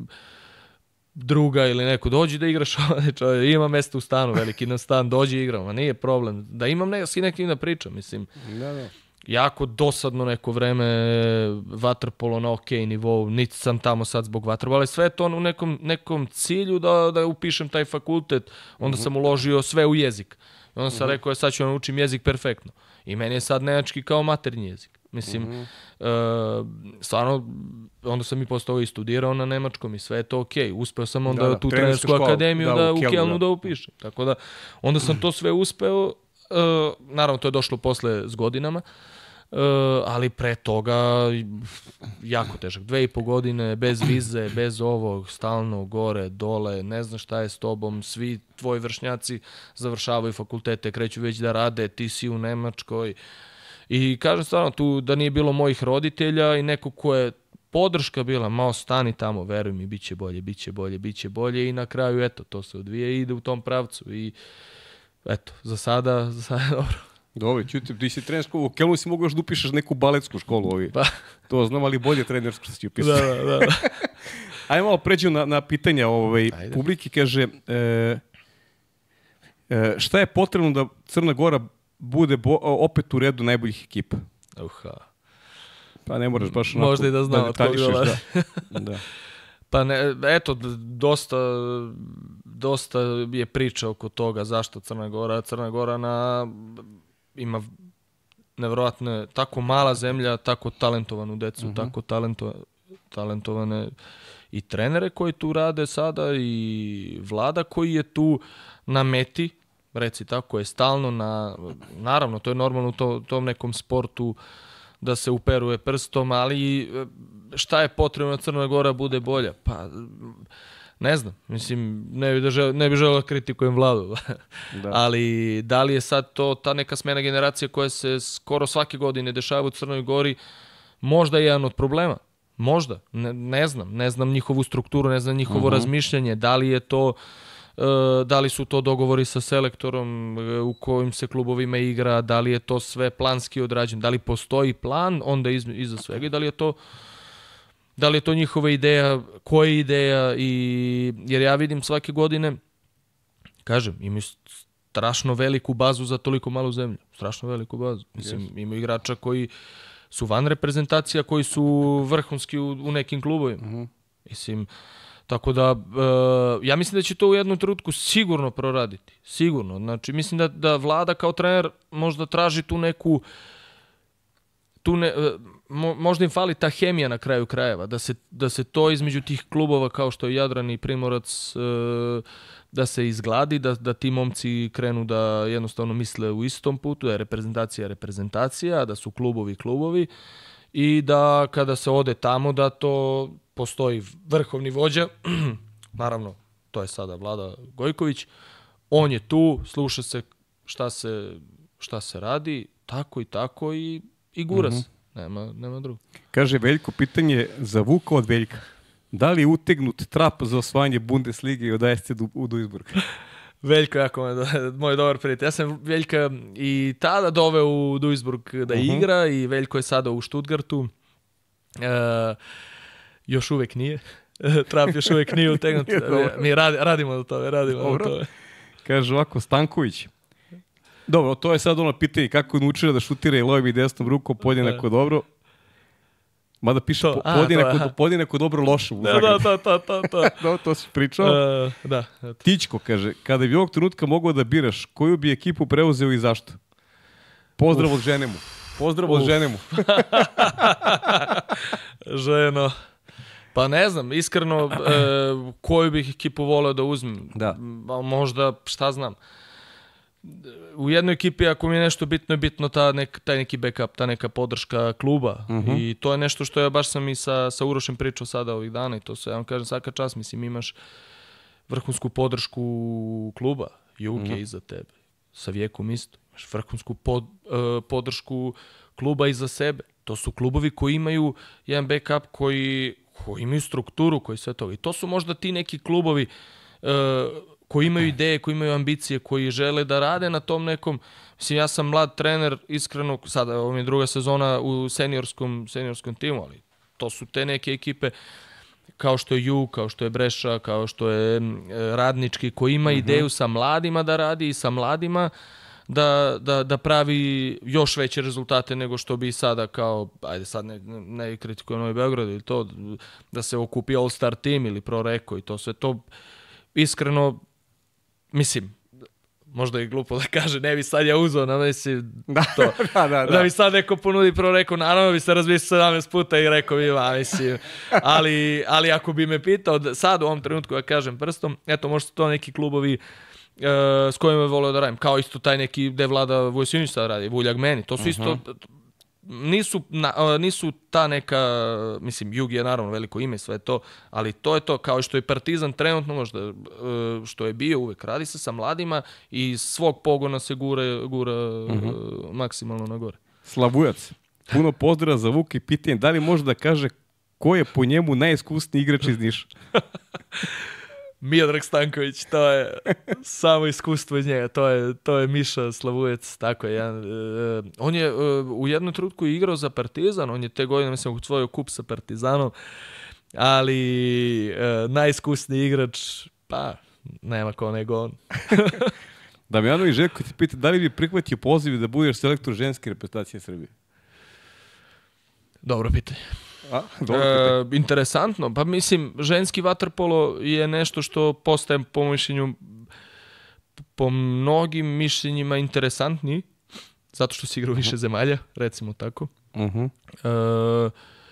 druga ili neko, dođi da igraš, ima mesta u stanu, veliki na stan, dođi i igram, a nije problem. Da imam ne, s nekim da pričam, mislim. Da, da. Jako dosadno neko vreme, vaterpolo na ok nivou, niti sam tamo sad zbog vaterpola, ali sve to u nekom, nekom cilju da, da upišem taj fakultet, onda mm-hmm. sam uložio sve u jezik. I onda sam mm-hmm. rekao, ja sad ću da naučim jezik perfektno. I meni je sad nemački kao maternji jezik. Mislim, mm-hmm. uh, stvarno, onda sam i postao i studirao na nemačkom i sve je to ok. Uspeo sam onda da, da. tu trenersku škola, akademiju da, da u Kelnu da. da upišem. Tako da, onda sam to sve uspeo. Uh, naravno, to je došlo posle s godinama. Uh, ali pre toga jako težak. Dve i po godine, bez vize, bez ovog, stalno gore, dole, ne znaš šta je s tobom, svi tvoji vršnjaci završavaju fakultete, kreću već da rade, ti si u Nemačkoj. I kažem stvarno, tu da nije bilo mojih roditelja i neko ko je podrška bila, malo stani tamo, veruj mi, bit će bolje, bit će bolje, bit će bolje i na kraju, eto, to se odvija i ide u tom pravcu i eto, za sada, za sada je dobro. Dobro, čutim, ti si trenersko, u Kelnu si mogu još da upišeš neku baletsku školu ovi. Pa. To znam, ali bolje trenersko si upisao. Da, da, da. Ajde malo pređu na, na pitanja ovaj, publiki, kaže, e, e, šta je potrebno da Crna Gora bude bo, opet u redu najboljih ekipa? Uha. Pa ne moraš baš onako možda i da znam da detaljišeš. Da. Da. Pa ne, eto, dosta, dosta je priča oko toga zašto Crna Gora. Crna Gora na... ima nevjerojatno tako mala zemlja, tako talentovanu decu, uh-huh. tako talento, talentovane i trenere koji tu rade sada i vlada koji je tu na meti, reci tako, je stalno na, naravno to je normalno u to, tom nekom sportu da se uperuje prstom, ali šta je potrebno da Crna Gora bude bolja? Pa, ne znam. Mislim, ne bi, da žel, ne bi želeo da kritikujem Vladu. Da. Ali da li je sad to ta neka smena generacija koja se skoro svake godine dešava u Crnoj Gori, možda je jedan od problema. Možda. Ne, ne znam. Ne znam njihovu strukturu, ne znam njihovo uh-huh. razmišljanje. Da li je to... da li su to dogovori sa selektorom u kojim se klubovima igra, da li je to sve planski odrađeno, da li postoji plan onda iz, iza svega i da li je to da li je to njihova ideja, koja je ideja i jer ja vidim svake godine, kažem, imaju strašno veliku bazu za toliko malu zemlju, strašno veliku bazu. Mislim, yes. Imaju igrača koji su van reprezentacija, koji su vrhunski u, u nekim klubovima. Uh-huh. Mislim, tako da, uh, ja mislim da će to u jednom trenutku sigurno proraditi. Sigurno. Znači, mislim da, da Vlada kao trener možda traži tu neku, tu ne, uh, mo, možda im fali ta hemija na kraju krajeva, da se, da se to između tih klubova kao što je Jadran i Primorac, uh, da se izgladi, da, da ti momci krenu da jednostavno misle u istom putu, da je reprezentacija reprezentacija, da su klubovi klubovi i da kada se ode tamo da to postoji vrhovni vođa, naravno, to je sada Vlada Gojković, on je tu, sluša se šta se, šta se radi, tako i tako i, i gura se. Uh-huh. Nema, nema drugo. Kaže Veljko, pitanje za Vuka od Veljka. Da li je utegnut trap za osvajanje Bundeslige i od A S C u Duisburg? Veljko, jako moj dobar prijatelj. Ja sam Veljka i tada doveo u Duisburg da uh-huh. igra i Veljko je sada u Stuttgartu. E, još uvek nije. Trap još uvek nije utegnut. Mi radi, radimo na tome, radimo na tome. Kaže ovako, Stanković. Dobro, to je sad ono pitanje kako je naučila da šutira i levim i desnom rukom, podjednako dobro. Mada piše to, po, a, podjednako, to, podjednako dobro loše u da, da, da, da, da, da. No, to si pričao. Uh, da, da. Tićko kaže, kada bi ovog trenutka mogao da biraš, koju bi ekipu preuzeo i zašto? Pozdrav Uf. od žene mu. Pozdrav Uf. od žene mu. Ženo. Pa ne znam, iskreno, e, koju bih ekipu voleo da uzmem. Da. Možda, šta znam. U jednoj ekipi ako mi je nešto bitno, je bitno ta nek, taj neki backup, ta neka podrška kluba. Uh-huh. I to je nešto što ja baš sam i sa, sa Urošem pričao sada ovih dana i to se, ja vam kažem, svaka čast, mislim, imaš vrhunsku podršku kluba, Juke uh-huh. iza tebe, sa Vijekom isto. Imaš vrhunsku pod, uh, podršku kluba iza sebe. To su klubovi koji imaju jedan backup, koji, koji imaju strukturu, koji sve toga. I to su možda ti neki klubovi uh, koji imaju ideje, koji imaju ambicije, koji žele da rade na tom nekom... Mislim, ja sam mlad trener, iskreno, sada ovo mi je druga sezona u seniorskom, seniorskom timu, ali to su te neke ekipe kao što je Ju, kao što je Breša, kao što je Radnički, koji ima uh-huh. ideju sa mladima da radi i sa mladima da, da, da pravi još veće rezultate nego što bi sada kao, ajde sad ne, ne kritikujem Novi Beograd ili to, da se okupi All-Star tim ili Pro Reko i to sve to, iskreno, mislim, možda je glupo da kaže, ne bi sad ja uzao na mislim to. da, da, da. da bi sad neko ponudi Pro Reko, naravno bi se razmislio sedamnaest puta i rekao bi, a mislim, ali, ali ako bi me pitao, sad u ovom trenutku ja kažem prstom, eto, možda su to neki klubovi uh, s kojima je voleo da radim, kao isto taj neki gde Vlada Vojsinić sad radi, Vuljak meni, to su isto, uh-huh. nisu, na, uh, nisu ta neka, mislim, Jug je naravno veliko ime, sve to, ali to je to, kao što je Partizan trenutno možda, uh, što je bio, uvek radi se sa mladima i svog pogona se gura, gura uh-huh. uh, maksimalno na gore. Slavujac, puno pozdrava za Vuka i pitanje, da li može da kaže ko je po njemu najiskusniji igrač iz Niša? Miodrag Stanković, to je samo iskustvo iz njega, to je, to je Miša Slavujec, tako je. Jedan, uh, on je uh, u jednom trenutku igrao za Partizan, on je te godine, mislim, osvojio kup sa Partizanom, ali uh, najiskusniji igrač, pa, nema ko nego on. Damjanović i Željko ti pita, da li bi prihvatio poziv da budeš selektor ženske reprezentacije Srbije? Dobro pitanje. A, e, interesantno, pa mislim ženski vaterpolo je nešto što postaje po mišljenju po mnogim mišljenjima interesantniji zato što se igra u više uh-huh. zemalja, recimo tako. Uh-huh. E,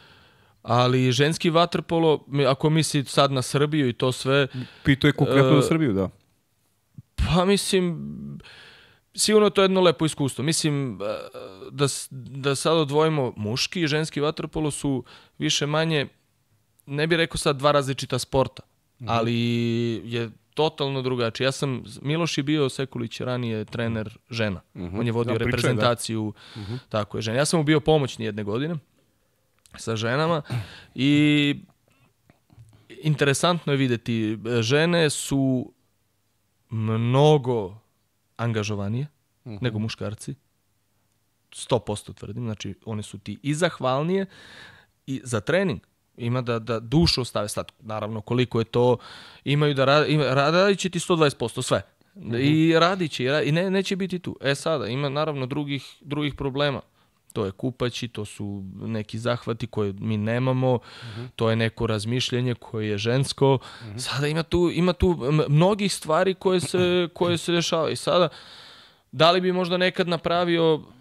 ali ženski vaterpolo, ako misli sad na Srbiju i to sve, pitao je konkretno e, na Srbiju, da. Pa mislim sigurno to je jedno lepo iskustvo. Mislim da, da sad odvojimo muški i ženski vaterpolo su više manje, ne bih rekao sad dva različita sporta, mm-hmm. ali je totalno drugačije. Ja sam, Miloš je bio Sekulić ranije trener žena. Mm-hmm. On je vodio da, reprezentaciju, pričaj, da. Tako je, žena. Ja sam mu bio pomoćni jedne godine sa ženama i interesantno je vidjeti, žene su mnogo angažovanije uh-huh. nego muškarci. sto posto tvrdim. Znači, one su ti i zahvalnije i za trening. Ima da, da dušu ostave. Sad, naravno, koliko je to, imaju da radi, ima, radit će ti sto dvadeset posto sve. Uh-huh. I radit će, i ne, neće biti tu. E sada, ima naravno drugih, drugih problema. To je kupaći, to su neki zahvati koje mi nemamo, uh-huh. to je neko razmišljanje koje je žensko. Uh-huh. Sada ima tu, ima tu mnogih stvari koje se, koje se dešavaju. I sada, da li bi možda nekad napravio, uh,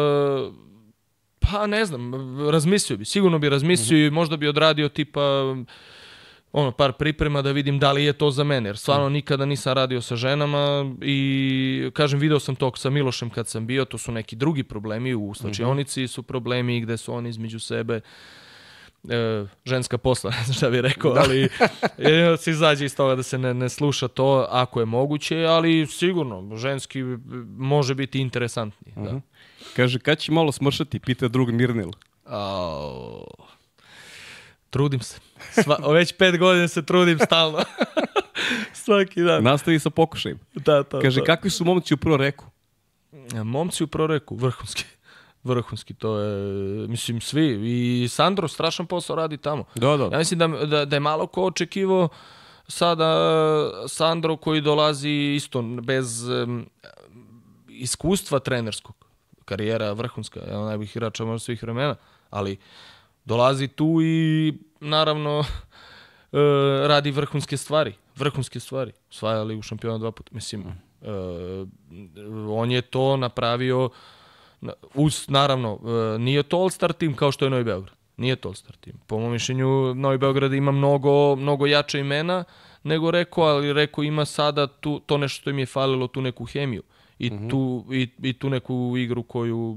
pa ne znam, razmislio bi, sigurno bi razmislio uh-huh. i možda bi odradio tipa ono, par priprema da vidim da li je to za mene, jer stvarno nikada nisam radio sa ženama i kažem, video sam to sa Milošem kad sam bio, to su neki drugi problemi, u slačionici su problemi gde su oni između sebe e, ženska posla, ne znam šta bih rekao, ali e, se izađe iz toga da se ne, ne sluša to ako je moguće, ali sigurno, ženski može biti interesantniji. Uh-huh. Da. Kaže, kad će malo smršati, pita drug Mirnil. Oh. Trudim se. Sva, već pet godina se trudim stalno. Svaki dan. Nastavi sa pokušajem. Da, to, Kaže, to. kakvi su momci u proreku? Momci u proreku, vrhunski. Vrhunski, to je, mislim, svi. I Sandro strašan posao radi tamo. Da, da. Ja mislim da, da, da je malo ko očekivao sada Sandro koji dolazi isto bez um, iskustva trenerskog. Karijera vrhunska, je on najboljih igrača možda svih vremena, ali dolazi tu i naravno e, radi vrhunske stvari. Vrhunske stvari. Osvajali u šampiona dva puta. Mislim, e, on je to napravio uz, naravno, e, nije to All-Star tim kao što je Novi Beograd. Nije to All-Star tim. Po mom mišljenju, Novi Beograd ima mnogo, mnogo jače imena nego Reko, ali Reko ima sada tu, to nešto što im je falilo, tu neku hemiju. I, uh-huh. tu, i, i tu neku igru koju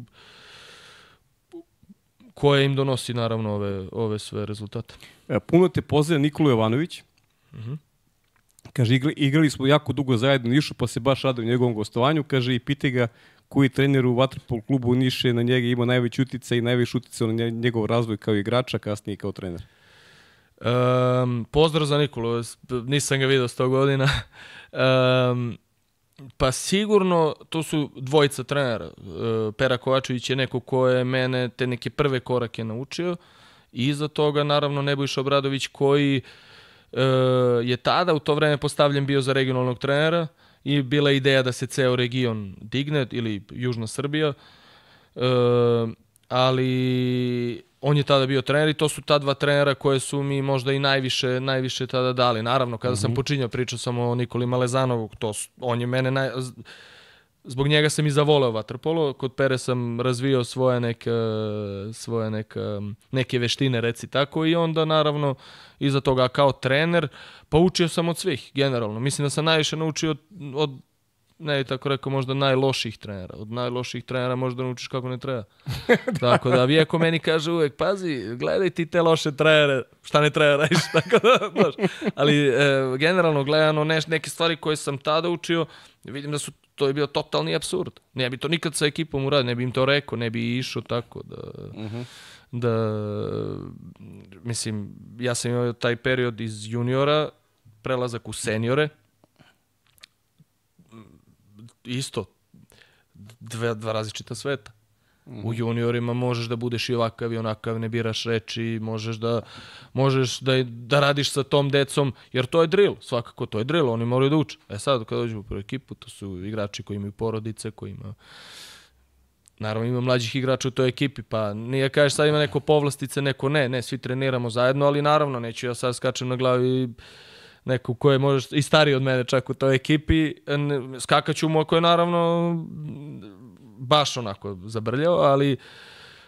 koja im donosi naravno ove, ove sve rezultate. E, puno te pozdravlja Nikola Jovanović. Uh-huh. Kaže, igrali, igrali smo jako dugo zajedno u Nišu, pa se baš raduje u njegovom gostovanju. Kaže, i pite ga koji trener u vaterpolo klubu u Niše na njega ima najveći uticaj i najveći uticaj na njegov razvoj kao igrača, kasnije kao trener. Um, pozdrav za Nikolu, nisam ga vidio sto godina. Um, Pa sigurno to su dvojica trenera. Pera Kovačević je neko ko je mene te neke prve korake naučio i iza toga naravno Nebojša Obradović koji e, je tada u to vreme postavljen bio za regionalnog trenera i bila je ideja da se ceo region digne ili Južna Srbija, e, ali on je tada bio trener i to su ta dva trenera koje su mi možda i najviše, najviše tada dali. Naravno, kada mm-hmm. sam počinjao, pričao sam o Nikoli Malezanovu, to, on je mene naj... Zbog njega sam i zavoleo vaterpolo. Kod Pere sam razvio svoje neke, svoje neke, neke veštine, reci tako, i onda naravno iza toga kao trener, pa učio sam od svih, generalno. Mislim da sam najviše naučio od, od ne bih tako rekao, možda najloših trenera. Od najloših trenera možda naučiš kako ne treba. Tako da Vijeko meni kaže uvek, pazi, gledaj ti te loše trenere, šta ne treba radiš. Tako da, znaš. Ali e, generalno gledano ne, neke stvari koje sam tada učio, vidim da su to je bio totalni apsurd. Ne bi to nikad sa ekipom uradio, ne bi im to rekao, ne bi išao tako da... Uh-huh. da mislim, ja sam imao taj period iz juniora, prelazak u seniore, isto, dve, dva različita sveta. Mm-hmm. U juniorima možeš da budeš i ovakav i onakav, ne biraš reči, možeš da, možeš da, da radiš sa tom decom, jer to je drill, svakako to je drill, oni moraju da uče. E sad, kada dođu u prvu ekipu, to su igrači koji imaju porodice, koji imaju... Naravno, ima mlađih igrača u toj ekipi, pa nije kažeš sad ima neko povlastice, neko ne, ne, svi treniramo zajedno, ali naravno, neću ja sad skačem na glavi neko ko je možda i stariji od mene čak u toj ekipi, skakaću mu ako je naravno baš onako zabrljao, ali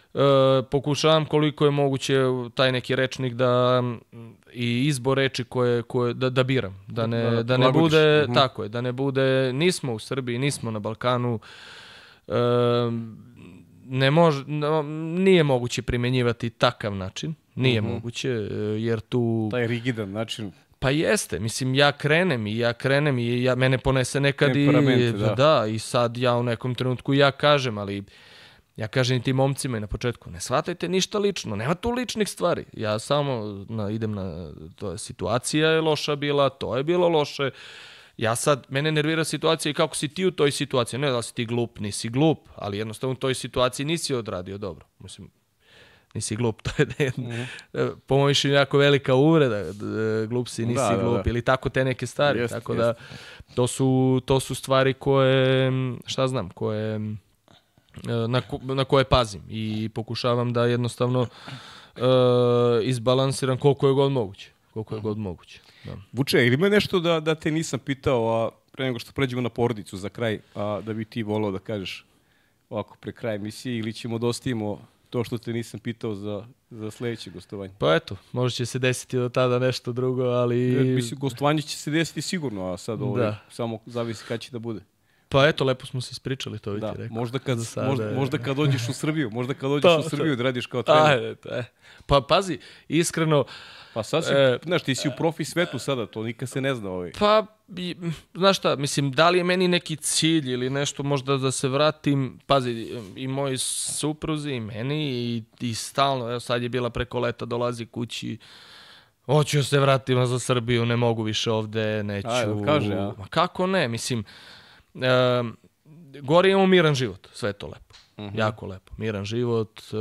E, pokušavam koliko je moguće taj neki rečnik da i izbor reči koje, koje da, da biram, da ne, da, da ne bude, uh-huh. tako je, da ne bude, nismo u Srbiji, nismo na Balkanu, e, ne može, no, nije moguće primenjivati takav način, nije uh-huh. moguće, jer tu... Taj rigidan način... Pa jeste, mislim, ja krenem i ja krenem i ja, mene ponese nekad i... Da. da, i sad ja u nekom trenutku ja kažem, ali... Ja kažem i tim momcima i na početku, ne shvatajte ništa lično, nema tu ličnih stvari. Ja samo na, idem na, to je, situacija je loša bila, to je bilo loše. Ja sad, mene nervira situacija i kako si ti u toj situaciji. Ne da si ti glup, nisi glup, ali jednostavno u toj situaciji nisi odradio dobro. Mislim, nisi glup, to je mm-hmm. po mojoj mišljenju jako velika uvreda, glup si, nisi da, glup, da, da. ili tako te neke stvari. Jest, tako jest. da, to su, to su stvari koje, šta znam, koje... Na, ko, na koje pazim i pokušavam da jednostavno uh, izbalansiram koliko je god moguće. Koliko je god moguće. Da. Vuče, ili ima nešto da, da te nisam pitao, a pre nego što pređemo na porodicu za kraj, a da bi ti volao da kažeš ovako pre kraja emisije, ili ćemo da ostavimo to što te nisam pitao za, za sledeće gostovanje? Pa eto, možda će se desiti do tada nešto drugo, ali... E, mislim, gostovanje će se desiti sigurno, a sad ovo da. samo zavisi kada će da bude. Pa eto, lepo smo se ispričali, to da, ti rekao. Možda kad, sada, možda, možda kad dođeš u Srbiju, možda kad dođeš pa, u Srbiju da radiš kao trener. A, pa pazi, iskreno... Pa sad si, e, znaš, ti si u profi svetu sada, to nikad se ne zna ovaj. Pa, i, znaš šta, mislim, da li je meni neki cilj ili nešto možda da se vratim, pazi, i moji supruzi i meni i, i stalno, evo sad je bila preko leta, dolazi kući, hoću se vratim za Srbiju, ne mogu više ovde, neću... Ajde, kaže, a? Ma kako ne, mislim... E, gore imamo miran život, sve je to lepo, uh-huh. jako lepo, miran život, e,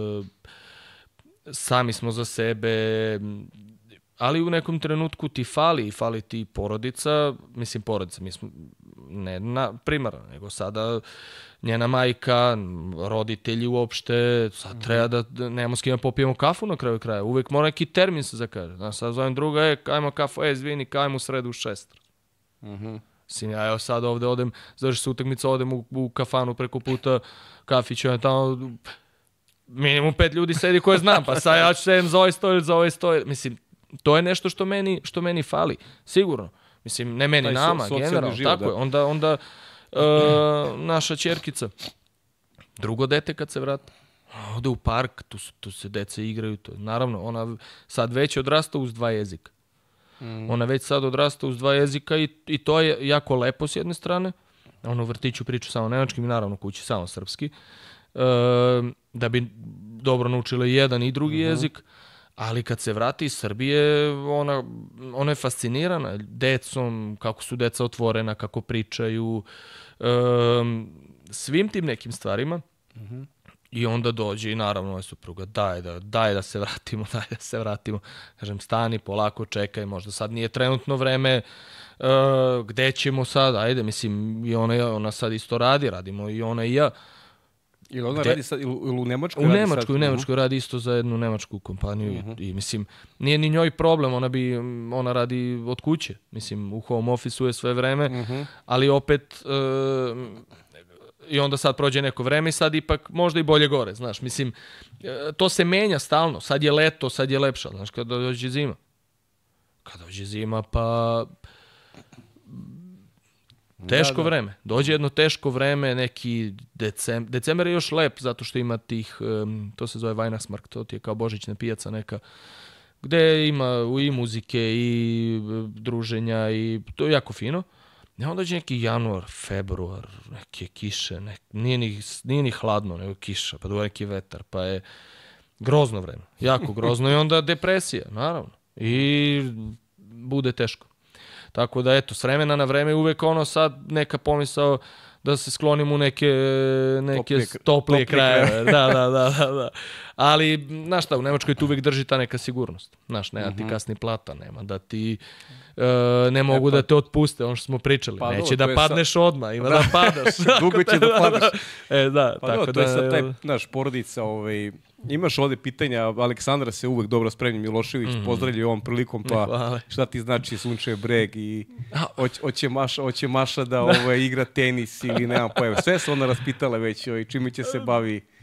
sami smo za sebe, ali u nekom trenutku ti fali, fali ti porodica, mislim porodica, mi smo ne na primarno, nego sada njena majka, roditelji uopšte, sad treba da, da nemamo s kima popijemo kafu na kraju kraja, uvek mora neki termin se zakaže, znaš, sad zovem druga, e, ajmo kafu, e, zvini, ajmo u sredu u šest. Uh-huh. Sim, ja evo sad ovde odem, završi se utakmica, odem u, u kafanu preko puta, kafić, ja tamo, minimum pet ljudi sedi koje znam, pa sad ja ću sedem za ovaj stoj, za ovaj stoj, mislim, to je nešto što meni, što meni fali, sigurno, mislim, ne meni, taj nama, so, generalno, život, tako da. je, onda, onda uh, naša ćerkica, drugo dete kad se vrati, ode u park, tu, tu se deca igraju, to, naravno, ona sad već odrasta uz dva jezika. Mm. Ona već sad odrasta uz dva jezika i, i to je jako lepo s jedne strane. Ona u vrtiću priča samo nemački i naravno kući samo srpski. E, da bi dobro naučila i jedan i drugi mm-hmm. jezik. Ali kad se vrati iz Srbije, ona, ona je fascinirana decom, kako su deca otvorena, kako pričaju, e, svim tim nekim stvarima. Mm-hmm. I onda dođe i naravno je supruga, daj da, daj da se vratimo, daj da se vratimo. Kažem, stani, polako, čekaj, možda sad nije trenutno vreme, uh, gde ćemo sad, ajde, mislim, i ona, ona sad isto radi, radimo i ona i ja. Ili ona gde? Radi sad, ili u Nemačkoj u radi Nemačkoj, sad? U Nemačkoj radi isto za jednu nemačku kompaniju uh-huh. i, i mislim, nije ni njoj problem, ona bi, ona radi od kuće, mislim, u home office-u je sve vreme, uh-huh. ali opet... Uh, I onda sad prođe neko vreme i sad ipak možda i bolje gore, znaš, mislim, to se menja stalno, sad je leto, sad je lepša, znaš, kada dođe zima. Kada dođe zima, pa teško da, da. vreme, dođe jedno teško vreme, neki decembar, decembar je još lep zato što ima tih, um, to se zove Weihnachtsmarkt, to ti je kao božićna pijaca neka, gde ima i muzike i druženja i to je jako fino. Ne, onda dođe neki januar, februar, neke kiše, nek, nije, ni, nije ni hladno, nego kiša, pa dođe neki vetar, pa je grozno vreme, jako grozno i onda depresija, naravno, i bude teško. Tako da, eto, s vremena na vreme uvek ono sad neka pomisao da se sklonim u neke, neke toplije, toplije krajeve. Da, da, da, da, da. Ali, znaš šta, u Nemačkoj tu uvek drži ta neka sigurnost. Znaš, nema ti kasni plata, nema da ti... Uh, ne mogu e pa, da te otpuste, ono što smo pričali. Pa, neće do, da padneš sad... odmah, ima da, da padaš. Dugo će da padaš. E, da, pa tako do, da... To je sad taj, naš porodica, ovaj, imaš ovde pitanja, Aleksandra se uvek dobro spremni, Milošević, mm. pozdravlja ovom prilikom, pa Hvala. Šta ti znači Sunčev breg i hoće Maša, hoće Maša da ovaj, igra tenis ili nemam pojma. Sve su ona raspitala već, ovaj, čime će se bavi.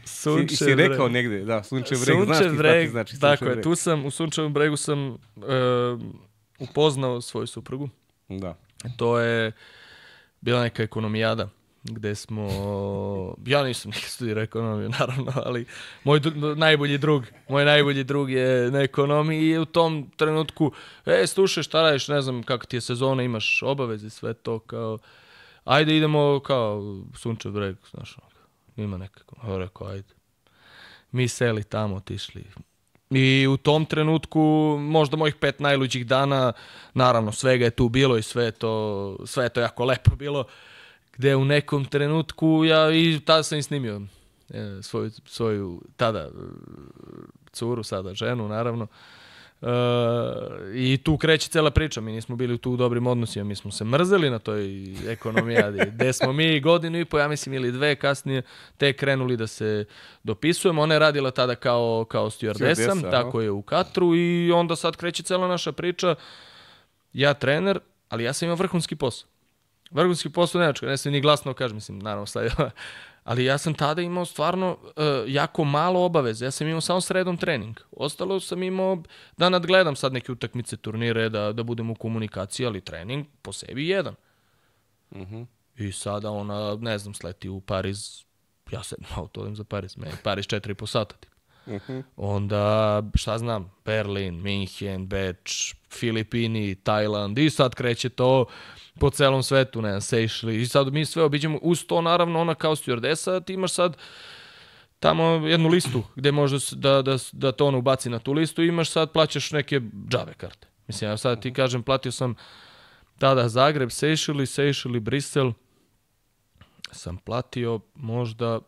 Si, si rekao negde, da, Sunčev breg, znaš ti šta ti znači Sunčev tako breg. je, tu sam, u Sunčevom bregu sam uh, upoznao svoju suprugu. Da. To je bila neka ekonomijada gde smo, ja nisam nikad studirao ekonomiju naravno, ali moj dru, najbolji drug, moj najbolji drug je na ekonomiji i u tom trenutku, e, slušaj, šta radiš, ne znam kako ti je sezona, imaš obaveze, sve to, kao, ajde idemo, kao, Sunčev breg, znaš, ima nekako, ja rekao, ajde. Mi seli tamo, otišli. I u tom trenutku, možda mojih pet najluđih dana, naravno svega je tu bilo i sve to, sve je to jako lepo bilo, gde u nekom trenutku ja i tada sam i snimio e, svoju, svoju tada curu, sada ženu naravno. E, I tu kreće cela priča, mi nismo bili tu u dobrim odnosima, mi smo se mrzeli na toj ekonomijadi, gde smo mi godinu i po, ja mislim, ili dve kasnije te krenuli da se dopisujemo. Ona je radila tada kao, kao stewardesa, tako je u Katru i onda sad kreće cela naša priča. Ja trener, ali ja sam imao vrhunski posao. Vrhunski posao, nenačko, ne sam ni glasno kažem, mislim, naravno stavio, ali ja sam tada imao stvarno uh, jako malo obaveze. Ja sam imao samo sredom trening. Ostalo sam imao da nadgledam sad neke utakmice, turnire, da, da budem u komunikaciji, ali trening po sebi jedan. Uh-huh. I sada ona, ne znam, sleti u Pariz, ja sedem auto odem za Pariz, meni Pariz četiri i po sata. Uh-huh. Onda, šta znam, Berlin, Minhen, Beč, Filipini, Tajland i sad kreće to po celom svetu, ne znam, Sejšli i sad mi sve obiđemo, uz to naravno ona kao stewardesa, ti imaš sad tamo jednu listu gde možeš da, da, da to ono ubaci na tu listu i imaš sad, plaćaš neke džabe karte. Mislim, ja sad ti kažem, platio sam tada Zagreb, Sejšli, Sejšli, Brisel, sam platio možda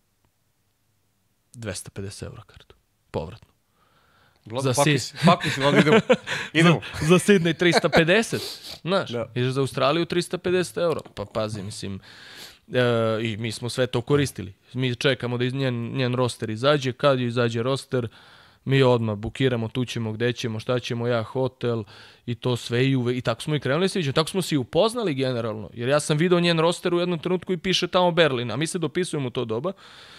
dvesta pedeset eura kartu, povratno. Vlada, pakuj si, pakuj si, Vlada, idemo. idemo. za, za Sidney trista pedeset, znaš, da. ideš za Australiju trista pedeset eura, pa pazi, mislim, e, i mi smo sve to koristili. Mi čekamo da iz njen, njen roster izađe, kad izađe roster, mi odmah bukiramo, tu ćemo, gde ćemo, šta ćemo, ja, hotel i to sve i uve, i tako smo i krenuli se viđemo, tako smo se i upoznali generalno, jer ja sam video njen roster u jednom trenutku i piše tamo Berlin, a mi se dopisujemo u to doba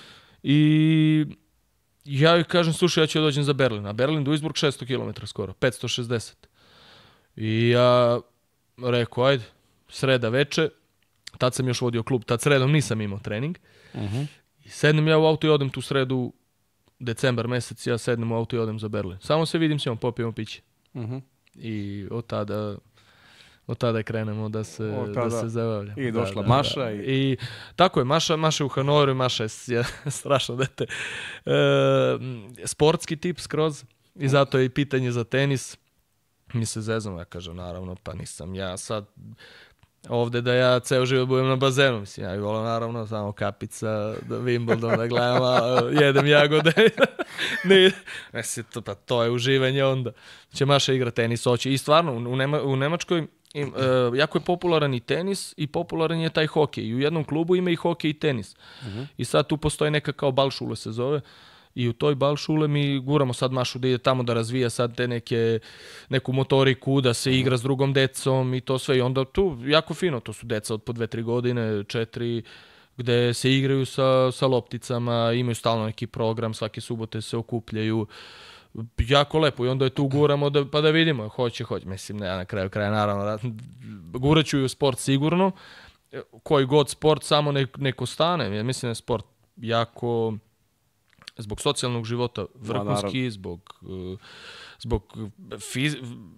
i ja joj kažem, slušaj, ja ću ja dođem za Berlin, a Berlin, Duisburg, šesto kilometara skoro, petsto šezdeset. I ja rekao, ajde, sreda veče, tad sam još vodio klub, tad sredom nisam imao trening, uh-huh. i sednem ja u auto i odem tu sredu, decembar mesec, ja sednem u auto i odem za Berlin. Samo se vidim s njom, popijemo piće. Uh-huh. I od tada... Od tada krenemo da se, tada. da se zabavlja. I došla da, Maša. Da, da. I... I tako je, Maša, Maša je u Hanoveru, Maša je strašno dete. E, sportski tip skroz i zato je i pitanje za tenis. Mi se zezamo, ja kažem, naravno, pa nisam ja sad ovde da ja ceo život budem na bazenu. Mislim, ja bih volao naravno samo kapica, da Wimbledon da gledam, a jedem jagode. ne, mislim, to, pa to je uživanje onda. Će Maša igra tenis, hoće. I stvarno, u, Nema, u Nemačkoj im, uh, jako je popularan i tenis i popularan je taj hokej. I u jednom klubu ima i hokej i tenis. Uh-huh. I sad tu postoji neka kao balšule se zove. I u toj balšule mi guramo sad Mašu da ide tamo da razvija sad te neke, neku motoriku, da se igra s drugom decom i to sve. I onda tu jako fino, to su deca od po dve, tri godine, četiri, gde se igraju sa, sa lopticama, imaju stalno neki program, svake subote se okupljaju. Jako lepo i onda je tu guramo da, pa da vidimo, hoće, hoće. Mislim, ne, na kraju kraja naravno, guraću i u sport sigurno, koji god sport, samo nek, neko stane. Ja mislim da je sport jako... Zbog socijalnog života vrhunski, zbog, uh, zbog fiz,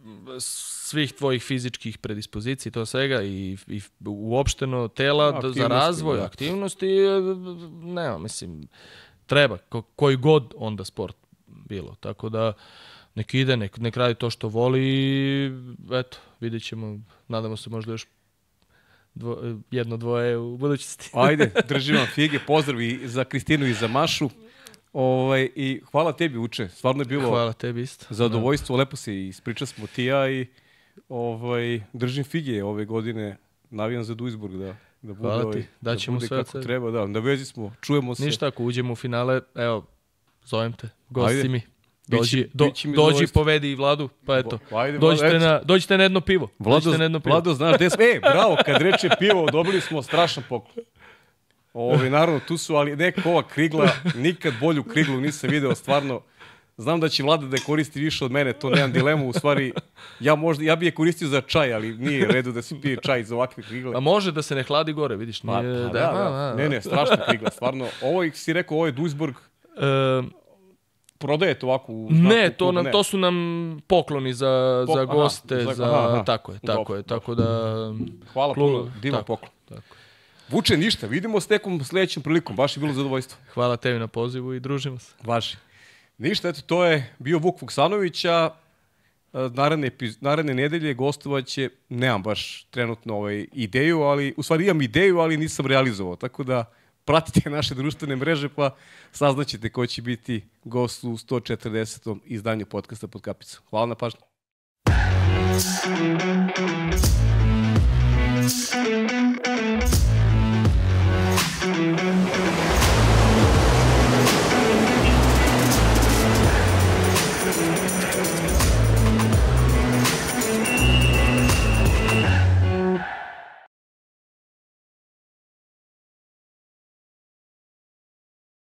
svih tvojih fizičkih predispozicija, to svega i, i uopšteno tela da, za razvoj, da. Aktivnosti, nema, mislim, treba, ko, koji god onda sport bilo. Tako da nek ide, nek, nek radi to što voli i eto, vidjet ćemo, nadamo se možda još dvo, jedno, dvoje u budućnosti. Ajde, držim vam fige, pozdrav i za Kristinu i za Mašu. Ovaj, i hvala tebi, Uče, stvarno je bilo hvala tebi isto. Zadovoljstvo, lepo se ispričali smo ti ja i ovaj, držim fige ove godine, navijam za Duisburg da, da bude, hvala ovaj, ti, da ćemo sve kako treba, da, na vezi smo, čujemo se. Ništa, ako uđemo u finale, evo, zovem te, gosti ajde. Mi. Dođi, bići, do, bići dođi povedi i Vladu, pa eto, ajde, dođite, Vlado, na, dođite na jedno pivo. Vlado, na jedno pivo. Vlado, znaš gde smo, e, bravo, kad reče pivo, dobili smo strašan poklon. Ove, naravno, tu su, ali neka ova krigla, nikad bolju kriglu nisam video, stvarno. Znam da će Vlada da je koristi više od mene, to nemam dilemu, u stvari, ja, možda, ja bi je koristio za čaj, ali nije redu da se pije čaj za ovakve krigle. A može da se ne hladi gore, vidiš? Nije, Pa, pa, da, da, da, da, da. Ne, ne, strašna krigla, stvarno. Ovo je, si rekao, ovo je Duisburg, E, prodaje to ovako u ne, znaku to, kluba, nam, ne. to su nam pokloni za, Pok- za aha, goste, za- za, aha, aha. tako je, tako Dobro, je, tako da... Hvala klub- puno, divan tako, poklon. tako. Vuče, ništa, vidimo s nekom sledećom prilikom, baš je bilo zadovoljstvo. Hvala tebi na pozivu i družimo se. Vaši. Ništa, eto, to je bio Vuk Vuksanović, a naredne, epiz- naredne nedelje gostovaće, nemam baš trenutno ovaj ideju, ali, u stvari imam ideju, ali nisam realizovao, tako da pratite naše društvene mreže pa saznaćete ko će biti gost u sto četrdesetom izdanju podcasta Pod kapicom. Hvala na pažnju.